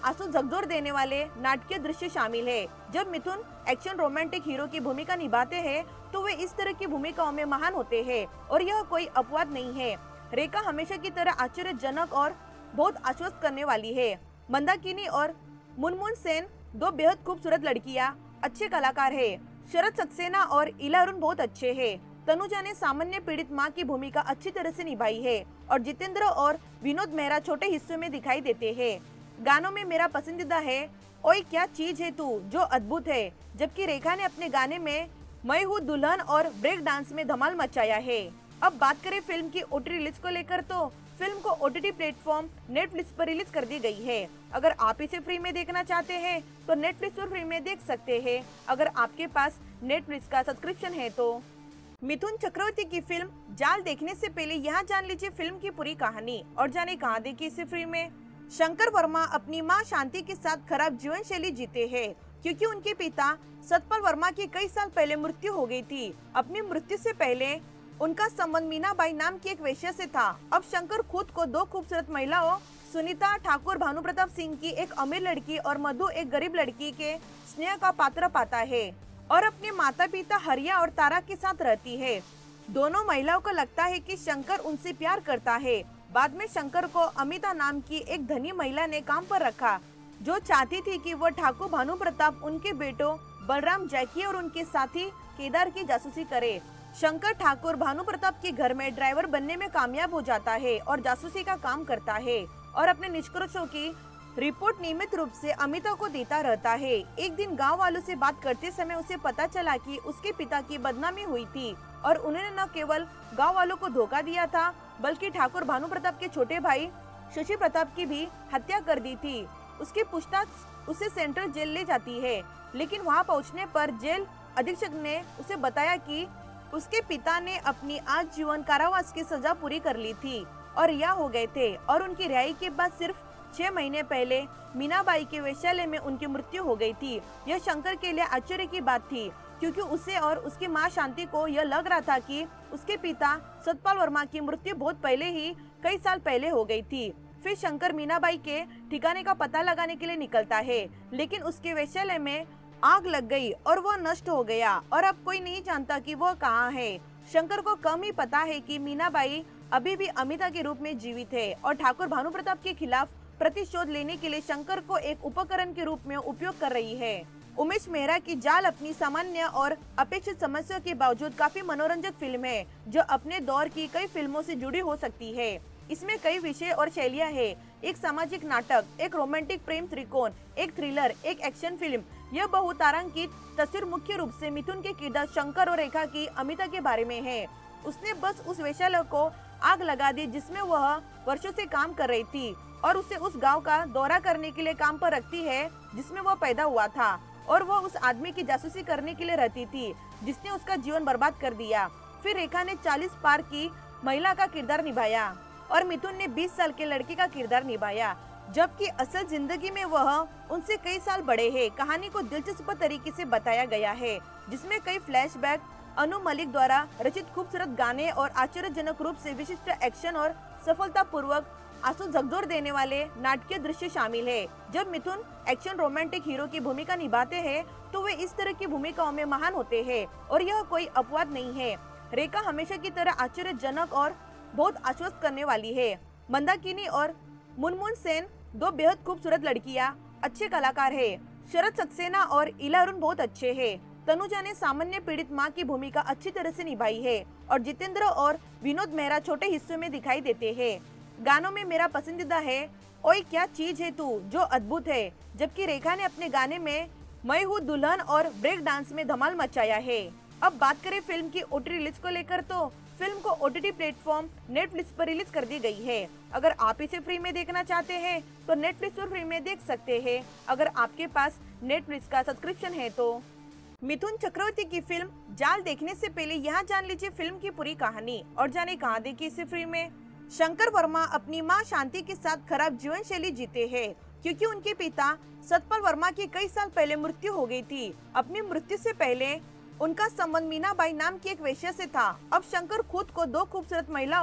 आंसू झकझोर देने वाले नाटकीय दृश्य शामिल है। जब मिथुन एक्शन रोमांटिक हीरो की भूमिका निभाते हैं तो वे इस तरह की भूमिकाओं में महान होते हैं और यह कोई अपवाद नहीं है। रेखा हमेशा की तरह आश्चर्यजनक और बहुत आश्वस्त करने वाली है। मंदाकिनी और मुनमुन सेन दो बेहद खूबसूरत लड़कियां अच्छे कलाकार है। शरद सक्सेना और इला अरुण बहुत अच्छे हैं। तनुजा ने सामान्य पीड़ित मां की भूमिका अच्छी तरह से निभाई है और जितेंद्र और विनोद मेहरा छोटे हिस्सों में दिखाई देते हैं। गानों में मेरा पसंदीदा है ओए क्या चीज है तू, जो अद्भुत है, जबकि रेखा ने अपने गाने में मैं हूँ दुल्हन और ब्रेक डांस में धमाल मचाया है। अब बात करें फिल्म की ओटीटी रिलीज को लेकर तो फिल्म को ओटीटी प्लेटफॉर्म नेटफ्लिक्स पर रिलीज कर दी गई है। अगर आप इसे फ्री में देखना चाहते हैं तो नेटफ्लिक्स पर फ्री में देख सकते हैं, अगर आपके पास नेटफ्लिक्स का सब्सक्रिप्शन है तो। मिथुन चक्रवर्ती की फिल्म जाल देखने से पहले यहाँ जान लीजिए फिल्म की पूरी कहानी और जाने कहाँ देखी इसे फ्री में। शंकर वर्मा अपनी मां शांति के साथ खराब जीवन शैली जीते हैं क्योंकि उनके पिता सतपाल वर्मा की कई साल पहले मृत्यु हो गई थी। अपनी मृत्यु से पहले उनका संबंध मीनाबाई नाम की एक वेश्या से था। अब शंकर खुद को दो खूबसूरत महिलाओं सुनीता ठाकुर भानु प्रताप सिंह की एक अमीर लड़की और मधु एक गरीब लड़की के स्नेह का पात्र पाता है और अपने माता पिता हरिया और तारा के साथ रहती है। दोनों महिलाओं को लगता है कि शंकर उनसे प्यार करता है। बाद में शंकर को अमिता नाम की एक धनी महिला ने काम पर रखा जो चाहती थी कि वह ठाकुर भानु प्रताप उनके बेटों बलराम जैकी और उनके साथी केदार की जासूसी करे। शंकर ठाकुर भानु प्रताप के घर में ड्राइवर बनने में कामयाब हो जाता है और जासूसी का काम करता है और अपने निष्कर्षों की रिपोर्ट नियमित रूप से अमिता को देता रहता है। एक दिन गांव वालों से बात करते समय उसे पता चला कि उसके पिता की बदनामी हुई थी और उन्होंने न केवल गांव वालों को धोखा दिया था बल्कि ठाकुर भानु प्रताप के छोटे भाई शशि प्रताप की भी हत्या कर दी थी। उसकी पूछताछ उसे सेंट्रल जेल ले जाती है, लेकिन वहां पहुंचने पर जेल अधीक्षक ने उसे बताया कि उसके पिता ने अपनी आजीवन कारावास की सजा पूरी कर ली थी और रिहा हो गए थे और उनकी रिहाई के बाद सिर्फ 6 महीने पहले मीनाबाई के वेश्यालय में उनकी मृत्यु हो गई थी। यह शंकर के लिए आश्चर्य की बात थी क्योंकि उसे और उसकी मां शांति को यह लग रहा था कि उसके पिता सतपाल वर्मा की मृत्यु बहुत पहले ही कई साल पहले हो गई थी। फिर शंकर मीनाबाई के ठिकाने का पता लगाने के लिए निकलता है, लेकिन उसके वेश्यालय में आग लग गई और वह नष्ट हो गया और अब कोई नहीं जानता कि वह कहाँ है। शंकर को कम ही पता है कि मीनाबाई अभी भी अमिता के रूप में जीवित है और ठाकुर भानु प्रताप के खिलाफ प्रतिशोध लेने के लिए शंकर को एक उपकरण के रूप में उपयोग कर रही है। उमेश मेहरा की जाल अपनी सामान्य और अपेक्षित समस्या के बावजूद काफी मनोरंजक फिल्म है जो अपने दौर की कई फिल्मों से जुड़ी हो सकती है। इसमें कई विषय और शैलियां हैं, एक सामाजिक नाटक, एक रोमांटिक प्रेम त्रिकोण, एक थ्रिलर, एक एक्शन फिल्म। यह बहुतारांकित तस्वीर मुख्य रूप से मिथुन के किरदार शंकर और रेखा की अमिता के बारे में है। उसने बस उस वेश्यालय को आग लगा दी जिसमें वह वर्षों से काम कर रही थी और उसे उस गांव का दौरा करने के लिए काम पर रखती है जिसमें वह पैदा हुआ था और वह उस आदमी की जासूसी करने के लिए रहती थी जिसने उसका जीवन बर्बाद कर दिया। फिर रेखा ने 40 पार की महिला का किरदार निभाया और मिथुन ने 20 साल के लड़के का किरदार निभाया, जबकि असल जिंदगी में वह उनसे कई साल बड़े हैं। कहानी को दिलचस्प तरीके से बताया गया है जिसमें कई फ्लैशबैक, अनु मलिक द्वारा रचित खूबसूरत गाने और आश्चर्यजनक रूप से विशिष्ट एक्शन और सफलतापूर्वक आंसू झकझोर देने वाले नाटकीय दृश्य शामिल है। जब मिथुन एक्शन रोमांटिक हीरो की भूमिका निभाते हैं तो वे इस तरह की भूमिकाओं में महान होते हैं और यह कोई अपवाद नहीं है। रेखा हमेशा की तरह आश्चर्यजनक और बहुत आश्वस्त करने वाली है। मंदाकिनी और मुनमुन सेन दो बेहद खूबसूरत लड़कियां अच्छे कलाकार है। शरद सक्सेना और इला अरुण बहुत अच्छे हैं। तनुजा ने सामान्य पीड़ित मां की भूमिका अच्छी तरह से निभाई है और जितेंद्र और विनोद मेहरा छोटे हिस्सों में दिखाई देते हैं। गानों में मेरा पसंदीदा है ओए क्या चीज है तू, जो अद्भुत है, जबकि रेखा ने अपने गाने में मैं हूँ दुल्हन और ब्रेक डांस में धमाल मचाया है। अब बात करें फिल्म की ओटीटी रिलीज को लेकर तो फिल्म को ओटीटी प्लेटफॉर्म नेटफ्लिक्स पर रिलीज कर दी गई है। अगर आप इसे फ्री में देखना चाहते हैं तो नेटफ्लिक्स पर फ्री में देख सकते हैं, अगर आपके पास नेटफ्लिक्स का सब्सक्रिप्शन है तो। मिथुन चक्रवर्ती की फिल्म जाल देखने से पहले यहाँ जान लीजिए फिल्म की पूरी कहानी और जाने कहाँ देखी इसे फ्री में। शंकर वर्मा अपनी मां शांति के साथ खराब जीवन शैली जीते हैं क्योंकि उनके पिता सतपाल वर्मा की कई साल पहले मृत्यु हो गई थी। अपनी मृत्यु से पहले उनका संबंध मीनाबाई नाम की एक वेश्या से था। अब शंकर खुद को दो खूबसूरत महिलाओं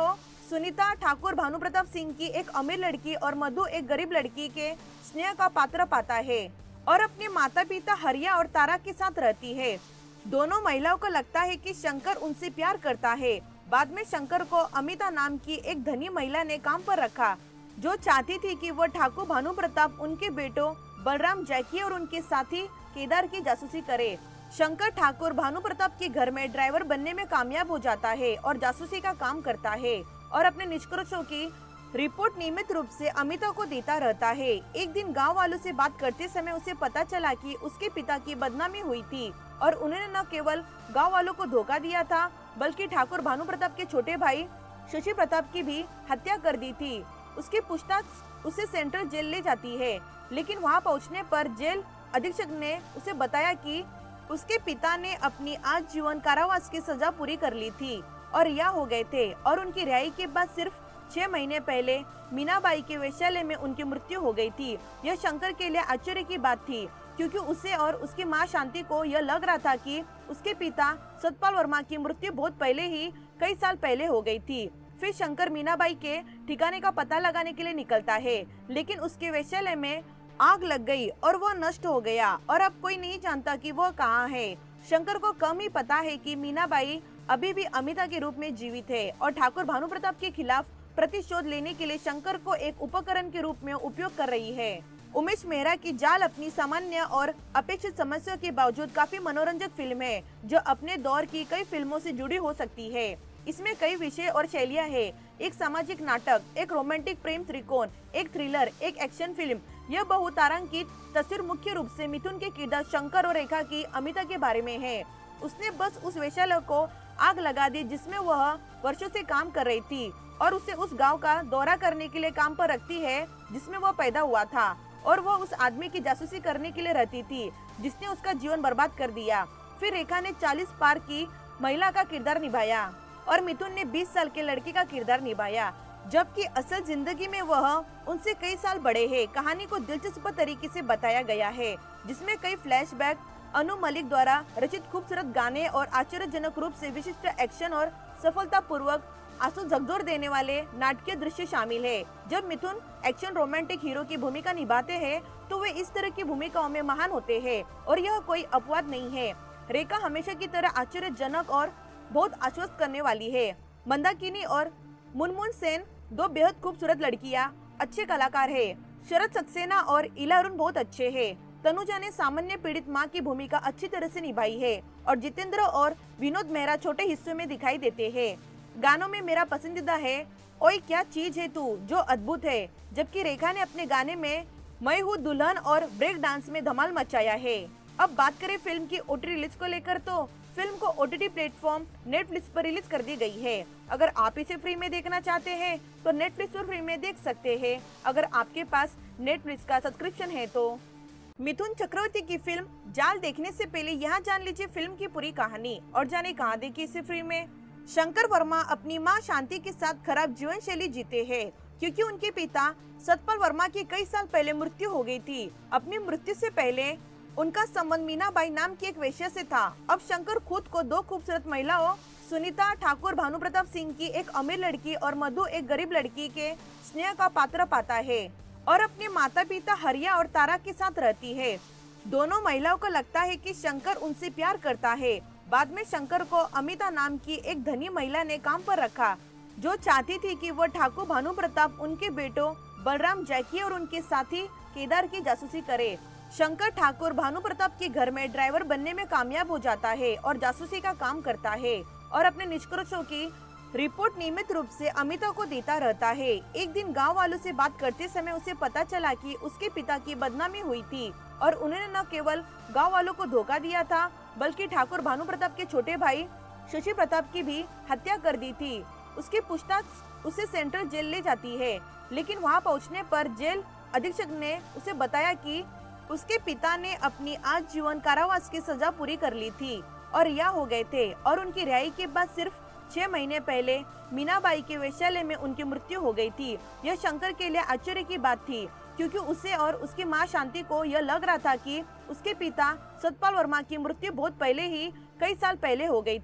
सुनीता ठाकुर भानु प्रताप सिंह की एक अमीर लड़की और मधु एक गरीब लड़की के स्नेह का पात्र पाता है और अपने माता पिता हरिया और तारा के साथ रहती है। दोनों महिलाओं को लगता है कि शंकर उनसे प्यार करता है। बाद में शंकर को अमिता नाम की एक धनी महिला ने काम पर रखा, जो चाहती थी कि वो ठाकुर भानु प्रताप उनके बेटों बलराम, जैकी और उनके साथी केदार की जासूसी करे। शंकर ठाकुर भानु प्रताप के घर में ड्राइवर बनने में कामयाब हो जाता है और जासूसी का काम करता है और अपने निष्कर्षों की रिपोर्ट नियमित रूप से अमिता को देता रहता है। एक दिन गांव वालों से बात करते समय उसे पता चला कि उसके पिता की बदनामी हुई थी और उन्होंने न केवल गांव वालों को धोखा दिया था, बल्कि ठाकुर भानु प्रताप के छोटे भाई शशि प्रताप की भी हत्या कर दी थी। उसकी पूछताछ उसे सेंट्रल जेल ले जाती है, लेकिन वहां पहुंचने पर जेल अधीक्षक ने उसे बताया कि उसके पिता ने अपनी आजीवन कारावास की सजा पूरी कर ली थी और रिहा हो गए थे और उनकी रिहाई के बाद सिर्फ 6 महीने पहले मीनाबाई के वेश्यालय में उनकी मृत्यु हो गई थी। यह शंकर के लिए आश्चर्य की बात थी, क्योंकि उसे और उसकी मां शांति को यह लग रहा था कि उसके पिता सतपाल वर्मा की मृत्यु बहुत पहले ही कई साल पहले हो गई थी। फिर शंकर मीनाबाई के ठिकाने का पता लगाने के लिए निकलता है, लेकिन उसके वेश्यालय में आग लग गई और वह नष्ट हो गया और अब कोई नहीं जानता कि वह कहाँ है। शंकर को कम ही पता है कि मीनाबाई अभी भी अमिता के रूप में जीवित है और ठाकुर भानु प्रताप के खिलाफ प्रतिशोध लेने के लिए शंकर को एक उपकरण के रूप में उपयोग कर रही है। उमेश मेहरा की जाल अपनी सामान्य और अपेक्षित समस्या के बावजूद काफी मनोरंजक फिल्म है, जो अपने दौर की कई फिल्मों से जुड़ी हो सकती है। इसमें कई विषय और शैलियां हैं, एक सामाजिक नाटक, एक रोमांटिक प्रेम त्रिकोण, एक थ्रिलर, एक एक्शन फिल्म। यह बहुतारांकित तस्वीर मुख्य रूप से मिथुन के किरदार शंकर और रेखा की अमिता के बारे में है। उसने बस उस वेश्यालय को आग लगा दी जिसमें वह वर्षों से काम कर रही थी और उसे उस गांव का दौरा करने के लिए काम पर रखती है जिसमें वह पैदा हुआ था, और वह उस आदमी की जासूसी करने के लिए रहती थी जिसने उसका जीवन बर्बाद कर दिया। फिर रेखा ने 40 पार की महिला का किरदार निभाया और मिथुन ने 20 साल के लड़के का किरदार निभाया, जबकि असल जिंदगी में वह उनसे कई साल बड़े हैं। कहानी को दिलचस्प तरीके से बताया गया है, जिसमें कई फ्लैशबैक, अनु मलिक द्वारा रचित खूबसूरत गाने और आश्चर्यजनक रूप से विशिष्ट एक्शन और सफलतापूर्वक आंसू झकझोर देने वाले नाटकीय दृश्य शामिल है। जब मिथुन एक्शन रोमांटिक हीरो की भूमिका निभाते हैं तो वे इस तरह की भूमिकाओं में महान होते हैं और यह कोई अपवाद नहीं है। रेखा हमेशा की तरह आश्चर्यजनक और बहुत आश्वस्त करने वाली है। मंदाकिनी और मुनमुन सेन दो बेहद खूबसूरत लड़कियां अच्छे कलाकार है। शरद सक्सेना और इला अरुण बहुत अच्छे हैं। तनुजा ने सामान्य पीड़ित मां की भूमिका अच्छी तरह से निभाई है और जितेंद्र और विनोद मेहरा छोटे हिस्सों में दिखाई देते हैं। गानों में मेरा पसंदीदा है ओए क्या चीज है तू, जो अद्भुत है, जबकि रेखा ने अपने गाने में मैं हूँ दुल्हन और ब्रेक डांस में धमाल मचाया है। अब बात करें फिल्म की ओटीटी रिलीज को लेकर, तो फिल्म को ओटीटी प्लेटफॉर्म नेटफ्लिक्स पर रिलीज कर दी गई है। अगर आप इसे फ्री में देखना चाहते हैं तो नेटफ्लिक्स पर फ्री में देख सकते हैं, अगर आपके पास नेटफ्लिक्स का सब्सक्रिप्शन है तो। मिथुन चक्रवर्ती की फिल्म जाल देखने से पहले यहाँ जान लीजिए फिल्म की पूरी कहानी और जाने कहाँ देखी इसे फ्री में। शंकर वर्मा अपनी मां शांति के साथ खराब जीवन शैली जीते हैं, क्योंकि उनके पिता सतपाल वर्मा की कई साल पहले मृत्यु हो गई थी। अपनी मृत्यु से पहले उनका संबंध मीनाबाई नाम की एक वेश्या से था। अब शंकर खुद को दो खूबसूरत महिलाओं सुनीता ठाकुर भानु प्रताप सिंह की एक अमीर लड़की और मधु एक गरीब लड़की के स्नेह का पात्र पाता है और अपने माता पिता हरिया और तारा के साथ रहती है। दोनों महिलाओं को लगता है कि शंकर उनसे प्यार करता है। बाद में शंकर को अमिता नाम की एक धनी महिला ने काम पर रखा, जो चाहती थी कि वह ठाकुर भानु प्रताप उनके बेटों बलराम, जैकी और उनके साथी केदार की जासूसी करे। शंकर ठाकुर भानु प्रताप के घर में ड्राइवर बनने में कामयाब हो जाता है और जासूसी का काम करता है और अपने निष्कर्षों की रिपोर्ट नियमित रूप से अमिता को देता रहता है। एक दिन गांव वालों से बात करते समय उसे पता चला कि उसके पिता की बदनामी हुई थी और उन्होंने न केवल गांव वालों को धोखा दिया था, बल्कि ठाकुर भानु प्रताप के छोटे भाई शशि प्रताप की भी हत्या कर दी थी। उसकी पूछताछ उसे सेंट्रल जेल ले जाती है, लेकिन वहां पहुंचने पर जेल अधीक्षक ने उसे बताया कि उसके पिता ने अपनी आजीवन कारावास की सजा पूरी कर ली थी और रिहा हो गए थे और उनकी रिहाई के बाद सिर्फ 6 महीने पहले मीनाबाई के वेश्यालय में उनकी मृत्यु हो गई थी। यह शंकर के लिए आश्चर्य की बात थी, क्योंकि उसे और उसकी मां शांति को यह लग रहा था कि उसके पिता सतपाल वर्मा की मृत्यु बहुत पहले ही कई साल पहले हो गई थी।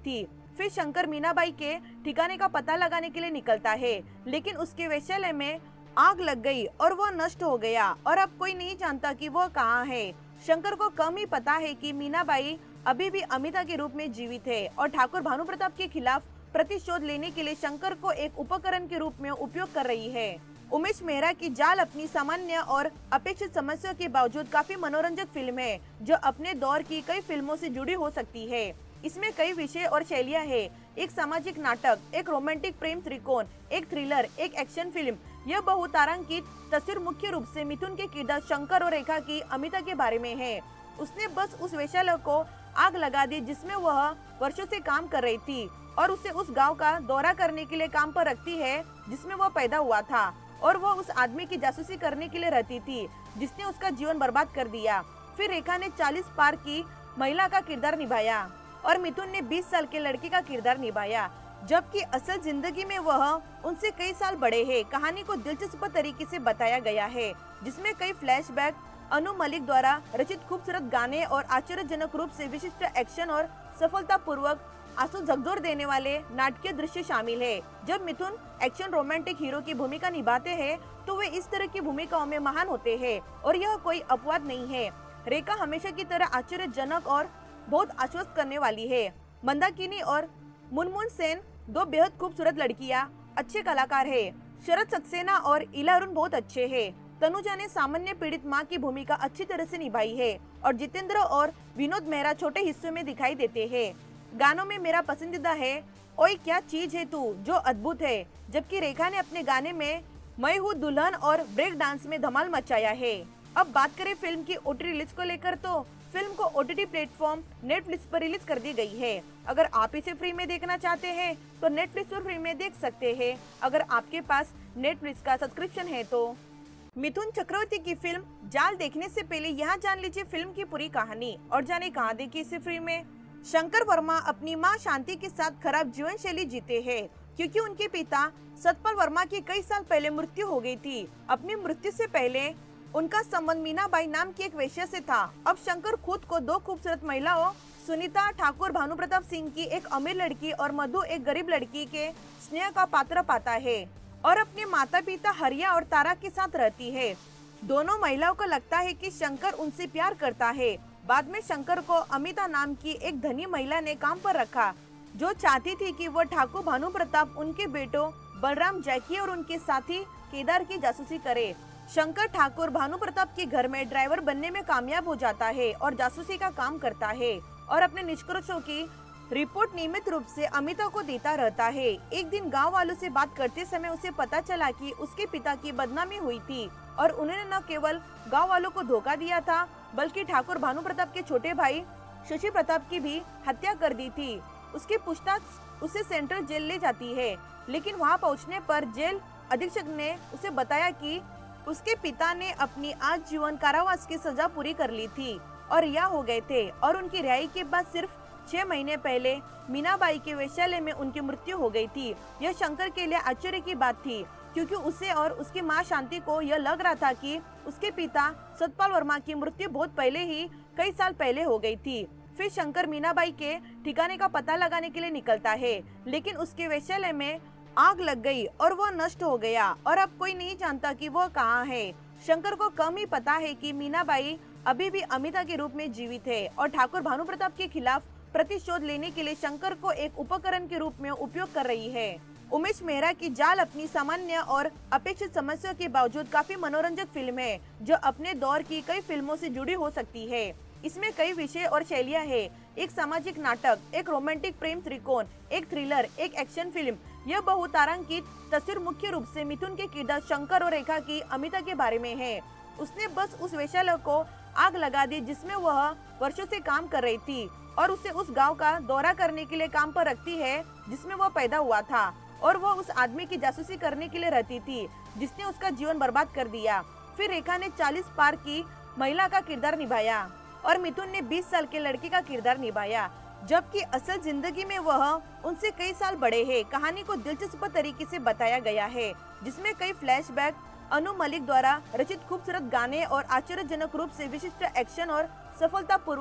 फिर शंकर मीनाबाई के ठिकाने का पता लगाने के लिए निकलता है, लेकिन उसके वेश्यालय में आग लग गई और वह नष्ट हो गया और अब कोई नहीं जानता कि वह कहाँ है। शंकर को कम ही पता है कि मीनाबाई अभी भी अमिता के रूप में जीवित है और ठाकुर भानुप्रताप के खिलाफ प्रतिशोध लेने के लिए शंकर को एक उपकरण के रूप में उपयोग कर रही है। उमेश मेहरा की जाल अपनी सामान्य और अपेक्षित समस्या के बावजूद काफी मनोरंजक फिल्म है, जो अपने दौर की कई फिल्मों से जुड़ी हो सकती है। इसमें कई विषय और शैलियां हैं, एक सामाजिक नाटक, एक रोमांटिक प्रेम त्रिकोण, एक थ्रिलर, एक एक्शन फिल्म। यह बहुतारांकित तस्वीर मुख्य रूप से मिथुन के किरदार शंकर और रेखा की अमिता के बारे में है। उसने बस उस वेश्यालय को आग लगा दी जिसमें वह वर्षों से काम कर रही थी और उसे उस गांव का दौरा करने के लिए काम पर रखती है जिसमें वह पैदा हुआ था, और वह उस आदमी की जासूसी करने के लिए रहती थी जिसने उसका जीवन बर्बाद कर दिया। फिर रेखा ने 40 पार की महिला का किरदार निभाया और मिथुन ने 20 साल के लड़के का किरदार निभाया, जबकि असल जिंदगी में वह उनसे कई साल बड़े हैं। कहानी को दिलचस्प तरीके से बताया गया है, जिसमें कई फ्लैशबैक, अनु मलिक द्वारा रचित खूबसूरत गाने और आश्चर्यजनक रूप से विशिष्ट एक्शन और सफलतापूर्वक आंसू झकझोर देने वाले नाटकीय दृश्य शामिल है। जब मिथुन एक्शन रोमांटिक हीरो की भूमिका निभाते हैं तो वे इस तरह की भूमिकाओं में महान होते हैं और यह कोई अपवाद नहीं है। रेखा हमेशा की तरह आश्चर्यजनक और बहुत आश्वस्त करने वाली है। मंदाकिनी और मुनमुन सेन दो बेहद खूबसूरत लड़कियां अच्छे कलाकार है। शरद सक्सेना और इला अरुण बहुत अच्छे हैं। तनुजा ने सामान्य पीड़ित मां की भूमिका अच्छी तरह से निभाई है और जितेंद्र और विनोद मेहरा छोटे हिस्सों में दिखाई देते हैं। गानों में मेरा पसंदीदा है ओए क्या चीज है तू, जो अद्भुत है, जबकि रेखा ने अपने गाने में मैं हूँ दुल्हन और ब्रेक डांस में धमाल मचाया है। अब बात करें फिल्म की ओटीटी रिलीज को लेकर, तो फिल्म को ओटीटी प्लेटफॉर्म नेटफ्लिक्स पर रिलीज कर दी गई है। अगर आप इसे फ्री में देखना चाहते हैं तो नेटफ्लिक्स पर फ्री में देख सकते हैं, अगर आपके पास नेटफ्लिक्स का सब्सक्रिप्शन है तो। मिथुन चक्रवर्ती की फिल्म जाल देखने से पहले यहाँ जान लीजिए फिल्म की पूरी कहानी और जाने कहाँ देखी इसे फ्री में। शंकर वर्मा अपनी मां शांति के साथ खराब जीवन शैली जीते हैं क्योंकि उनके पिता सतपाल वर्मा की कई साल पहले मृत्यु हो गई थी। अपनी मृत्यु से पहले उनका संबंध मीनाबाई नाम की एक वेश्या से था। अब शंकर खुद को दो खूबसूरत महिलाओं सुनीता ठाकुर भानुप्रताप सिंह की एक अमीर लड़की और मधु एक गरीब लड़की के स्नेह का पात्र पाता है और अपने माता पिता हरिया और तारा के साथ रहती है। दोनों महिलाओं को लगता है कि शंकर उनसे प्यार करता है। बाद में शंकर को अमिता नाम की एक धनी महिला ने काम पर रखा, जो चाहती थी कि वह ठाकुर भानुप्रताप उनके बेटों बलराम, जैकी और उनके साथी केदार की जासूसी करे। शंकर ठाकुर भानुप्रताप के घर में ड्राइवर बनने में कामयाब हो जाता है और जासूसी का काम करता है और अपने निष्कर्षों की रिपोर्ट नियमित रूप से अमिता को देता रहता है। एक दिन गांव वालों से बात करते समय उसे पता चला कि उसके पिता की बदनामी हुई थी और उन्होंने न केवल गांव वालों को धोखा दिया था, बल्कि ठाकुर भानुप्रताप के छोटे भाई शशि प्रताप की भी हत्या कर दी थी। उसकी पूछताछ उसे सेंट्रल जेल ले जाती है, लेकिन वहां पहुंचने पर जेल अधीक्षक ने उसे बताया कि उसके पिता ने अपनी आजीवन कारावास की सजा पूरी कर ली थी और रिहा हो गए थे और उनकी रिहाई के बाद सिर्फ 6 महीने पहले मीनाबाई के वेश्यालय में उनकी मृत्यु हो गई थी। यह शंकर के लिए आश्चर्य की बात थी, क्योंकि उसे और उसकी मां शांति को यह लग रहा था कि उसके पिता सतपाल वर्मा की मृत्यु बहुत पहले ही कई साल पहले हो गई थी। फिर शंकर मीनाबाई के ठिकाने का पता लगाने के लिए निकलता है, लेकिन उसके वेश्यालय में आग लग गई और वह नष्ट हो गया और अब कोई नहीं जानता कि वह कहाँ है। शंकर को कम ही पता है कि मीनाबाई अभी भी अमिता के रूप में जीवित है और ठाकुर भानुप्रताप के खिलाफ प्रतिशोध लेने के लिए शंकर को एक उपकरण के रूप में उपयोग कर रही है। उमेश मेहरा की जाल अपनी सामान्य और अपेक्षित समस्या के बावजूद काफी मनोरंजक फिल्म है, जो अपने दौर की कई फिल्मों से जुड़ी हो सकती है। इसमें कई विषय और शैलियां हैं, एक सामाजिक नाटक, एक रोमांटिक प्रेम त्रिकोण, एक थ्रिलर, एक एक्शन फिल्म। यह बहुतारांकित तस्वीर मुख्य रूप से मिथुन के किरदार शंकर और रेखा की अमिता के बारे में है। उसने बस उस वेश्यालय को आग लगा दी जिसमें वह वर्षों से काम कर रही थी और उसे उस गांव का दौरा करने के लिए काम पर रखती है जिसमें वह पैदा हुआ था, और वह उस आदमी की जासूसी करने के लिए रहती थी जिसने उसका जीवन बर्बाद कर दिया। फिर रेखा ने 40 पार की महिला का किरदार निभाया और मिथुन ने 20 साल के लड़के का किरदार निभाया, जबकि असल जिंदगी में वह उनसे कई साल बड़े हैं। कहानी को दिलचस्प तरीके से बताया गया है, जिसमें कई फ्लैशबैक, अनु मलिक द्वारा रचित खूबसूरत गाने और आश्चर्यजनक रूप से विशिष्ट एक्शन और सफलतापूर्वक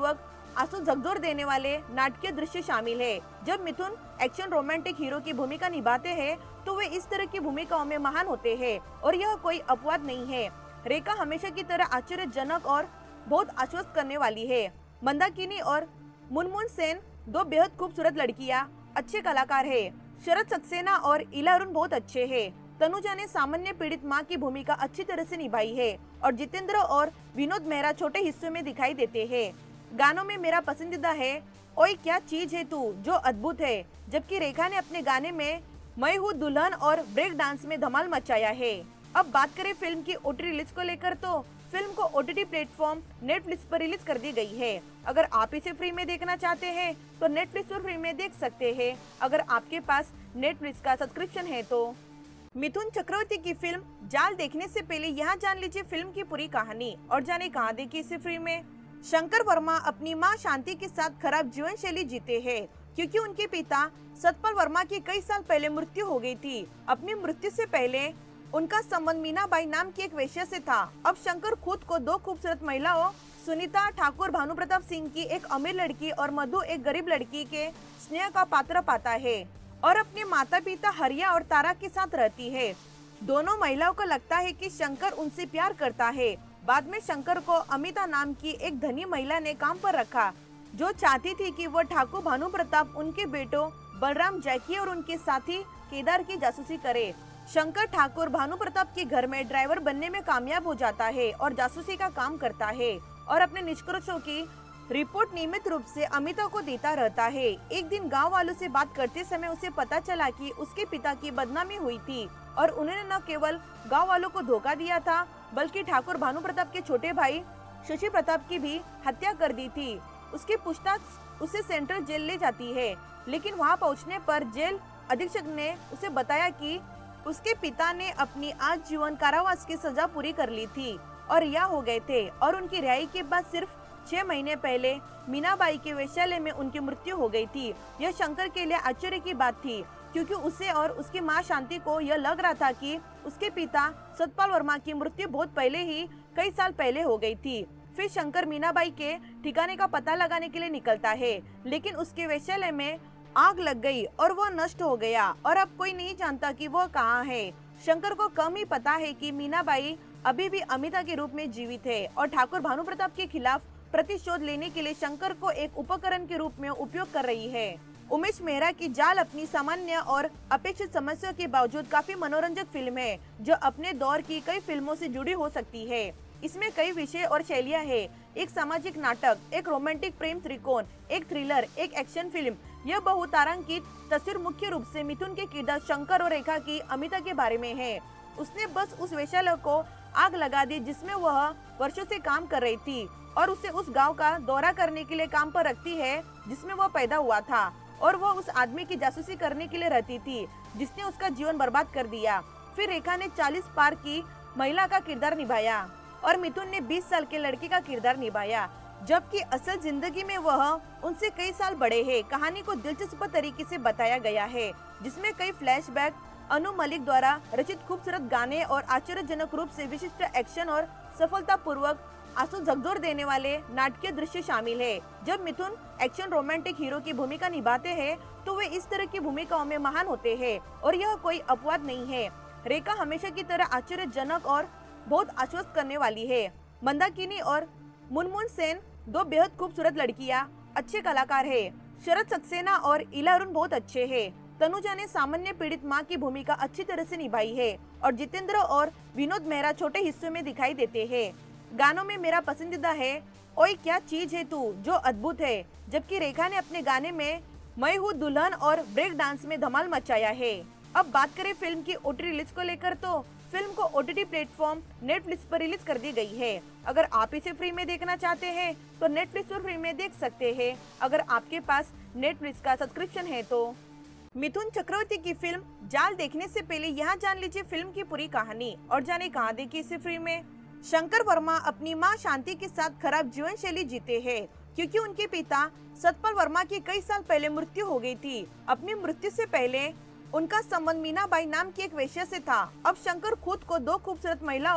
आंसू झकझोर देने वाले नाटकीय दृश्य शामिल है। जब मिथुन एक्शन रोमांटिक हीरो की भूमिका निभाते हैं तो वे इस तरह की भूमिकाओं में महान होते हैं और यह कोई अपवाद नहीं है। रेखा हमेशा की तरह आश्चर्यजनक और बहुत आश्वस्त करने वाली है। मंदाकिनी और मुनमुन सेन दो बेहद खूबसूरत लड़कियां अच्छे कलाकार है। शरद सक्सेना और इला अरुण बहुत अच्छे हैं। तनुजा ने सामान्य पीड़ित मां की भूमिका अच्छी तरह से निभाई है और जितेंद्र और विनोद मेहरा छोटे हिस्सों में दिखाई देते हैं। गानों में मेरा पसंदीदा है ओए क्या चीज है तू, जो अद्भुत है, जबकि रेखा ने अपने गाने में मैं हूँ दुल्हन और ब्रेक डांस में धमाल मचाया है। अब बात करें फिल्म की ओटीटी रिलीज को लेकर तो फिल्म को ओटीटी प्लेटफॉर्म नेटफ्लिक्स पर रिलीज कर दी गई है। अगर आप इसे फ्री में देखना चाहते हैं तो नेटफ्लिक्स पर फ्री में देख सकते हैं, अगर आपके पास नेटफ्लिक्स का सब्सक्रिप्शन है तो। मिथुन चक्रवर्ती की फिल्म जाल देखने से पहले यहाँ जान लीजिए फिल्म की पूरी कहानी और जाने कहाँ देखी इसे फ्री में। शंकर वर्मा अपनी मां शांति के साथ खराब जीवन शैली जीते हैं क्योंकि उनके पिता सतपाल वर्मा की कई साल पहले मृत्यु हो गई थी। अपनी मृत्यु से पहले उनका संबंध मीनाबाई नाम की एक वेश्या से था। अब शंकर खुद को दो खूबसूरत महिलाओं सुनीता ठाकुर भानु प्रताप सिंह की एक अमीर लड़की और मधु एक गरीब लड़की के स्नेह का पात्र पाता है और अपने माता पिता हरिया और तारा के साथ रहती है। दोनों महिलाओं को लगता है कि शंकर उनसे प्यार करता है। बाद में शंकर को अमिता नाम की एक धनी महिला ने काम पर रखा जो चाहती थी कि वह ठाकुर भानु प्रताप उनके बेटों बलराम जैकी और उनके साथी केदार की जासूसी करे। शंकर ठाकुर भानु प्रताप के घर में ड्राइवर बनने में कामयाब हो जाता है और जासूसी का काम करता है और अपने निष्कर्षों की रिपोर्ट नियमित रूप से अमिता को देता रहता है। एक दिन गांव वालों से बात करते समय उसे पता चला कि उसके पिता की बदनामी हुई थी और उन्होंने न केवल गांव वालों को धोखा दिया था बल्कि ठाकुर भानु प्रताप के छोटे भाई शशि प्रताप की भी हत्या कर दी थी। उसकी पूछताछ उसे सेंट्रल जेल ले जाती है, लेकिन वहां पहुंचने पर जेल अधीक्षक ने उसे बताया कि उसके पिता ने अपनी आजीवन कारावास की सजा पूरी कर ली थी और रिहा हो गए थे और उनकी रिहाई के बाद सिर्फ 6 महीने पहले मीनाबाई के वेश्यालय में उनकी मृत्यु हो गई थी। यह शंकर के लिए आश्चर्य की बात थी क्योंकि उसे और उसकी मां शांति को यह लग रहा था कि उसके पिता सतपाल वर्मा की मृत्यु बहुत पहले ही कई साल पहले हो गई थी। फिर शंकर मीनाबाई के ठिकाने का पता लगाने के लिए निकलता है, लेकिन उसके वेश्यालय में आग लग गई और वह नष्ट हो गया और अब कोई नहीं जानता कि वह कहाँ है। शंकर को कम ही पता है कि मीनाबाई अभी भी अमिता के रूप में जीवित है और ठाकुर भानु प्रताप के खिलाफ प्रतिशोध लेने के लिए शंकर को एक उपकरण के रूप में उपयोग कर रही है। उमेश मेहरा की जाल अपनी सामान्य और अपेक्षित समस्या के बावजूद काफी मनोरंजक फिल्म है जो अपने दौर की कई फिल्मों से जुड़ी हो सकती है। इसमें कई विषय और शैलियां हैं, एक सामाजिक नाटक, एक रोमांटिक प्रेम त्रिकोण, एक थ्रिलर, एक एक्शन फिल्म। यह बहुतारांकित तस्वीर मुख्य रूप से मिथुन के किरदार शंकर और रेखा की अमिता के बारे में है। उसने बस उस वेश्यालय को आग लगा दी जिसमें वह वर्षों से काम कर रही थी और उसे उस गांव का दौरा करने के लिए काम पर रखती है जिसमें वह पैदा हुआ था और वह उस आदमी की जासूसी करने के लिए रहती थी जिसने उसका जीवन बर्बाद कर दिया। फिर रेखा ने 40 पार की महिला का किरदार निभाया और मिथुन ने 20 साल के लड़के का किरदार निभाया, जबकि असल जिंदगी में वह उनसे कई साल बड़े हैं। कहानी को दिलचस्प तरीके से बताया गया है जिसमें कई फ्लैशबैक, अनु मलिक द्वारा रचित खूबसूरत गाने और आश्चर्यजनक रूप से विशिष्ट एक्शन और सफलतापूर्वक आंसू झकझोर देने वाले नाटकीय दृश्य शामिल है। जब मिथुन एक्शन रोमांटिक हीरो की भूमिका निभाते हैं तो वे इस तरह की भूमिकाओं में महान होते हैं और यह कोई अपवाद नहीं है। रेखा हमेशा की तरह आश्चर्यजनक और बहुत आश्वस्त करने वाली है। मंदाकिनी और मुनमुन सेन दो बेहद खूबसूरत लड़कियां अच्छे कलाकार है। शरद सक्सेना और इला अरुण बहुत अच्छे हैं। तनुजा ने सामान्य पीड़ित मां की भूमिका अच्छी तरह से निभाई है और जितेंद्र और विनोद मेहरा छोटे हिस्सों में दिखाई देते हैं। गानों में मेरा पसंदीदा है ओए क्या चीज है तू, जो अद्भुत है, जबकि रेखा ने अपने गाने में मैं हूँ दुल्हन और ब्रेक डांस में धमाल मचाया है। अब बात करें फिल्म की ओटीटी रिलीज को लेकर तो फिल्म को ओटीटी प्लेटफॉर्म नेटफ्लिक्स पर रिलीज कर दी गई है। अगर आप इसे फ्री में देखना चाहते हैं तो नेटफ्लिक्स पर फ्री में देख सकते हैं, अगर आपके पास नेटफ्लिक्स का सब्सक्रिप्शन है तो। मिथुन चक्रवर्ती की फिल्म जाल देखने से पहले यहाँ जान लीजिए फिल्म की पूरी कहानी और जाने कहाँ देखी इसे फ्री में। शंकर वर्मा अपनी मां शांति के साथ खराब जीवन शैली जीते हैं क्योंकि उनके पिता सतपाल वर्मा की कई साल पहले मृत्यु हो गई थी। अपनी मृत्यु से पहले उनका संबंध मीनाबाई नाम की एक वेश्या से था। अब शंकर खुद को दो खूबसूरत महिलाओं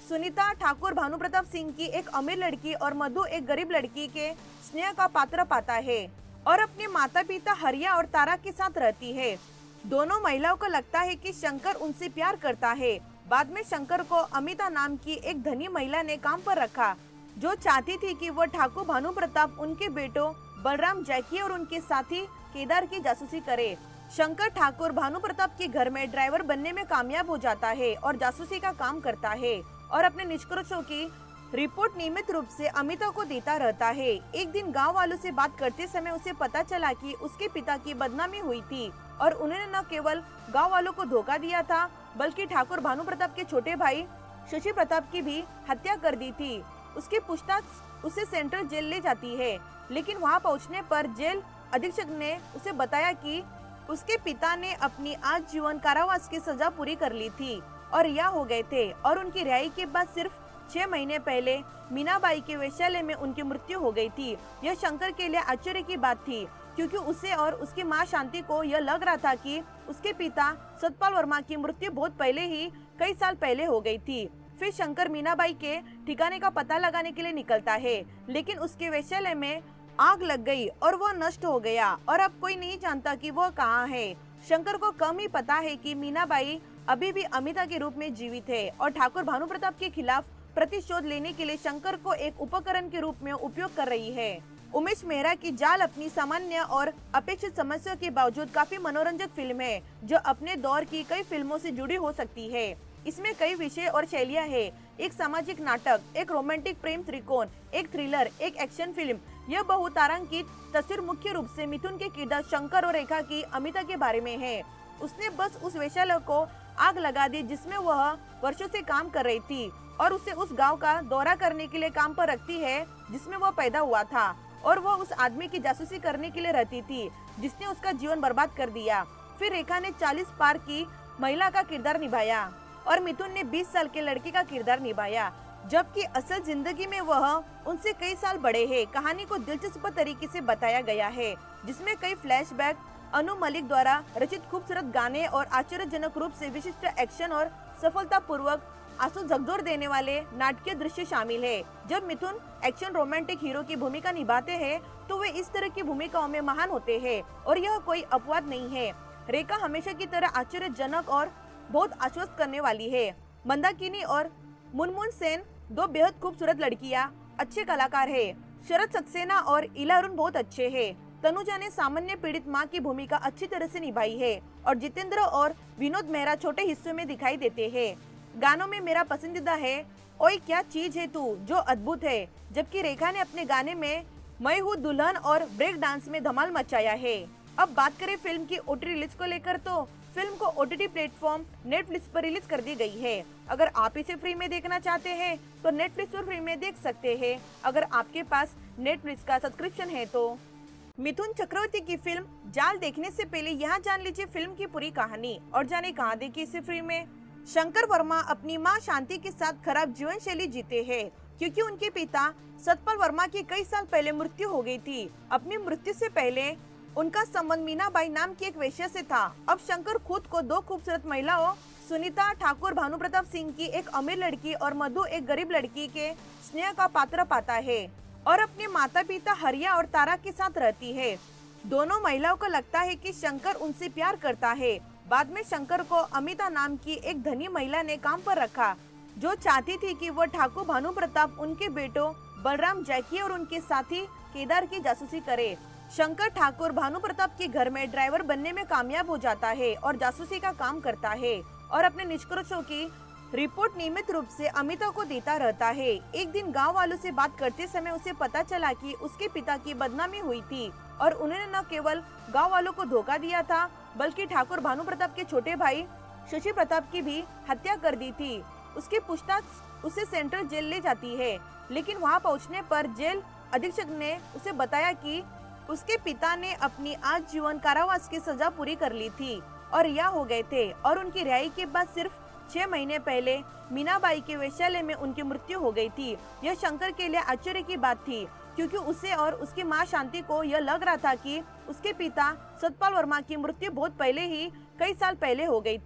सुनीता ठाकुर भानु प्रताप सिंह की एक अमीर लड़की और मधु एक गरीब लड़की के स्नेह का पात्र पाता है और अपने माता पिता हरिया और तारा के साथ रहती है। दोनों महिलाओं को लगता है कि शंकर उनसे प्यार करता है। बाद में शंकर को अमिता नाम की एक धनी महिला ने काम पर रखा, जो चाहती थी कि वो ठाकुर भानु प्रताप उनके बेटों बलराम, जैकी और उनके साथी केदार की जासूसी करे। शंकर ठाकुर भानु प्रताप के घर में ड्राइवर बनने में कामयाब हो जाता है और जासूसी का काम करता है और अपने निष्कर्षों की रिपोर्ट नियमित रूप से अमिता को देता रहता है। एक दिन गांव वालों से बात करते समय उसे पता चला कि उसके पिता की बदनामी हुई थी और उन्होंने न केवल गांव वालों को धोखा दिया था, बल्कि ठाकुर भानु प्रताप के छोटे भाई शशि प्रताप की भी हत्या कर दी थी। उसकी पूछताछ उसे सेंट्रल जेल ले जाती है, लेकिन वहां पहुंचने पर जेल अधीक्षक ने उसे बताया कि उसके पिता ने अपनी आजीवन कारावास की सजा पूरी कर ली थी और रिहा हो गए थे और उनकी रिहाई के बाद सिर्फ 6 महीने पहले मीनाबाई के वेश्यालय में उनकी मृत्यु हो गई थी। यह शंकर के लिए आश्चर्य की बात थी, क्योंकि उसे और उसकी मां शांति को यह लग रहा था कि उसके पिता सतपाल वर्मा की मृत्यु बहुत पहले ही कई साल पहले हो गई थी। फिर शंकर मीनाबाई के ठिकाने का पता लगाने के लिए निकलता है, लेकिन उसके वेश्यालय में आग लग गई और वह नष्ट हो गया और अब कोई नहीं जानता कि वह कहाँ है। शंकर को कम ही पता है कि मीनाबाई अभी भी अमिता के रूप में जीवित है और ठाकुर भानु प्रताप के खिलाफ प्रतिशोध लेने के लिए शंकर को एक उपकरण के रूप में उपयोग कर रही है। उमेश मेहरा की जाल अपनी सामान्य और अपेक्षित समस्या के बावजूद काफी मनोरंजक फिल्म है, जो अपने दौर की कई फिल्मों से जुड़ी हो सकती है। इसमें कई विषय और शैलियां हैं, एक सामाजिक नाटक, एक रोमांटिक प्रेम त्रिकोण, एक थ्रिलर, एक एक्शन फिल्म। यह बहुतारांकित तस्वीर मुख्य रूप से मिथुन के किरदार शंकर और रेखा की अमिता के बारे में है। उसने बस उस वेश्यालय को आग लगा दी जिसमें वह वर्षों से काम कर रही थी और उसे उस गांव का दौरा करने के लिए काम पर रखती है जिसमें वह पैदा हुआ था, और वह उस आदमी की जासूसी करने के लिए रहती थी जिसने उसका जीवन बर्बाद कर दिया। फिर रेखा ने 40 पार की महिला का किरदार निभाया और मिथुन ने 20 साल के लड़के का किरदार निभाया, जबकि असल जिंदगी में वह उनसे कई साल बड़े हैं। कहानी को दिलचस्प तरीके से बताया गया है, जिसमें कई फ्लैशबैक, अनु मलिक द्वारा रचित खूबसूरत गाने और आश्चर्यजनक रूप से विशिष्ट एक्शन और सफलतापूर्वक आंसू झकझोर देने वाले नाटकीय दृश्य शामिल है। जब मिथुन एक्शन रोमांटिक हीरो की भूमिका निभाते हैं तो वे इस तरह की भूमिकाओं में महान होते हैं और यह कोई अपवाद नहीं है। रेखा हमेशा की तरह आश्चर्यजनक और बहुत आश्वस्त करने वाली है। मंदाकिनी और मुनमुन सेन दो बेहद खूबसूरत लड़कियां अच्छे कलाकार है। शरद सक्सेना और इला अरुण बहुत अच्छे हैं। तनुजा ने सामान्य पीड़ित मां की भूमिका अच्छी तरह से निभाई है और जितेंद्र और विनोद मेहरा छोटे हिस्सों में दिखाई देते हैं। गानों में मेरा पसंदीदा है ओए क्या चीज है तू, जो अद्भुत है, जबकि रेखा ने अपने गाने में मैं हूँ दुल्हन और ब्रेक डांस में धमाल मचाया है। अब बात करें फिल्म की ओटीटी रिलीज को लेकर, तो फिल्म को ओटीटी प्लेटफॉर्म नेटफ्लिक्स पर रिलीज कर दी गई है। अगर आप इसे फ्री में देखना चाहते हैं तो नेटफ्लिक्स पर फ्री में देख सकते हैं, अगर आपके पास नेटफ्लिक्स का सब्सक्रिप्शन है तो। मिथुन चक्रवर्ती की फिल्म जाल देखने से पहले यहाँ जान लीजिए फिल्म की पूरी कहानी और जाने कहाँ देखी इसे फ्री में। शंकर वर्मा अपनी मां शांति के साथ खराब जीवन शैली जीते हैं, क्योंकि उनके पिता सतपाल वर्मा की कई साल पहले मृत्यु हो गई थी। अपनी मृत्यु से पहले उनका संबंध मीनाबाई नाम की एक वेश्या से था। अब शंकर खुद को दो खूबसूरत महिलाओं सुनीता ठाकुर भानु प्रताप सिंह की एक अमीर लड़की और मधु एक गरीब लड़की के स्नेह का पात्र पाता है और अपने माता पिता हरिया और तारा के साथ रहती है। दोनों महिलाओं को लगता है कि शंकर उनसे प्यार करता है। बाद में शंकर को अमिता नाम की एक धनी महिला ने काम पर रखा, जो चाहती थी कि वह ठाकुर भानु प्रताप उनके बेटों बलराम, जैकी और उनके साथी केदार की जासूसी करे। शंकर ठाकुर भानु प्रताप के घर में ड्राइवर बनने में कामयाब हो जाता है और जासूसी का काम करता है और अपने निष्कर्षों की रिपोर्ट नियमित रूप से अमिता को देता रहता है। एक दिन गांव वालों से बात करते समय उसे पता चला कि उसके पिता की बदनामी हुई थी और उन्होंने न केवल गांव वालों को धोखा दिया था, बल्कि ठाकुर भानु प्रताप के छोटे भाई शशि प्रताप की भी हत्या कर दी थी। उसकी पूछताछ उसे सेंट्रल जेल ले जाती है, लेकिन वहां पहुंचने पर जेल अधीक्षक ने उसे बताया कि उसके पिता ने अपनी आजीवन कारावास की सजा पूरी कर ली थी और रिहा हो गए थे और उनकी रिहाई के बाद सिर्फ 6 महीने पहले मीनाबाई के वेश्यालय में उनकी मृत्यु हो गई थी। यह शंकर के लिए आश्चर्य की बात थी, क्योंकि उसे और उसकी मां शांति को यह लग रहा था कि उसके पिता सतपाल वर्मा की मृत्यु बहुत पहले ही कई साल पहले हो गई थी।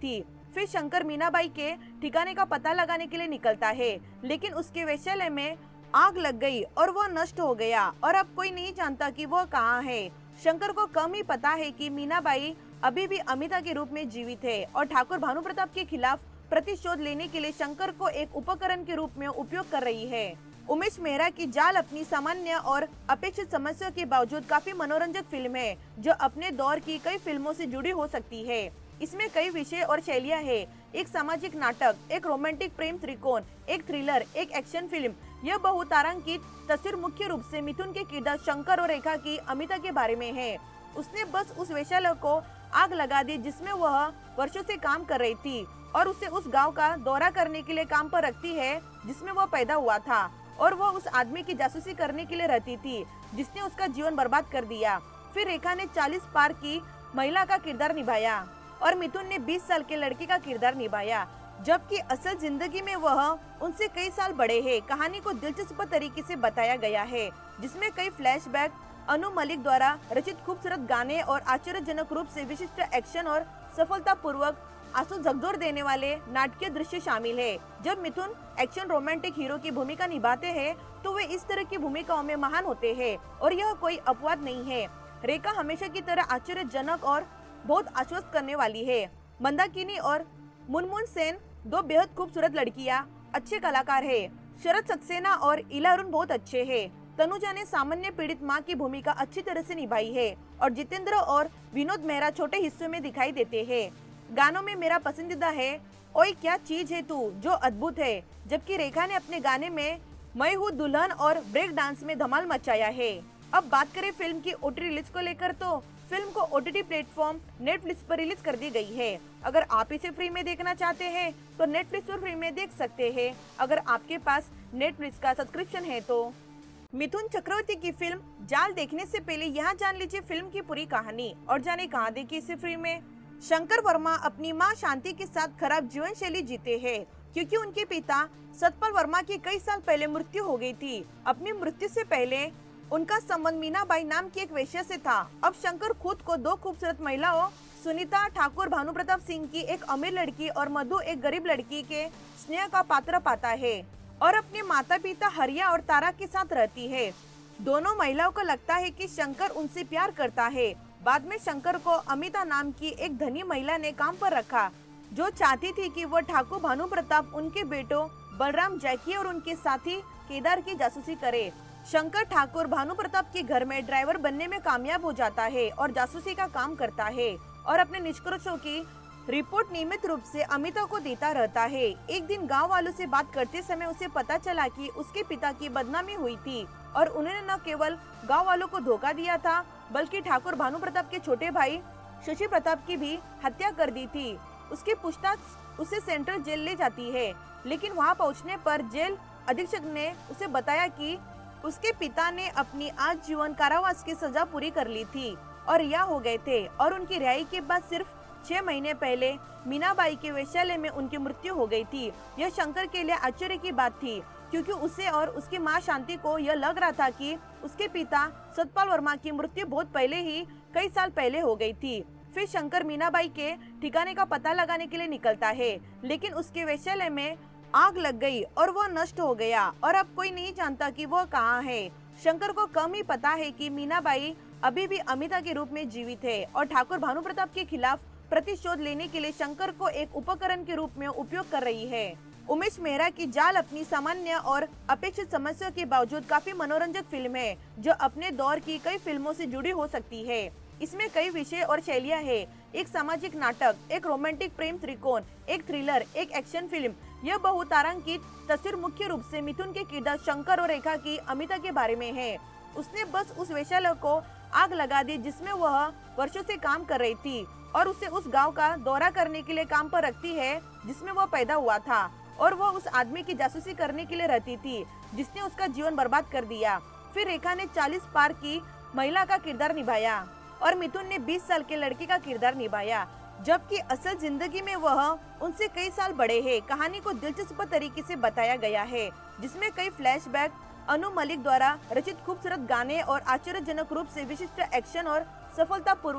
फिर शंकर मीनाबाई के ठिकाने का पता लगाने के लिए निकलता है, लेकिन उसके वेश्यालय में आग लग गई और वह नष्ट हो गया और अब कोई नहीं जानता कि वह कहाँ है। शंकर को कम ही पता है कि मीनाबाई अभी भी अमिता के रूप में जीवित है और ठाकुर भानुप्रताप के खिलाफ प्रतिशोध लेने के लिए शंकर को एक उपकरण के रूप में उपयोग कर रही है। उमेश मेहरा की जाल अपनी सामान्य और अपेक्षित समस्या के बावजूद काफी मनोरंजक फिल्म है, जो अपने दौर की कई फिल्मों से जुड़ी हो सकती है। इसमें कई विषय और शैलियां हैं, एक सामाजिक नाटक, एक रोमांटिक प्रेम त्रिकोण, एक थ्रिलर, एक एक्शन फिल्म। यह बहुतारांकित तस्वीर मुख्य रूप से मिथुन के किरदार शंकर और रेखा की अमिता के बारे में है। उसने बस उस वेश्यालय को आग लगा दी जिसमें वह वर्षों से काम कर रही थी और उसे उस गांव का दौरा करने के लिए काम पर रखती है जिसमें वह पैदा हुआ था, और वह उस आदमी की जासूसी करने के लिए रहती थी जिसने उसका जीवन बर्बाद कर दिया। फिर रेखा ने 40 पार की महिला का किरदार निभाया और मिथुन ने 20 साल के लड़के का किरदार निभाया, जबकि असल जिंदगी में वह उनसे कई साल बड़े हैं। कहानी को दिलचस्प तरीके से बताया गया है, जिसमें कई फ्लैशबैक, अनु मलिक द्वारा रचित खूबसूरत गाने और आश्चर्यजनक रूप से विशिष्ट एक्शन और सफलतापूर्वक आंसू झकझोर देने वाले नाटकीय दृश्य शामिल है। जब मिथुन एक्शन रोमांटिक हीरो की भूमिका निभाते हैं तो वे इस तरह की भूमिकाओं में महान होते हैं और यह कोई अपवाद नहीं है। रेखा हमेशा की तरह आश्चर्यजनक और बहुत आश्वस्त करने वाली है। मंदाकिनी और मुनमुन सेन दो बेहद खूबसूरत लड़कियां अच्छे कलाकार है। शरद सक्सेना और इला अरुण बहुत अच्छे हैं। तनुजा ने सामान्य पीड़ित मां की भूमिका अच्छी तरह से निभाई है और जितेंद्र और विनोद मेहरा छोटे हिस्सों में दिखाई देते हैं। गानों में मेरा पसंदीदा है ओए क्या चीज है तू, जो अद्भुत है, जबकि रेखा ने अपने गाने में मैं हूँ दुल्हन और ब्रेक डांस में धमाल मचाया है। अब बात करें फिल्म की ओटीटी रिलीज को लेकर, तो फिल्म को ओटीटी प्लेटफॉर्म नेटफ्लिक्स पर रिलीज कर दी गई है। अगर आप इसे फ्री में देखना चाहते हैं तो नेटफ्लिक्स पर फ्री में देख सकते हैं, अगर आपके पास नेटफ्लिक्स का सब्सक्रिप्शन है तो। मिथुन चक्रवर्ती की फिल्म जाल देखने से पहले यहाँ जान लीजिए फिल्म की पूरी कहानी और जाने कहाँ देखी इसे फ्री में। शंकर वर्मा अपनी मां शांति के साथ खराब जीवन शैली जीते हैं क्योंकि उनके पिता सतपाल वर्मा की कई साल पहले मृत्यु हो गई थी। अपनी मृत्यु से पहले उनका संबंध मीनाबाई नाम की एक वेश्या से था। अब शंकर खुद को दो खूबसूरत महिलाओं सुनीता ठाकुर भानुप्रताप सिंह की एक अमीर लड़की और मधु एक गरीब लड़की के स्नेह का पात्र पाता है और अपने माता पिता हरिया और तारा के साथ रहती है। दोनों महिलाओं को लगता है कि शंकर उनसे प्यार करता है। बाद में शंकर को अमिता नाम की एक धनी महिला ने काम पर रखा जो चाहती थी कि वह ठाकुर भानुप्रताप उनके बेटों बलराम जैकी और उनके साथी केदार की जासूसी करे। शंकर ठाकुर भानुप्रताप के घर में ड्राइवर बनने में कामयाब हो जाता है और जासूसी का काम करता है और अपने निष्कर्षों की रिपोर्ट नियमित रूप से अमिता को देता रहता है। एक दिन गांव वालों से बात करते समय उसे पता चला कि उसके पिता की बदनामी हुई थी और उन्होंने न केवल गांव वालों को धोखा दिया था बल्कि ठाकुर भानुप्रताप के छोटे भाई शशि प्रताप की भी हत्या कर दी थी। उसकी पूछताछ उसे सेंट्रल जेल ले जाती है, लेकिन वहां पहुंचने पर जेल अधीक्षक ने उसे बताया कि उसके पिता ने अपनी आजीवन कारावास की सजा पूरी कर ली थी और रिहा हो गए थे और उनकी रिहाई के बाद सिर्फ 6 महीने पहले मीनाबाई के वेश्यालय में उनकी मृत्यु हो गई थी। यह शंकर के लिए आश्चर्य की बात थी क्योंकि उसे और उसकी मां शांति को यह लग रहा था कि उसके पिता सतपाल वर्मा की मृत्यु बहुत पहले ही कई साल पहले हो गई थी। फिर शंकर मीनाबाई के ठिकाने का पता लगाने के लिए निकलता है, लेकिन उसके वेश्यालय में आग लग गई और वह नष्ट हो गया और अब कोई नहीं जानता कि वह कहाँ है। शंकर को कम ही पता है कि मीनाबाई अभी भी अमिता के रूप में जीवित है और ठाकुर भानुप्रताप के खिलाफ प्रतिशोध लेने के लिए शंकर को एक उपकरण के रूप में उपयोग कर रही है। उमेश मेहरा की जाल अपनी सामान्य और अपेक्षित समस्या के बावजूद काफी मनोरंजक फिल्म है, जो अपने दौर की कई फिल्मों से जुड़ी हो सकती है। इसमें कई विषय और शैलियां हैं, एक सामाजिक नाटक, एक रोमांटिक प्रेम त्रिकोण, एक थ्रिलर, एक एक्शन फिल्म। यह बहुतारांकित तस्वीर मुख्य रूप से मिथुन के किरदार शंकर और रेखा की अमिता के बारे में है। उसने बस उस वेश्यालय को आग लगा दी जिसमें वह वर्षों से काम कर रही थी और उसे उस गांव का दौरा करने के लिए काम पर रखती है जिसमें वह पैदा हुआ था और वह उस आदमी की जासूसी करने के लिए रहती थी जिसने उसका जीवन बर्बाद कर दिया। फिर रेखा ने 40 पार की महिला का किरदार निभाया और मिथुन ने 20 साल के लड़के का किरदार निभाया, जबकि असल जिंदगी में वह उनसे कई साल बड़े हैं। कहानी को दिलचस्प तरीके से बताया गया है, जिसमें कई फ्लैशबैक, अनु मलिक द्वारा रचित खूबसूरत गाने और आश्चर्यजनक रूप से विशिष्ट एक्शन और सफलतापूर्वक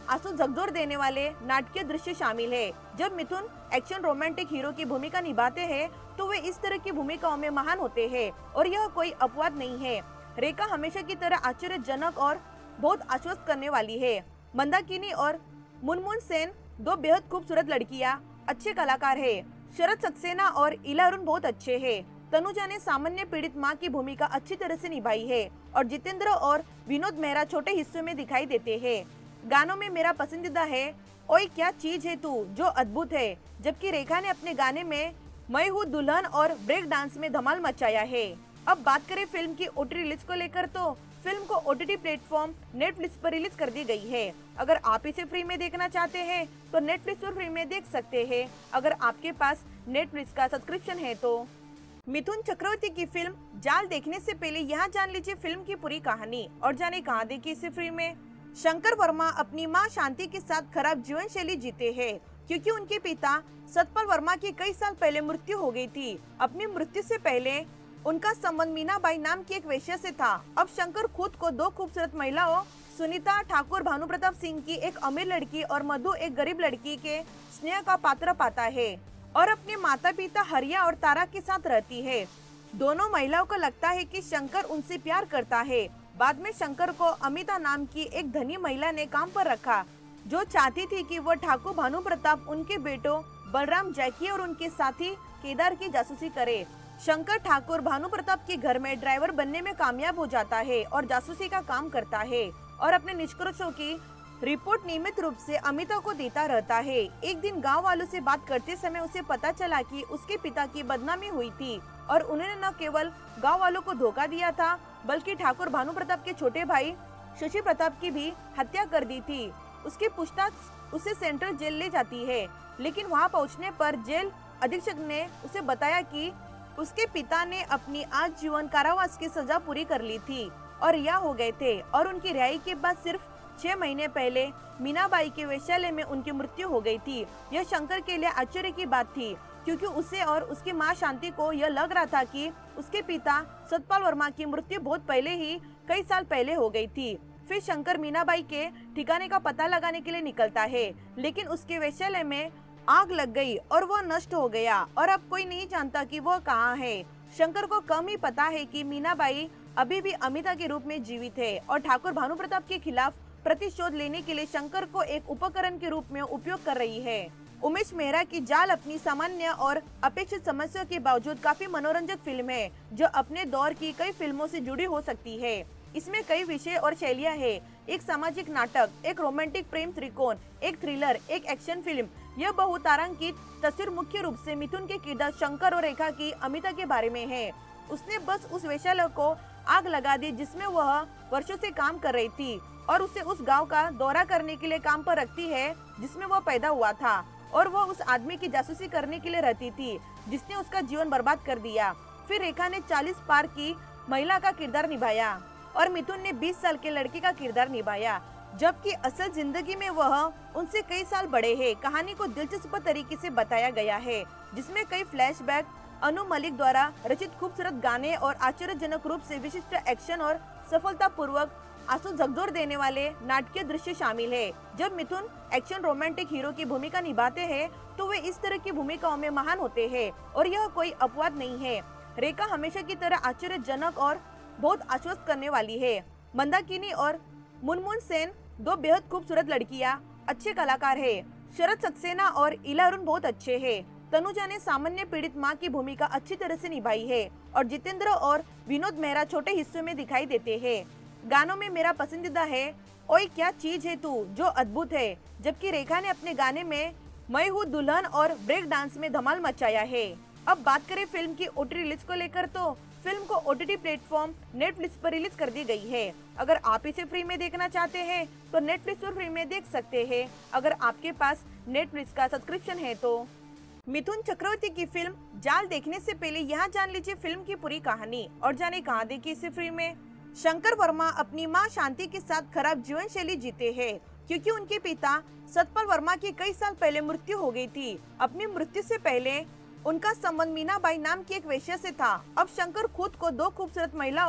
आंसू झकझोर देने वाले नाटकीय दृश्य शामिल है। जब मिथुन एक्शन रोमांटिक हीरो की भूमिका निभाते हैं तो वे इस तरह की भूमिकाओं में महान होते हैं और यह कोई अपवाद नहीं है। रेखा हमेशा की तरह आश्चर्यजनक और बहुत आश्वस्त करने वाली है। मंदाकिनी और मुनमुन सेन दो बेहद खूबसूरत लड़कियां अच्छे कलाकार है। शरद सक्सेना और इला अरुण बहुत अच्छे हैं। तनुजा ने सामान्य पीड़ित मां की भूमिका अच्छी तरह से निभाई है और जितेंद्र और विनोद मेहरा छोटे हिस्सों में दिखाई देते हैं। गानों में मेरा पसंदीदा है ओए क्या चीज है तू, जो अद्भुत है, जबकि रेखा ने अपने गाने में मैं हूँ दुल्हन और ब्रेक डांस में धमाल मचाया है। अब बात करें फिल्म की ओटीटी रिलीज को लेकर तो फिल्म को ओटीटी प्लेटफॉर्म नेटफ्लिक्स पर रिलीज कर दी गई है। अगर आप इसे फ्री में देखना चाहते हैं तो नेटफ्लिक्स पर फ्री में देख सकते हैं, अगर आपके पास नेटफ्लिक्स का सब्सक्रिप्शन है तो। मिथुन चक्रवर्ती की फिल्म जाल देखने से पहले यहाँ जान लीजिए फिल्म की पूरी कहानी और जाने कहाँ देखी इसे फ्री में। शंकर वर्मा अपनी मां शांति के साथ खराब जीवन शैली जीते हैं क्योंकि उनके पिता सतपाल वर्मा की कई साल पहले मृत्यु हो गई थी। अपनी मृत्यु से पहले उनका संबंध मीनाबाई नाम की एक वेश्या से था। अब शंकर खुद को दो खूबसूरत महिलाओं सुनीता ठाकुर भानु प्रताप सिंह की एक अमीर लड़की और मधु एक गरीब लड़की के स्नेह का पात्र पाता है और अपने माता पिता हरिया और तारा के साथ रहती है। दोनों महिलाओं को लगता है कि शंकर उनसे प्यार करता है। बाद में शंकर को अमिता नाम की एक धनी महिला ने काम पर रखा जो चाहती थी कि वह ठाकुर भानु प्रताप उनके बेटों बलराम जैकी और उनके साथी केदार की जासूसी करे। शंकर ठाकुर भानु प्रताप के घर में ड्राइवर बनने में कामयाब हो जाता है और जासूसी का काम करता है और अपने निष्कर्षों की रिपोर्ट नियमित रूप से अमिता को देता रहता है। एक दिन गांव वालों से बात करते समय उसे पता चला कि उसके पिता की बदनामी हुई थी और उन्होंने न केवल गांव वालों को धोखा दिया था बल्कि ठाकुर भानु प्रताप के छोटे भाई शशि प्रताप की भी हत्या कर दी थी। उसकी पूछताछ उसे सेंट्रल जेल ले जाती है, लेकिन वहां पहुंचने पर जेल अधीक्षक ने उसे बताया कि उसके पिता ने अपनी आजीवन कारावास की सजा पूरी कर ली थी और रिहा हो गए थे और उनकी रिहाई के बाद सिर्फ 6 महीने पहले मीनाबाई के वेश्यालय में उनकी मृत्यु हो गई थी। यह शंकर के लिए आश्चर्य की बात थी क्योंकि उसे और उसकी मां शांति को यह लग रहा था कि उसके पिता सतपाल वर्मा की मृत्यु बहुत पहले ही कई साल पहले हो गई थी। फिर शंकर मीनाबाई के ठिकाने का पता लगाने के लिए निकलता है, लेकिन उसके वेश्यालय में आग लग गई और वह नष्ट हो गया और अब कोई नहीं जानता कि वह कहाँ है। शंकर को कम ही पता है कि मीनाबाई अभी भी अमिता के रूप में जीवित है और ठाकुर भानु प्रताप के खिलाफ प्रतिशोध लेने के लिए शंकर को एक उपकरण के रूप में उपयोग कर रही है। उमेश मेहरा की जाल अपनी सामान्य और अपेक्षित समस्या के बावजूद काफी मनोरंजक फिल्म है जो अपने दौर की कई फिल्मों से जुड़ी हो सकती है। इसमें कई विषय और शैलियां हैं, एक सामाजिक नाटक, एक रोमांटिक प्रेम त्रिकोण, एक थ्रिलर, एक एक्शन फिल्म। यह बहुतारांकित तस्वीर मुख्य रूप से मिथुन के किरदार शंकर और रेखा की अमिता के बारे में है। उसने बस उस वेश्यालय को आग लगा दी जिसमें वह वर्षों से काम कर रही थी और उसे उस गांव का दौरा करने के लिए काम पर रखती है जिसमें वह पैदा हुआ था और वह उस आदमी की जासूसी करने के लिए रहती थी जिसने उसका जीवन बर्बाद कर दिया। फिर रेखा ने 40 पार की महिला का किरदार निभाया और मिथुन ने 20 साल के लड़के का किरदार निभाया, जबकि असल जिंदगी में वह उनसे कई साल बड़े हैं। कहानी को दिलचस्प तरीके से बताया गया है जिसमें कई फ्लैशबैक, अनु मलिक द्वारा रचित खूबसूरत गाने और आश्चर्यजनक रूप से विशिष्ट एक्शन और सफलतापूर्वक आंसू झकझोर देने वाले नाटकीय दृश्य शामिल है। जब मिथुन एक्शन रोमांटिक हीरो की भूमिका निभाते हैं तो वे इस तरह की भूमिकाओं में महान होते हैं और यह कोई अपवाद नहीं है। रेखा हमेशा की तरह आश्चर्यजनक और बहुत आश्वस्त करने वाली है। मंदाकिनी और मुनमुन सेन दो बेहद खूबसूरत लड़कियां अच्छे कलाकार है। शरद सक्सेना और इला अरुण बहुत अच्छे हैं। तनुजा ने सामान्य पीड़ित मां की भूमिका अच्छी तरह से निभाई है और जितेंद्र और विनोद मेहरा छोटे हिस्सों में दिखाई देते हैं। गानों में मेरा पसंदीदा है ओए क्या चीज है तू, जो अद्भुत है, जबकि रेखा ने अपने गाने में मैं हूँ दुल्हन और ब्रेक डांस में धमाल मचाया है। अब बात करें फिल्म की ओटीटी रिलीज को लेकर तो फिल्म को ओटीटी प्लेटफॉर्म नेटफ्लिक्स पर रिलीज कर दी गई है। अगर आप इसे फ्री में देखना चाहते हैं तो नेटफ्लिक्स पर फ्री में देख सकते हैं, अगर आपके पास नेटफ्लिक्स का सब्सक्रिप्शन है तो। मिथुन चक्रवर्ती की फिल्म जाल देखने से पहले यहाँ जान लीजिए फिल्म की पूरी कहानी और जाने कहाँ देखी इसे फ्री में। शंकर वर्मा अपनी मां शांति के साथ खराब जीवन शैली जीते हैं क्योंकि उनके पिता सतपाल वर्मा की कई साल पहले मृत्यु हो गई थी। अपनी मृत्यु से पहले उनका संबंध मीनाबाई नाम की एक वेश्या से था। अब शंकर खुद को दो खूबसूरत महिलाओं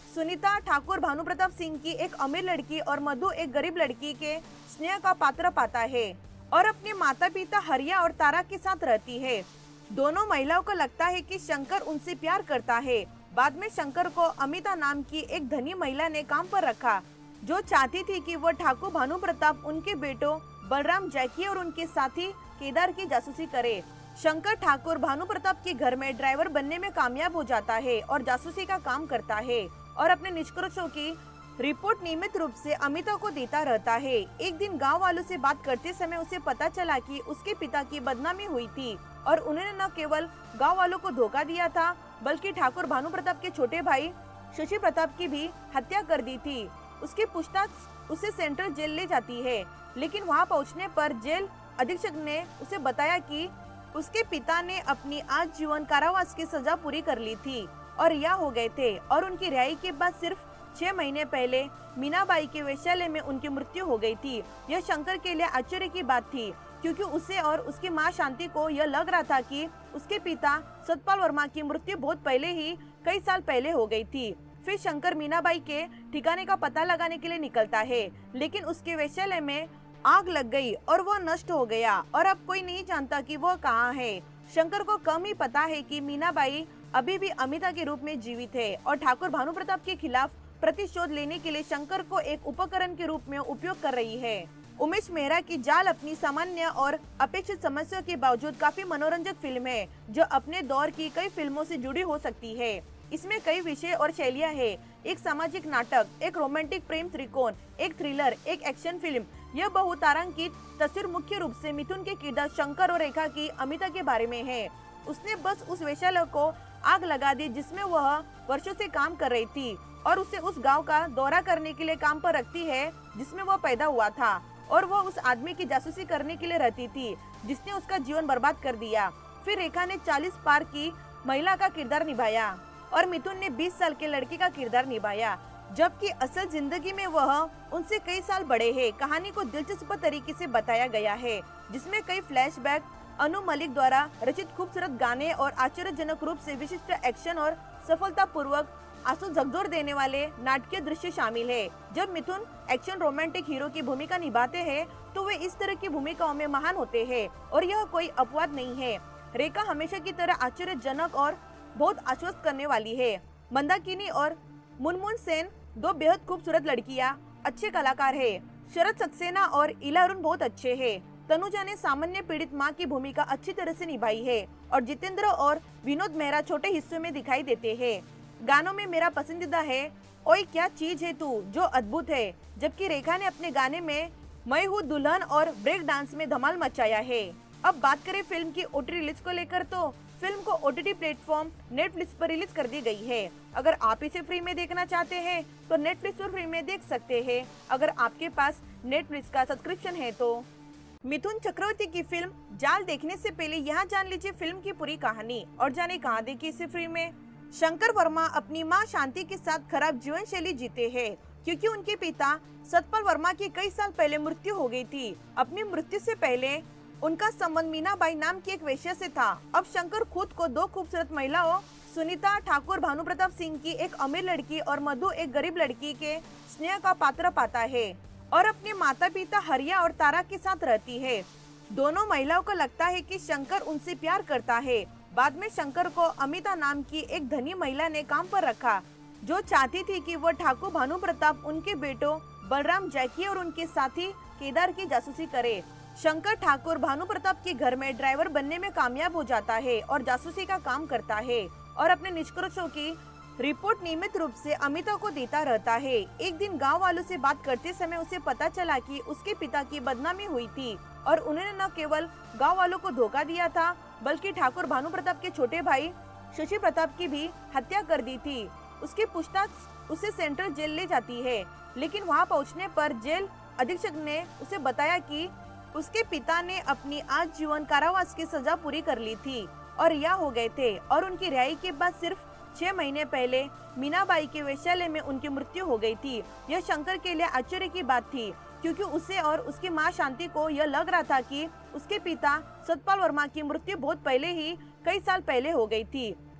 सुनीता ठाकुर भानु प्रताप सिंह की एक अमीर लड़की और मधु एक गरीब लड़की के स्नेह का पात्र पाता है और अपने माता पिता हरिया और तारा के साथ रहती है। दोनों महिलाओं को लगता है कि शंकर उनसे प्यार करता है। बाद में शंकर को अमिता नाम की एक धनी महिला ने काम पर रखा, जो चाहती थी कि वो ठाकुर भानु प्रताप उनके बेटों बलराम, जैकी और उनके साथी केदार की जासूसी करे। शंकर ठाकुर भानु प्रताप के घर में ड्राइवर बनने में कामयाब हो जाता है और जासूसी का काम करता है और अपने निष्कर्षों की रिपोर्ट नियमित रूप से अमिता को देता रहता है। एक दिन गांव वालों से बात करते समय उसे पता चला कि उसके पिता की बदनामी हुई थी और उन्होंने न केवल गांव वालों को धोखा दिया था, बल्कि ठाकुर भानु प्रताप के छोटे भाई शशि प्रताप की भी हत्या कर दी थी। उसकी पूछताछ उसे सेंट्रल जेल ले जाती है, लेकिन वहां पहुंचने पर जेल अधीक्षक ने उसे बताया कि उसके पिता ने अपनी आजीवन कारावास की सजा पूरी कर ली थी और रिहा हो गए थे और उनकी रिहाई के बाद सिर्फ 6 महीने पहले मीनाबाई के वेश्यालय में उनकी मृत्यु हो गई थी। यह शंकर के लिए आश्चर्य की बात थी, क्योंकि उसे और उसकी मां शांति को यह लग रहा था कि उसके पिता सतपाल वर्मा की मृत्यु बहुत पहले ही कई साल पहले हो गई थी। फिर शंकर मीनाबाई के ठिकाने का पता लगाने के लिए निकलता है, लेकिन उसके वेश्यालय में आग लग गई और वह नष्ट हो गया और अब कोई नहीं जानता कि वह कहाँ है। शंकर को कम ही पता है कि मीनाबाई अभी भी अमिता के रूप में जीवित है और ठाकुर भानु प्रताप के खिलाफ प्रतिशोध लेने के लिए शंकर को एक उपकरण के रूप में उपयोग कर रही है। उमेश मेहरा की जाल अपनी सामान्य और अपेक्षित समस्या के बावजूद काफी मनोरंजक फिल्म है, जो अपने दौर की कई फिल्मों से जुड़ी हो सकती है। इसमें कई विषय और शैलियां हैं, एक सामाजिक नाटक, एक रोमांटिक प्रेम त्रिकोण, एक थ्रिलर, एक एक्शन फिल्म। यह बहुतारांकित तस्वीर मुख्य रूप से मिथुन के किरदार शंकर और रेखा की अमिता के बारे में है। उसने बस उस वेश्यालय को आग लगा दी जिसमें वह वर्षों से काम कर रही थी और उसे उस गांव का दौरा करने के लिए काम पर रखती है जिसमें वह पैदा हुआ था, और वह उस आदमी की जासूसी करने के लिए रहती थी जिसने उसका जीवन बर्बाद कर दिया। फिर रेखा ने 40 पार की महिला का किरदार निभाया और मिथुन ने 20 साल के लड़के का किरदार निभाया, जबकि असल जिंदगी में वह उनसे कई साल बड़े हैं। कहानी को दिलचस्प तरीके से बताया गया है, जिसमें कई फ्लैशबैक, अनु मलिक द्वारा रचित खूबसूरत गाने और आश्चर्यजनक रूप से विशिष्ट एक्शन और सफलतापूर्वक आंसू झकझोर देने वाले नाटकीय दृश्य शामिल है। जब मिथुन एक्शन रोमांटिक हीरो की भूमिका निभाते हैं तो वे इस तरह की भूमिकाओं में महान होते हैं और यह कोई अपवाद नहीं है। रेखा हमेशा की तरह आश्चर्यजनक और बहुत आश्वस्त करने वाली है। मंदाकिनी और मुनमुन सेन दो बेहद खूबसूरत लड़कियां अच्छे कलाकार है। शरद सक्सेना और इला अरुण बहुत अच्छे हैं। तनुजा ने सामान्य पीड़ित मां की भूमिका अच्छी तरह से निभाई है और जितेंद्र और विनोद मेहरा छोटे हिस्सों में दिखाई देते हैं। गानों में मेरा पसंदीदा है ओए क्या चीज है तू, जो अद्भुत है, जबकि रेखा ने अपने गाने में मैं हूँ दुल्हन और ब्रेक डांस में धमाल मचाया है। अब बात करें फिल्म की ओटीटी रिलीज को लेकर, तो फिल्म को ओटीटी प्लेटफॉर्म नेटफ्लिक्स पर रिलीज कर दी गई है। अगर आप इसे फ्री में देखना चाहते हैं तो नेटफ्लिक्स पर फ्री में देख सकते हैं, अगर आपके पास नेटफ्लिक्स का सब्सक्रिप्शन है तो। मिथुन चक्रवर्ती की फिल्म जाल देखने से पहले यहाँ जान लीजिए फिल्म की पूरी कहानी और जाने कहाँ देखी इसे फ्री में। शंकर वर्मा अपनी मां शांति के साथ खराब जीवन शैली जीते हैं, क्योंकि उनके पिता सतपाल वर्मा की कई साल पहले मृत्यु हो गई थी। अपनी मृत्यु से पहले उनका संबंध मीनाबाई नाम की एक वेश्या से था। अब शंकर खुद को दो खूबसूरत महिलाओं सुनीता ठाकुर भानु प्रताप सिंह की एक अमीर लड़की और मधु एक गरीब लड़की के स्नेह का पात्र पाता है और अपने माता पिता हरिया और तारा के साथ रहती है। दोनों महिलाओं को लगता है कि शंकर उनसे प्यार करता है। बाद में शंकर को अमिता नाम की एक धनी महिला ने काम पर रखा, जो चाहती थी कि वह ठाकुर भानु प्रताप उनके बेटों बलराम, जैकी और उनके साथी केदार की जासूसी करे। शंकर ठाकुर भानु प्रताप के घर में ड्राइवर बनने में कामयाब हो जाता है और जासूसी का काम करता है और अपने निष्कर्षों की रिपोर्ट नियमित रूप से अमिता को देता रहता है। एक दिन गांव वालों से बात करते समय उसे पता चला कि उसके पिता की बदनामी हुई थी और उन्होंने न केवल गांव वालों को धोखा दिया था, बल्कि ठाकुर भानु प्रताप के छोटे भाई शशि प्रताप की भी हत्या कर दी थी। उसकी पूछताछ उसे सेंट्रल जेल ले जाती है, लेकिन वहां पहुंचने पर जेल अधीक्षक ने उसे बताया कि उसके पिता ने अपनी आजीवन कारावास की सजा पूरी कर ली थी और रिहा हो गए थे और उनकी रिहाई के बाद सिर्फ 6 महीने पहले मीनाबाई के वेश्यालय में उनकी मृत्यु हो गई थी। यह शंकर के लिए आश्चर्य की बात थी, क्योंकि उसे और उसकी मां शांति को यह लग रहा था कि उसके पिता सतपाल वर्मा की मृत्यु बहुत पहले ही कई साल पहले हो गई थी।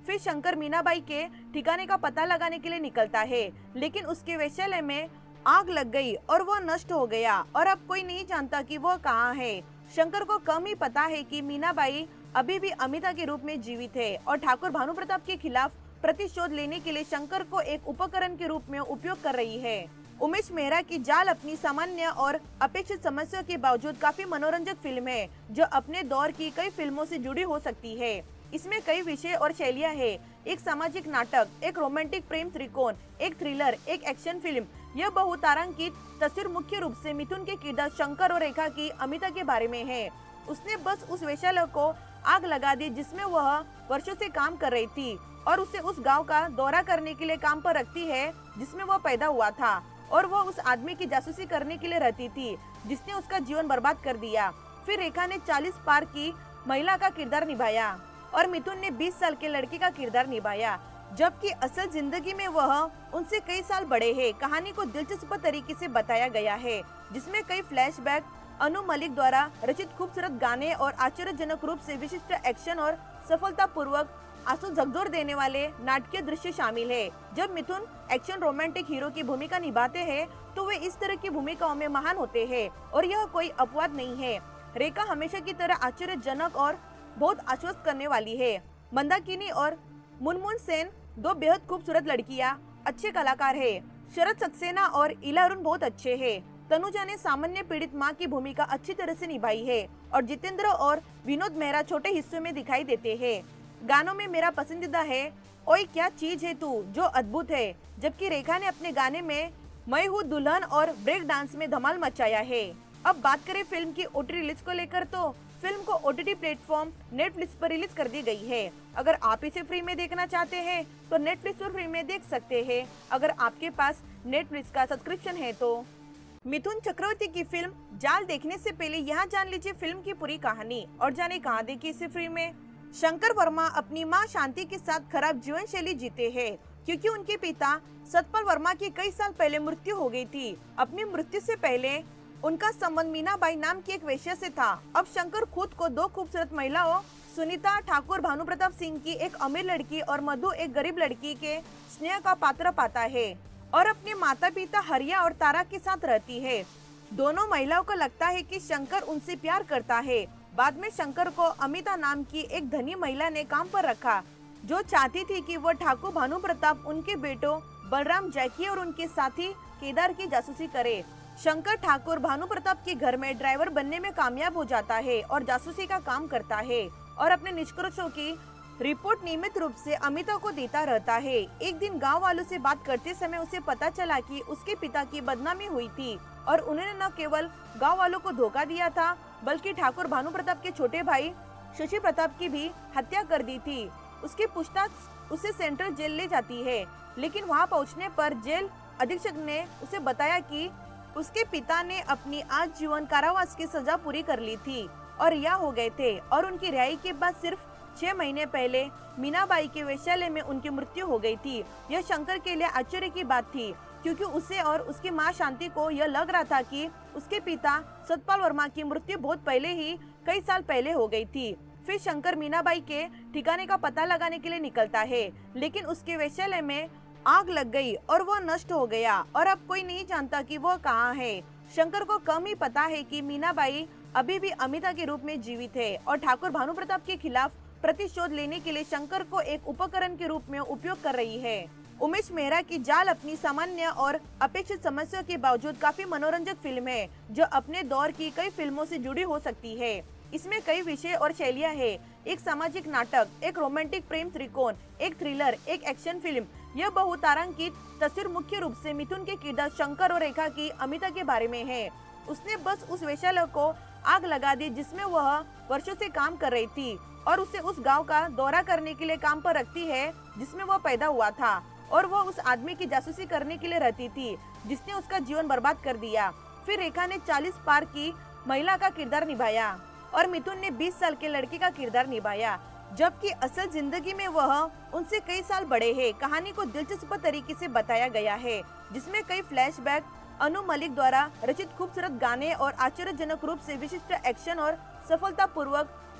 फिर शंकर मीनाबाई के ठिकाने का पता लगाने के लिए निकलता है, लेकिन उसके वेश्यालय में आग लग गई और वह नष्ट हो गया और अब कोई नहीं जानता कि वह कहाँ है। शंकर को कम ही पता है कि मीनाबाई अभी भी अमिता के रूप में जीवित है और ठाकुर भानुप्रताप के खिलाफ प्रतिशोध लेने के लिए शंकर को एक उपकरण के रूप में उपयोग कर रही है। उमेश मेहरा की जाल अपनी सामान्य और अपेक्षित समस्या के बावजूद काफी मनोरंजक फिल्म है, जो अपने दौर की कई फिल्मों से जुड़ी हो सकती है। इसमें कई विषय और शैलियां हैं, एक सामाजिक नाटक, एक रोमांटिक प्रेम त्रिकोण, एक थ्रिलर, एक एक्शन फिल्म। यह बहुतारांकित तस्वीर मुख्य रूप से मिथुन के किरदार शंकर और रेखा की अमिता के बारे में है। उसने बस उस वेश्यालय को आग लगा दी जिसमें वह वर्षों से काम कर रही थी और उसे उस गांव का दौरा करने के लिए काम पर रखती है जिसमें वह पैदा हुआ था, और वह उस आदमी की जासूसी करने के लिए रहती थी जिसने उसका जीवन बर्बाद कर दिया। फिर रेखा ने 40 पार की महिला का किरदार निभाया और मिथुन ने 20 साल के लड़के का किरदार निभाया, जबकि असल जिंदगी में वह उनसे कई साल बड़े हैं। कहानी को दिलचस्प तरीके से बताया गया है, जिसमें कई फ्लैशबैक, अनु मलिक द्वारा रचित खूबसूरत गाने और आश्चर्यजनक रूप से विशिष्ट एक्शन और सफलतापूर्वक आंसू झकझोर देने वाले नाटकीय दृश्य शामिल है। जब मिथुन एक्शन रोमांटिक हीरो की भूमिका निभाते हैं तो वे इस तरह की भूमिकाओं में महान होते हैं और यह कोई अपवाद नहीं है। रेखा हमेशा की तरह आश्चर्यजनक और बहुत आश्वस्त करने वाली है। मंदाकिनी और मुनमुन सेन दो बेहद खूबसूरत लड़कियां अच्छे कलाकार है। शरद सक्सेना और इला अरुण बहुत अच्छे हैं। तनुजा ने सामान्य पीड़ित मां की भूमिका अच्छी तरह से निभाई है और जितेंद्र और विनोद मेहरा छोटे हिस्सों में दिखाई देते हैं। गानों में मेरा पसंदीदा है ओए क्या चीज है तू, जो अद्भुत है, जबकि रेखा ने अपने गाने में मैं हूँ दुल्हन और ब्रेक डांस में धमाल मचाया है। अब बात करें फिल्म की ओटीटी रिलीज को लेकर, तो फिल्म को ओटीटी प्लेटफॉर्म नेटफ्लिक्स पर रिलीज कर दी गई है। अगर आप इसे फ्री में देखना चाहते हैं तो नेटफ्लिक्स पर फ्री में देख सकते हैं, अगर आपके पास नेटफ्लिक्स का सब्सक्रिप्शन है तो। मिथुन चक्रवर्ती की फिल्म जाल देखने से पहले यहाँ जान लीजिए फिल्म की पूरी कहानी और जाने कहाँ देखी इसे फ्री में। शंकर वर्मा अपनी मां शांति के साथ खराब जीवन शैली जीते हैं क्योंकि उनके पिता सतपाल वर्मा की कई साल पहले मृत्यु हो गई थी। अपनी मृत्यु से पहले उनका संबंध मीनाबाई नाम की एक वेश्या से था। अब शंकर खुद को दो खूबसूरत महिलाओं सुनीता ठाकुर भानुप्रताप सिंह की एक अमीर लड़की और मधु एक गरीब लड़की के स्नेह का पात्र पाता है और अपने माता पिता हरिया और तारा के साथ रहती है। दोनों महिलाओं को लगता है कि शंकर उनसे प्यार करता है। बाद में शंकर को अमिता नाम की एक धनी महिला ने काम पर रखा, जो चाहती थी कि वह ठाकुर भानुप्रताप उनके बेटों बलराम, जैकी और उनके साथी केदार की जासूसी करे। शंकर ठाकुर भानुप्रताप के घर में ड्राइवर बनने में कामयाब हो जाता है और जासूसी का काम करता है और अपने निष्कर्षों की रिपोर्ट नियमित रूप से अमिता को देता रहता है। एक दिन गांव वालों से बात करते समय उसे पता चला कि उसके पिता की बदनामी हुई थी और उन्होंने न केवल गांव वालों को धोखा दिया था, बल्कि ठाकुर भानुप्रताप के छोटे भाई शशि प्रताप की भी हत्या कर दी थी। उसकी पूछताछ उसे सेंट्रल जेल ले जाती है, लेकिन वहां पहुंचने पर जेल अधीक्षक ने उसे बताया कि उसके पिता ने अपनी आजीवन कारावास की सजा पूरी कर ली थी और रिहा हो गए थे और उनकी रिहाई के बाद सिर्फ 6 महीने पहले मीनाबाई के वेश्यालय में उनकी मृत्यु हो गई थी। यह शंकर के लिए आश्चर्य की बात थी, क्योंकि उसे और उसकी मां शांति को यह लग रहा था कि उसके पिता सतपाल वर्मा की मृत्यु बहुत पहले ही कई साल पहले हो गई थी। फिर शंकर मीनाबाई के ठिकाने का पता लगाने के लिए निकलता है, लेकिन उसके वेश्यालय में आग लग गई और वह नष्ट हो गया और अब कोई नहीं जानता कि वह कहाँ है। शंकर को कम ही पता है कि मीनाबाई अभी भी अमिता के रूप में जीवित है और ठाकुर भानुप्रताप के खिलाफ प्रतिशोध लेने के लिए शंकर को एक उपकरण के रूप में उपयोग कर रही है। उमेश मेहरा की जाल अपनी सामान्य और अपेक्षित समस्या के बावजूद काफी मनोरंजक फिल्म है, जो अपने दौर की कई फिल्मों से जुड़ी हो सकती है। इसमें कई विषय और शैलियां हैं, एक सामाजिक नाटक, एक रोमांटिक प्रेम त्रिकोण, एक थ्रिलर, एक एक्शन फिल्म। यह बहुतारांकित तस्वीर मुख्य रूप से मिथुन के किरदार शंकर और रेखा की अमिता के बारे में है। उसने बस उस वेश्यालय को आग लगा दी जिसमें वह वर्षों से काम कर रही थी और उसे उस गांव का दौरा करने के लिए काम पर रखती है जिसमें वह पैदा हुआ था, और वह उस आदमी की जासूसी करने के लिए रहती थी जिसने उसका जीवन बर्बाद कर दिया। फिर रेखा ने 40 पार की महिला का किरदार निभाया और मिथुन ने 20 साल के लड़के का किरदार निभाया, जबकि असल जिंदगी में वह उनसे कई साल बड़े हैं। कहानी को दिलचस्प तरीके से बताया गया है, जिसमें कई फ्लैशबैक, अनु मलिक द्वारा रचित खूबसूरत गाने और आश्चर्यजनक रूप से विशिष्ट एक्शन और सफलतापूर्वक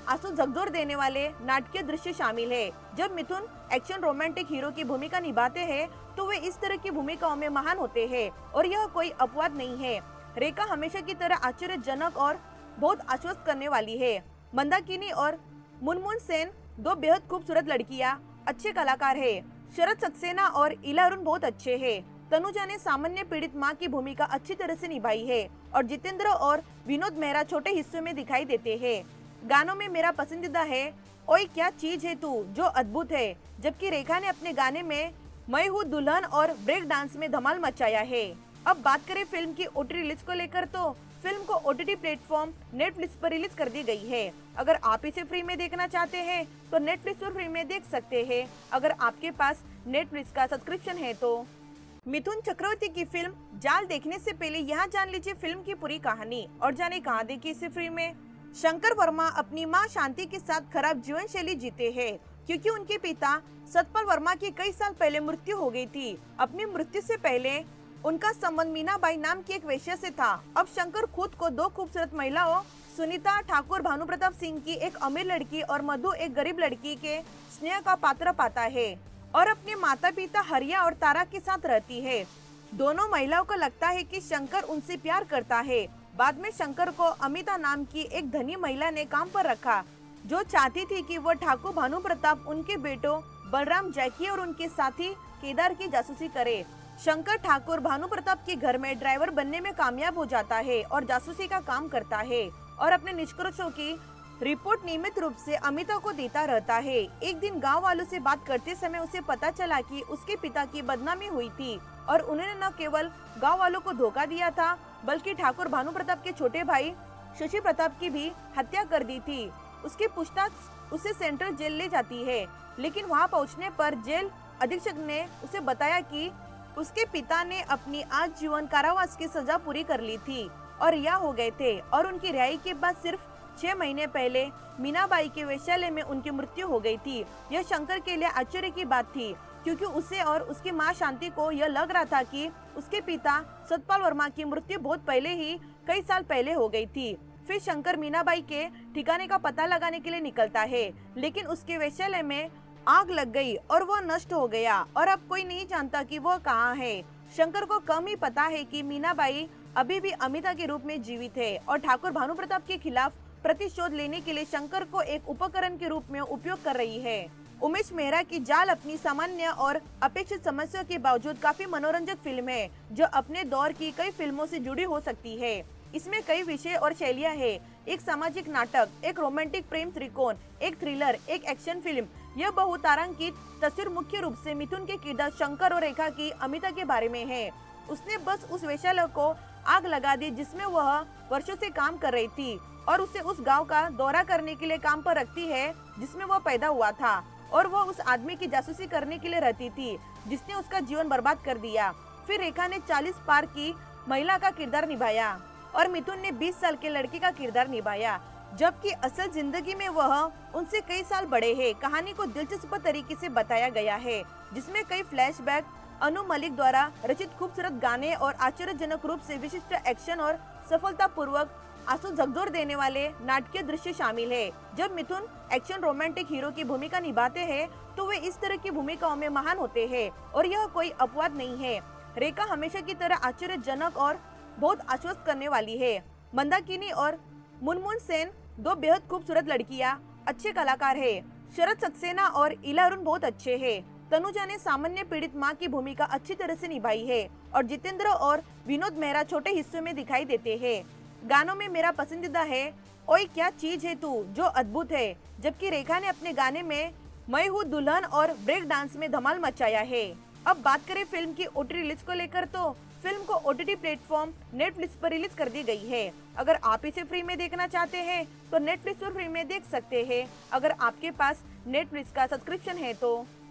आंसू झकझोर देने वाले नाटकीय दृश्य शामिल है। जब मिथुन एक्शन रोमांटिक हीरो की भूमिका निभाते हैं तो वे इस तरह की भूमिकाओं में महान होते हैं और यह कोई अपवाद नहीं है। रेखा हमेशा की तरह आश्चर्यजनक और बहुत आश्वस्त करने वाली है। मंदाकिनी और मुनमुन सेन दो बेहद खूबसूरत लड़कियां अच्छे कलाकार है। शरद सक्सेना और इला अरुण बहुत अच्छे हैं। तनुजा ने सामान्य पीड़ित मां की भूमिका अच्छी तरह से निभाई है और जितेंद्र और विनोद मेहरा छोटे हिस्सों में दिखाई देते हैं। गानों में मेरा पसंदीदा है ओए क्या चीज है तू, जो अद्भुत है, जबकि रेखा ने अपने गाने में मैं हूँ दुल्हन और ब्रेक डांस में धमाल मचाया है। अब बात करें फिल्म की ओटीटी रिलीज को लेकर तो फिल्म को ओटीटी प्लेटफॉर्म नेटफ्लिक्स पर रिलीज कर दी गई है। अगर आप इसे फ्री में देखना चाहते हैं तो नेटफ्लिक्स पर फ्री में देख सकते हैं, अगर आपके पास नेटफ्लिक्स का सब्सक्रिप्शन है तो। मिथुन चक्रवर्ती की फिल्म जाल देखने से पहले यहाँ जान लीजिए फिल्म की पूरी कहानी और जाने कहाँ देखी इसे फ्री में। शंकर वर्मा अपनी मां शांति के साथ खराब जीवन शैली जीते हैं क्योंकि उनके पिता सतपाल वर्मा की कई साल पहले मृत्यु हो गई थी। अपनी मृत्यु से पहले उनका संबंध मीनाबाई नाम की एक वेश्या से था। अब शंकर खुद को दो खूबसूरत महिलाओं सुनीता ठाकुर भानु प्रताप सिंह की एक अमीर लड़की और मधु एक गरीब लड़की के स्नेह का पात्र पाता है और अपने माता पिता हरिया और तारा के साथ रहती है। दोनों महिलाओं को लगता है कि शंकर उनसे प्यार करता है। बाद में शंकर को अमिता नाम की एक धनी महिला ने काम पर रखा जो चाहती थी कि वह ठाकुर भानु प्रताप उनके बेटों बलराम जैकी और उनके साथी केदार की जासूसी करे। शंकर ठाकुर भानु प्रताप के घर में ड्राइवर बनने में कामयाब हो जाता है और जासूसी का काम करता है और अपने निष्कर्षों की रिपोर्ट नियमित रूप से अमिता को देता रहता है। एक दिन गांव वालों से बात करते समय उसे पता चला कि उसके पिता की बदनामी हुई थी और उन्होंने न केवल गांव वालों को धोखा दिया था बल्कि ठाकुर भानु प्रताप के छोटे भाई शशि प्रताप की भी हत्या कर दी थी। उसकी पूछताछ उसे सेंट्रल जेल ले जाती है, लेकिन वहां पहुंचने पर जेल अधीक्षक ने उसे बताया कि उसके पिता ने अपनी आजीवन कारावास की सजा पूरी कर ली थी और रिहा हो गए थे और उनकी रिहाई के बाद सिर्फ 6 महीने पहले मीनाबाई के वेश्यालय में उनकी मृत्यु हो गई थी। यह शंकर के लिए आश्चर्य की बात थी क्योंकि उसे और उसकी मां शांति को यह लग रहा था कि उसके पिता सतपाल वर्मा की मृत्यु बहुत पहले ही कई साल पहले हो गई थी। फिर शंकर मीनाबाई के ठिकाने का पता लगाने के लिए निकलता है, लेकिन उसके वेश्यालय में आग लग गई और वह नष्ट हो गया और अब कोई नहीं जानता कि वह कहाँ है। शंकर को कम ही पता है कि मीनाबाई अभी भी अमिता के रूप में जीवित है और ठाकुर भानु प्रताप के खिलाफ प्रतिशोध लेने के लिए शंकर को एक उपकरण के रूप में उपयोग कर रही है। उमेश मेहरा की जाल अपनी सामान्य और अपेक्षित समस्या के बावजूद काफी मनोरंजक फिल्म है जो अपने दौर की कई फिल्मों से जुड़ी हो सकती है। इसमें कई विषय और शैलियां हैं, एक सामाजिक नाटक, एक रोमांटिक प्रेम त्रिकोण, एक थ्रिलर, एक एक्शन फिल्म। यह बहुतारांकित तस्वीर मुख्य रूप से मिथुन के किरदार शंकर और रेखा की अमिता के बारे में है। उसने बस उस वेश्यालय को आग लगा दी जिसमें वह वर्षों से काम कर रही थी और उसे उस गांव का दौरा करने के लिए काम पर रखती है जिसमें वह पैदा हुआ था और वह उस आदमी की जासूसी करने के लिए रहती थी जिसने उसका जीवन बर्बाद कर दिया। फिर रेखा ने 40 पार की महिला का किरदार निभाया और मिथुन ने 20 साल के लड़के का किरदार निभाया, जबकि असल जिंदगी में वह उनसे कई साल बड़े हैं। कहानी को दिलचस्प तरीके से बताया गया है जिसमें कई फ्लैशबैक, अनु मलिक द्वारा रचित खूबसूरत गाने और आश्चर्यजनक रूप से विशिष्ट एक्शन और सफलतापूर्वक आंसू झकझोर देने वाले नाटकीय दृश्य शामिल है। जब मिथुन एक्शन रोमांटिक हीरो की भूमिका निभाते हैं तो वे इस तरह की भूमिकाओं में महान होते हैं और यह कोई अपवाद नहीं है। रेखा हमेशा की तरह आश्चर्यजनक और बहुत आश्वस्त करने वाली है। मंदाकिनी और मुनमुन सेन दो बेहद खूबसूरत लड़कियां अच्छे कलाकार है। शरद सक्सेना और इला अरुण बहुत अच्छे हैं। तनुजा ने सामान्य पीड़ित मां की भूमिका अच्छी तरह से निभाई है और जितेंद्र और विनोद मेहरा छोटे हिस्सों में दिखाई देते हैं। गानों में मेरा पसंदीदा है ओए क्या चीज है तू, जो अद्भुत है, जबकि रेखा ने अपने गाने में मैं हूँ दुल्हन और ब्रेक डांस में धमाल मचाया है। अब बात करें फिल्म की ओटीटी रिलीज को लेकर तो फिल्म को ओटीटी प्लेटफॉर्म नेटफ्लिक्स पर रिलीज कर दी गई है। अगर आप इसे फ्री में देखना चाहते हैं तो नेटफ्लिक्स पर फ्री में देख सकते हैं, अगर आपके पास नेटफ्लिक्स का सब्सक्रिप्शन है तो।